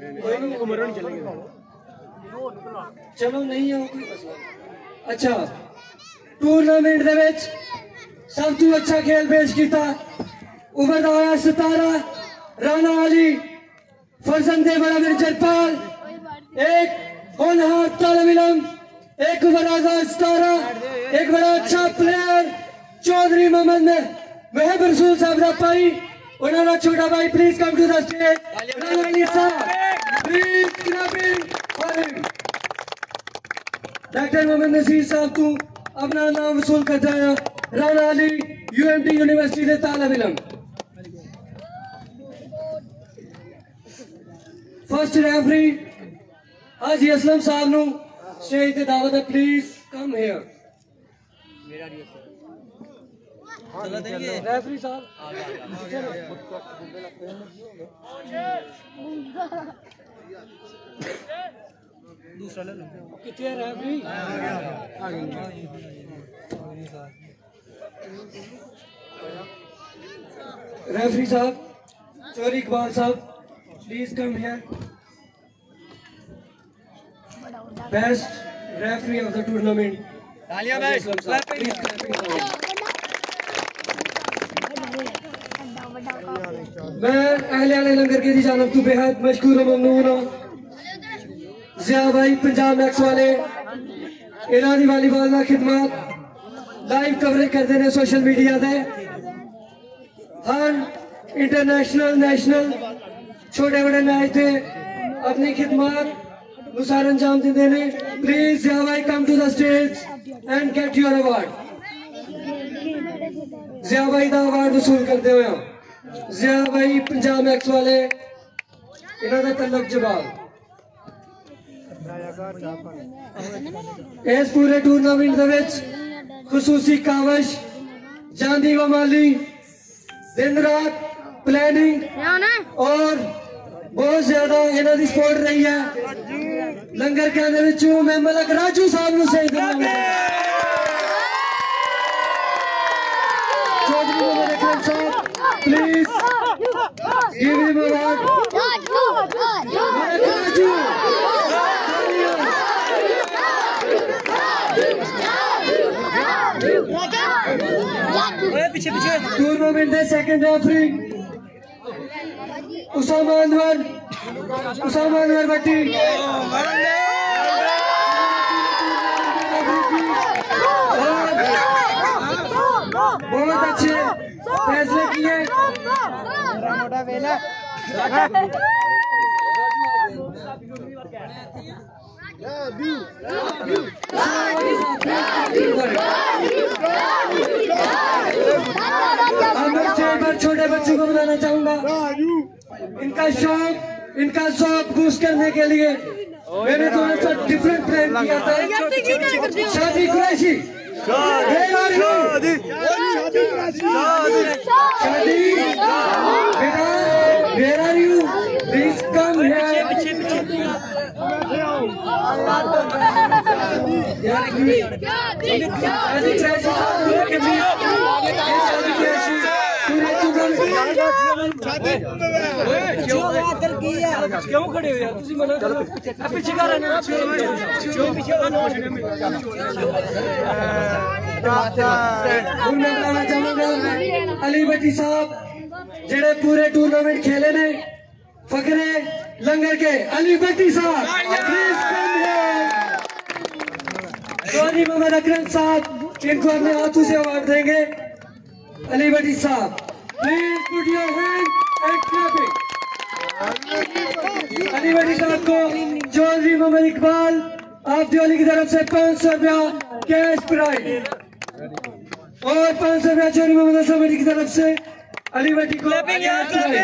चलो नहीं हो कोई मसला। अच्छा, टूर्नामेंट दे विच सब तू अच्छा खेल पेश किया उभरदा होया सितारा राणा अली फरजंदे बड़ा मिर्जरपाल, एक होनहार तालिब इल्म, एक बड़ा सितारा, एक बड़ा अच्छा प्लेयर चौधरी मोहम्मद महब रसूल साहब का भाई, उन्होंने छोटा भाई, please come to the stage. Rana Ali sahab please clapping for him. Doctor Mohammad Naseer sahab तू अपना नाम वसूल करता है राणा अली UMT यूनिवर्सिटी के तालिब इल्म। फर्स्ट रेफरी हाजी असलम साहब नु स्टेज ते दावत है, प्लीज कम हियर। रेफरी साहब दूसरा ले लो, कितने रेफरी रेफरी साहब Chaudhary Iqbal sahab, please come here. Best referee of the tournament मैं अहले लंगर की जानब तो बेहद मशकूर ममनून हूँ। जिया भाई पंजाब मैक्स वाले इरानी वालीबॉल का खिदमत लाइव कवरेज करते हैं सोशल मीडिया से, हर इंटरनेशनल नेशनल छोटे बड़े मैच से अपनी खिदमत नुसार अंजाम देते हैं। प्लीज जिया भाई come to the stage and get your award. Zia भाई का अवार्ड वसूल करते हुए जिया भाई पंजाब मैक्स वाले इन्होंने तलब जवाब इस पूरे टूर्नामेंट खुसूसी कावश जांदी व माली दिन रात प्लानिंग और बहुत ज्यादा इन्हों की सपोर्ट रही है। लंगर कहने मैं मलक राजू साहब को सही Chaudhary Mohammad Akram sahab, please give him award. Tournament के सेकंड रेफरी उसामा अनवर भट्टी, बहुत छोटे बच्चों को बुलाना चाहूंगा। इनका शौक बूस्ट करने के लिए मैंने थोड़ा सा डिफरेंट प्लान किया था। शादी कुरैशी, शादी बेटा, where are you? Please come here. क्यों खड़े हो यार? तुसी मना करो, पीछे का रहना। मैं बताना चाहूंगा अली भट्टी साहब जेड़े पूरे टूर्नामेंट खेले ने, फकरे लंगर के अली भट्टी साहब please come here. Chaudhary Mohammad Akram sahab इनको अपने हाथों से अवार्ड देंगे। अली भट्टी साहब please put your hand and clapping. Ali Bhatti sahab को चौधरी मोहम्मद इकबाल आफ्ताली की तरफ से 500 रुपया कैश प्राइज और 500 रुपया चौधरी मोहम्मद असलम की तरफ से अली भट्टी को कैश प्राइज।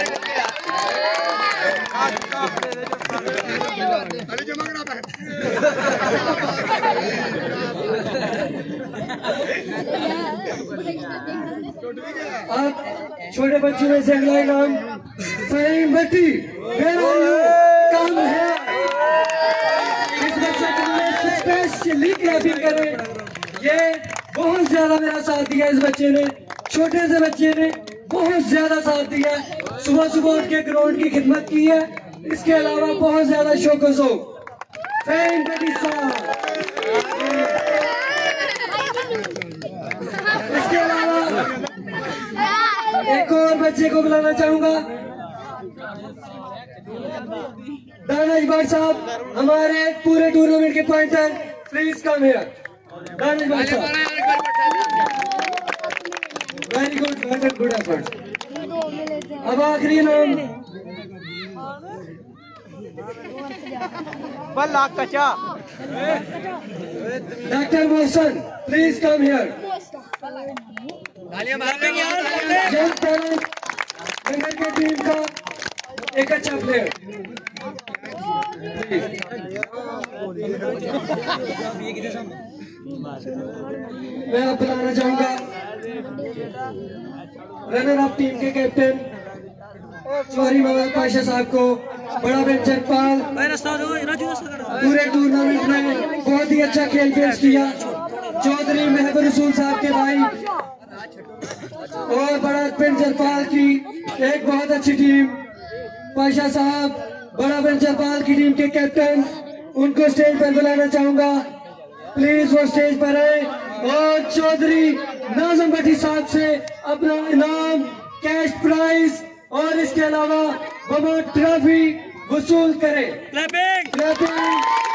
आप छोटे बच्चों में से अगला नाम फहीम भट्टी काम है। इस बच्चे को स्पेशली क्लैपिंग करें। ये बहुत ज्यादा मेरा साथ दिया इस बच्चे ने, छोटे से बच्चे ने बहुत ज्यादा साथ दिया। सुबह सुबह उठ के ग्राउंड की खिदमत की है। इसके अलावा बहुत ज्यादा शौक शौक फहीम भट्टी साहब। इसके अलावा एक और बच्चे को बुलाना चाहूंगा, दानिश भट्ट साहब हमारे पूरे टूर्नामेंट के pointer. Please come here Danish Bhatt sahab. Very good, good effort. अब आखिरी नाम doctor Mohsin, please come here. नगर के टीम का एक अच्छा प्लेयर। मैं अब बताना चाहूंगा रनर अप टीम के कैप्टन चौधरी मोहम्मद पाशा साहब को बड़ा बेंचन पाल पूरे टूर्नामेंट में बहुत ही अच्छा खेल पेश किया। चौधरी महबूब रसूल साहब के भाई और बड़ा बेंचन पाल की एक बहुत अच्छी टीम। पाशा साहब बड़ा बेंचन पाल की टीम के कैप्टन, उनको स्टेज पर बुलाना चाहूंगा। प्लीज वो स्टेज पर आए और चौधरी नाज़म भट्टी साहब से अपना इनाम, कैश प्राइज और इसके अलावा बमो ट्रॉफी वसूल करें। Clapping clapping.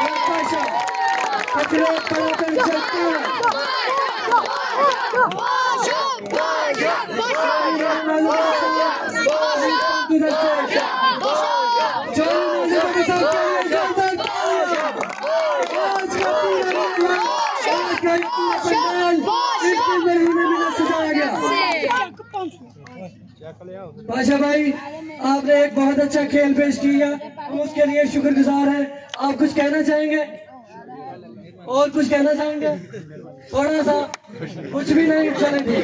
पाशा भाई आपने एक बहुत अच्छा खेल पेश किया, हम उसके लिए शुक्रगुजार हैं। आप कुछ कहना चाहेंगे? और कुछ कहना चाहेंगे? थोड़ा सा? कुछ भी नहीं, चलें ठीक।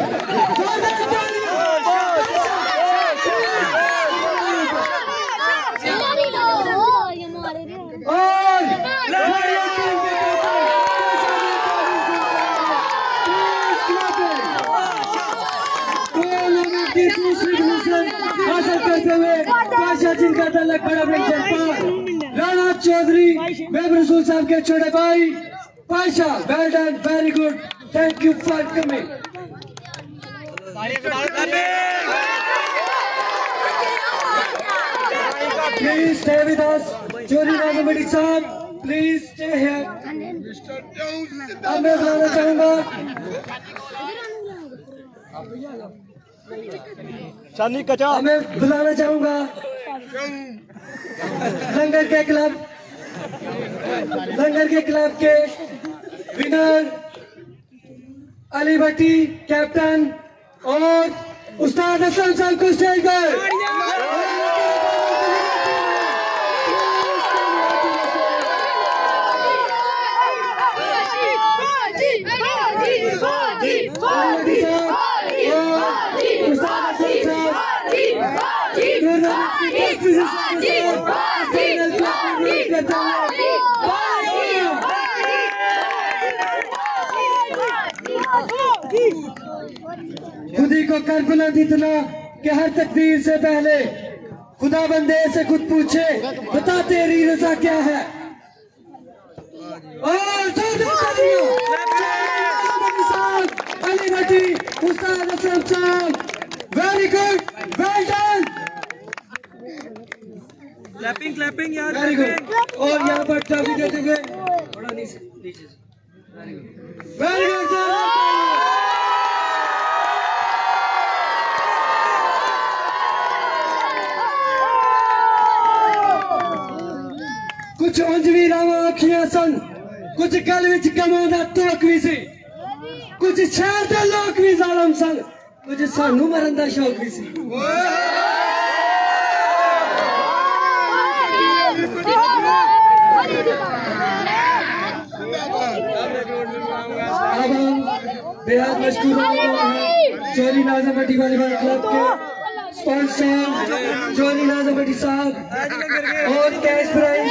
हासिल करते हुए पाशा जिनका तलक बड़ा बेंचन पाल राणा चौधरी महबूब रसूल साहब के छोटे भाई Pasha. Well done, very good, thank you for coming. Please stay with us. Chaudhary Nazim Bhatti साहब प्लीज स्टे हियर। अब मैं बताना चाहूंगा चांदनी कचा मैं बुलाना चाहूंगा लंगर के क्लब के विनर अली भट्टी कैप्टन और उस्ताद असलम साहब को स्टेज पर खुदी को कर बुलंद इतना कि हर तकदीर से पहले खुदा बंदे से खुद पूछे बता तेरी रजा क्या है। और अली भट्टी उस्ताद Aslam sahab very good well done clapping यार वेरी गुड। और यहाँ पर ट्रॉफी देते हुए वेरी गुड कुछ उंजवी रावा अखियां सन कुछ गल विच कमां दा तोक भी सी कुछ शहर दे लोक भी जालम सन कुछ सानू मरन दा शौक भी सी। अब हम बेहद मशहूर चोरी नाज़म भट्टी वॉलीबॉल क्लब के स्पॉन्सर चोरी नाज़म भट्टी साहब और cash prize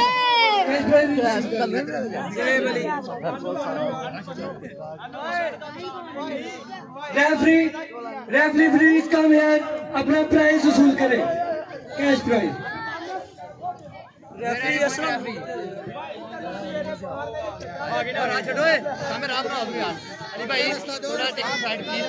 referee please come here अपना प्राइज वसूल करें कैश प्राइज। रेफरी असलम आगे ना राज छोड़ो सामने रात में आदमी यार अली भाई थोड़ा टेक साइड प्लीज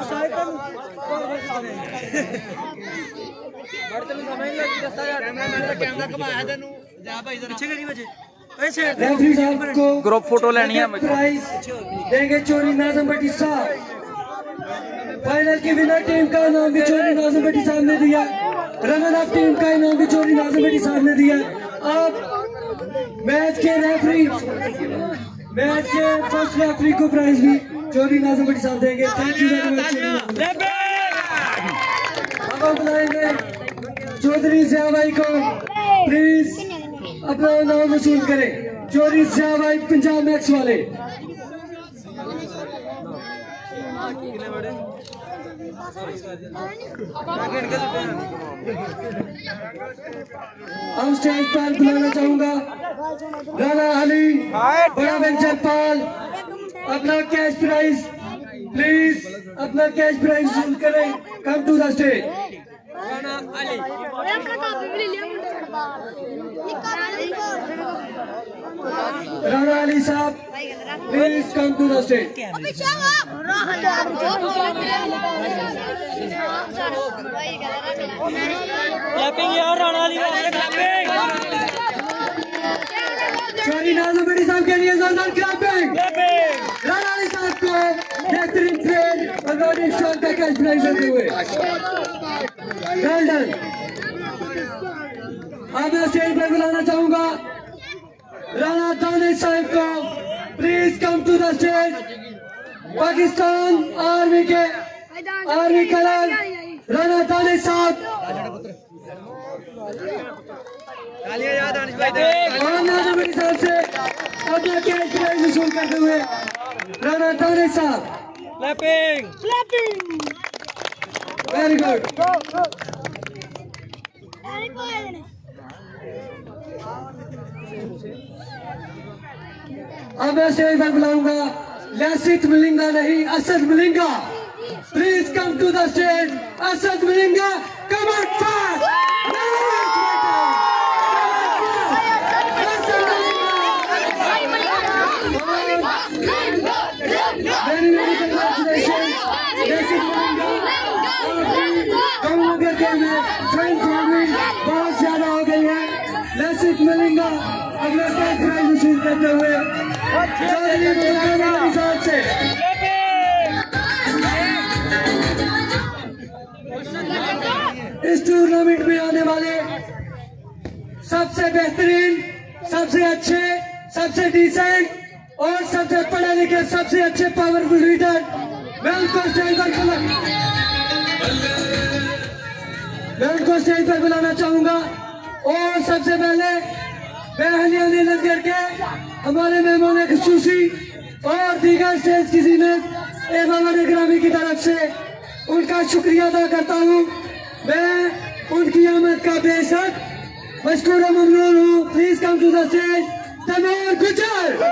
बढ़ते में समय लग दस्ता यार मैंने कैमरा घुमाया तेनू जा भाई जरा पीछे करी बजे ऐसे रेफरी साहब को ग्रुप फोटो लेनी है प्राइज देंगे चोरी नाज़म भट्टी साहब। फाइनल की विनर टीम का नाम भी चोरी नाज़म भट्टी साहब ने दिया रनर अप टीम का इनाम भी चोरी नाज़म भट्टी साहब ने दिया। अब मैच के फर्स्ट रेफरी को प्राइज भी चोरी नाज़म भट्टी साहब देंगे। Thank you very much. अब हम बुलाएंगे चौधरी ज़िया भाई को प्लीज अपना नाम वसूल करें। चोरी ज़िया भाई पंजाब मैक्स वाले हम स्टेज पर बुलाना चाहूंगा राना अली बड़ा वेंचर पाल अपना कैश प्राइज प्लीज अपना कैश प्राइज वसूल करें। Come to the stage Rana Ali sahab please come to the stage. Clapping यार राणा अली क्लैपिंग चोरी नाज़म भट्टी साहब के लिए जोरदार क्लैपिंग। राना अली साहब को बेहतरीन ट्रेड और रोडिंग शॉट का कैश प्राइज देते हुए वेल डन। अब मैं स्टेज पर बुलाना चाहूंगा राना दानिश साहब को please come to the stage. Pakistan army के आर्मी कलर राना दानिश साहब और नाज़म भट्टी साहब से अपना कैश प्राइज वसूल करते हुए राना दानिश साहब क्लैपिंग वेरी गुड। अब मैं स्टेज पर बुलाऊंगा लसित मिलिंगा नहीं Asad Malinga please come to the stage. Asad Malinga come on fast very very congratulation Lasith Malinga. कम उम्र के में फ्रेंड्स बहुत ज्यादा हो गई है। लसित मिलिंगा अगला कैश प्राइज वसूल करते हुए चौधरी से टूर्नामेंट में आने वाले सबसे बेहतरीन, सबसे अच्छे, सबसे डिसेंट और सबसे पढ़े लिखे, सबसे अच्छे पावरफुल लीडर मैं उनको स्टेज पर बुलाना चाहूंगा। और सबसे पहले बेहलिया नीलत करके हमारे मेहमान खुसूसी और दीगर स्टेज की जीनत एवं ग्रामी की तरफ से उनका शुक्रिया अदा करता हूँ। मैं उनकी आमद का बेशक मशकूर ममनून हूँ। Please come to the stage Taimur गुजर।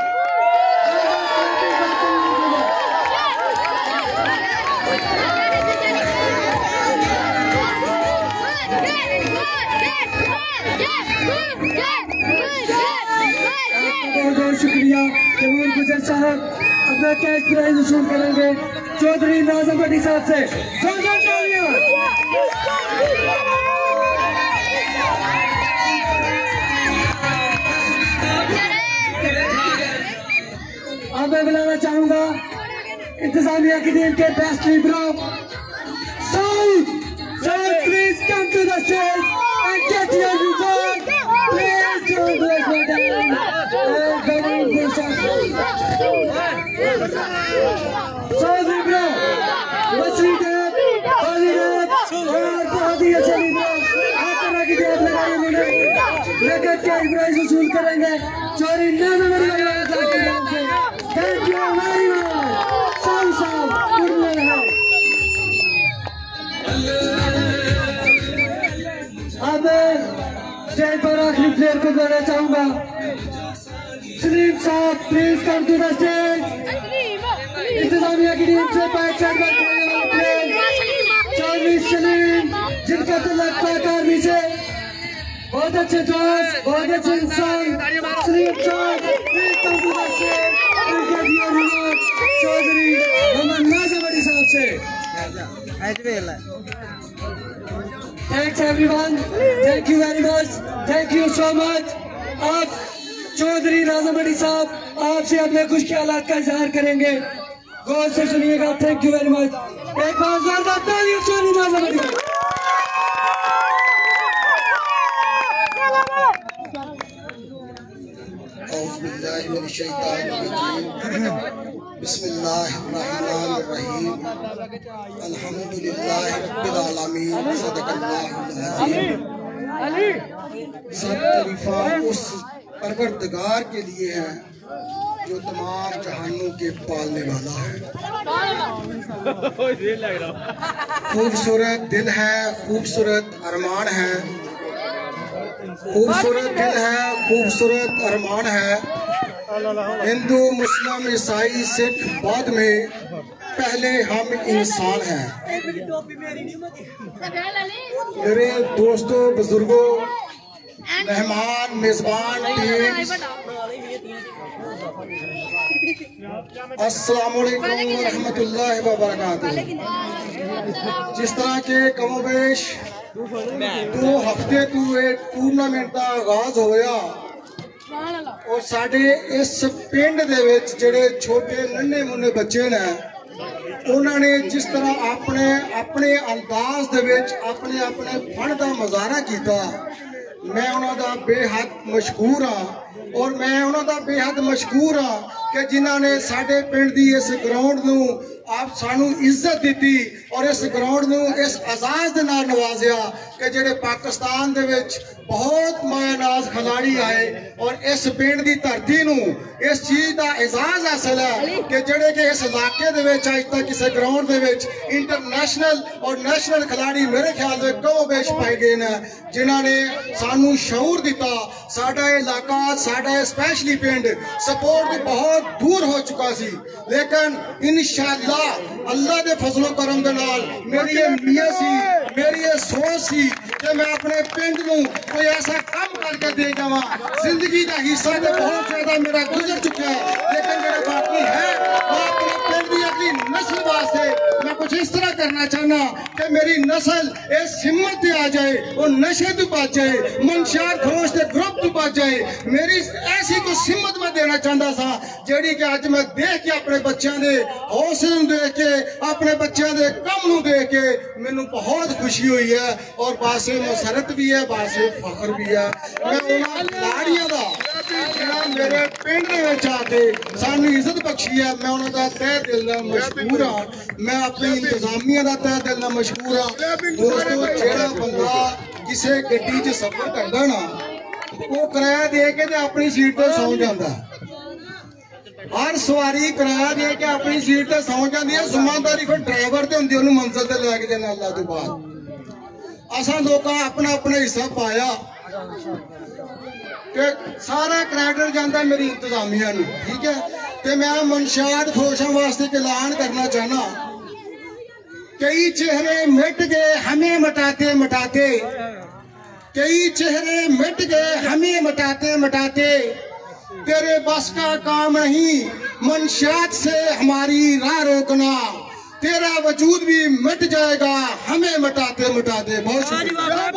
बहुत बहुत शुक्रिया तैमूर गुजर साहब। अपना कैश प्राइज वसूल करेंगे चौधरी नाज़म भट्टी साहब से। अब मैं बुलाना चाहूंगा इंतजामिया की टीम के बेस्ट लीडरों साउथ please come to the stage and get your reward. Please don't waste my time. साउथ लीडरों वसीम और बहुत ही अच्छे लीडरों हर तरह की जेब लगाई उन्होंने लेकर कैश प्राइज वसूल करेंगे चोरी नाज़म भट्टी साहब से। Thank you very much. Sahab उड़ने हैं। अब स्टेज पर आखिरी प्लेयर को बुलाना चाहूंगा। Saleem sahab please come to the stage. इंतजामिया की टीम से पैक शर्ट पर खेलने वाले प्लेयर चौधरी सलीम जिनका तल्लुक अकादमी से बहुत अच्छे दोस्त, बहुत अच्छे इंसान Saleem sahab please come to the stage. Chaudhary Mohammad Nazim Bhatti sahab से। Thanks everyone, thank you very much, thank you so much. आप चौधरी नाज़म भट्टी साहब आपसे अपने खुश ख्यालात का इजहार करेंगे, गौर से सुनिएगा। Thank you very much. एक बार जोरदार तालियां चौधरी नाज़म भट्टी। बिस्मिल्लाहिर्रहमानिर्रहीम अल्हम्दुलिल्लाहि रब्बिल आलमीन सदक़ल्लाहुल अज़ीम। सब तारीफ़ा उस परवरदिगार के लिए है जो तमाम जहानों के पालने वाला है। खूबसूरत दिल है, खूबसूरत अरमान है, खूबसूरत दिल है, खूबसूरत अरमान है। हिंदू मुस्लिम ईसाई सिख बौद्ध में पहले हम इंसान हैं। मेरे दोस्तों, बुजुर्गों, मेहमान, मेजबान टीम, अस्सलाम वालेकुम व रहमतुल्लाहि व बरकातुहू। जिस तरह के कमोबेश 2 हफ्ते तो टूर्नामेंट का आगाज होया और साडे इस पिंड दे विच जिहड़े छोटे नन्हे मुन्ने बच्चे ने उन्होंने जिस तरह अपने अपने अंदाज दे विच अपने अपने फन का मुजाहरा किया, मैं उन्होंने बेहद मशहूर हाँ। और मैं उन्होंने बेहद मशहूर हाँ कि जिन्होंने साडे पिंड दी इस ग्राउंड नूं आप सानू इज्जत दी और इस ग्राउंड नूं इस एजाज दे नाल नवाजिया कि जिहड़े पाकिस्तान दे विच बहुत मायनाज खिलाड़ी आए और इस पिंड की धरती नूं इस चीज का एजाज हासिल है कि जिहड़े कि इस इलाके दे विच अज तक किसी ग्राउंड दे विच इंटरनेशनल और नेशनल खिलाड़ी मेरे ख्याल से कम बेश पाए गए हैं, जिन्होंने सानू शऊर दिता। साडा इलाका, साडा स्पेशली पिंड सपोर्ट भी बहुत दूर हो चुका सी, लेकिन इंशाअल्लाह अल्लाह के फजलो करम दे नाल मेरी ये नीयत सी, मेरी ये सोच सी कि मैं अपने पिंड नूं कोई ऐसा काम करके दे जावा। जिंदगी का हिस्सा तो बहुत ज्यादा मेरा गुजर चुका है, लेकिन मेरा बाकी है मैं अपने पिंड की अगली नस्ल वास्ते मैं कुछ इस तरह करना चाहना कि मेरी नस्ल इस हिम्मत ते आ जाए और नशे तो बच जाए, मनशात खरोश के ग्रुप तो बच जाए। मेरी ऐसी कुछ हिम्मत मैं देना चाहता सा जेड़ी कि अज मैं देख के अपने बच्चों के हौसले देख के अपने बच्चों के कम नूं देख के मैनू बहुत खुशी हुई है और बासे मसरत भी है, बासे फखर भी है। मैं उन्हां खिलाड़ियों का जिन्हां मेरे पिंड दे विच आके सानू इज्जत बख्शी है, मैं उन्हां दा तहे दिल नाल मशकूर हाँ। मैं अपनी इंतजामिया का तहे दिल नाल मशकूर हाँ। दोस्तों, जेड़ा बंदा किसी गड्डी च सफर करदा ना वो किराया दे के ते अपनी सीट ते सौ जांदा। हर सवारी किराया दे के अपनी सीट ते सौ जाती है। जिम्मेदारी फिर ड्राइवर ते हुंदी, उन्हें मंजिल ते लैके जाना। अल्लाह तो बाद असां लोकां अपना अपना हिस्सा पाया ते सारा क्रेडिट जाता मेरी इंतजामिया नूं, ठीक है। ते मैं मनशात खोशां वास्ते एक ऐलान करना चाहना, कई चेहरे मिट गए हमें मटाते मटाते, कई चेहरे मिट गए हमें मटाते मटाते, तेरे बस का काम नहीं मनशात से हमारी राह रोकना, तेरा वजूद भी मिट जाएगा हमें मटाते मटाते। बहुत शुक्रिया।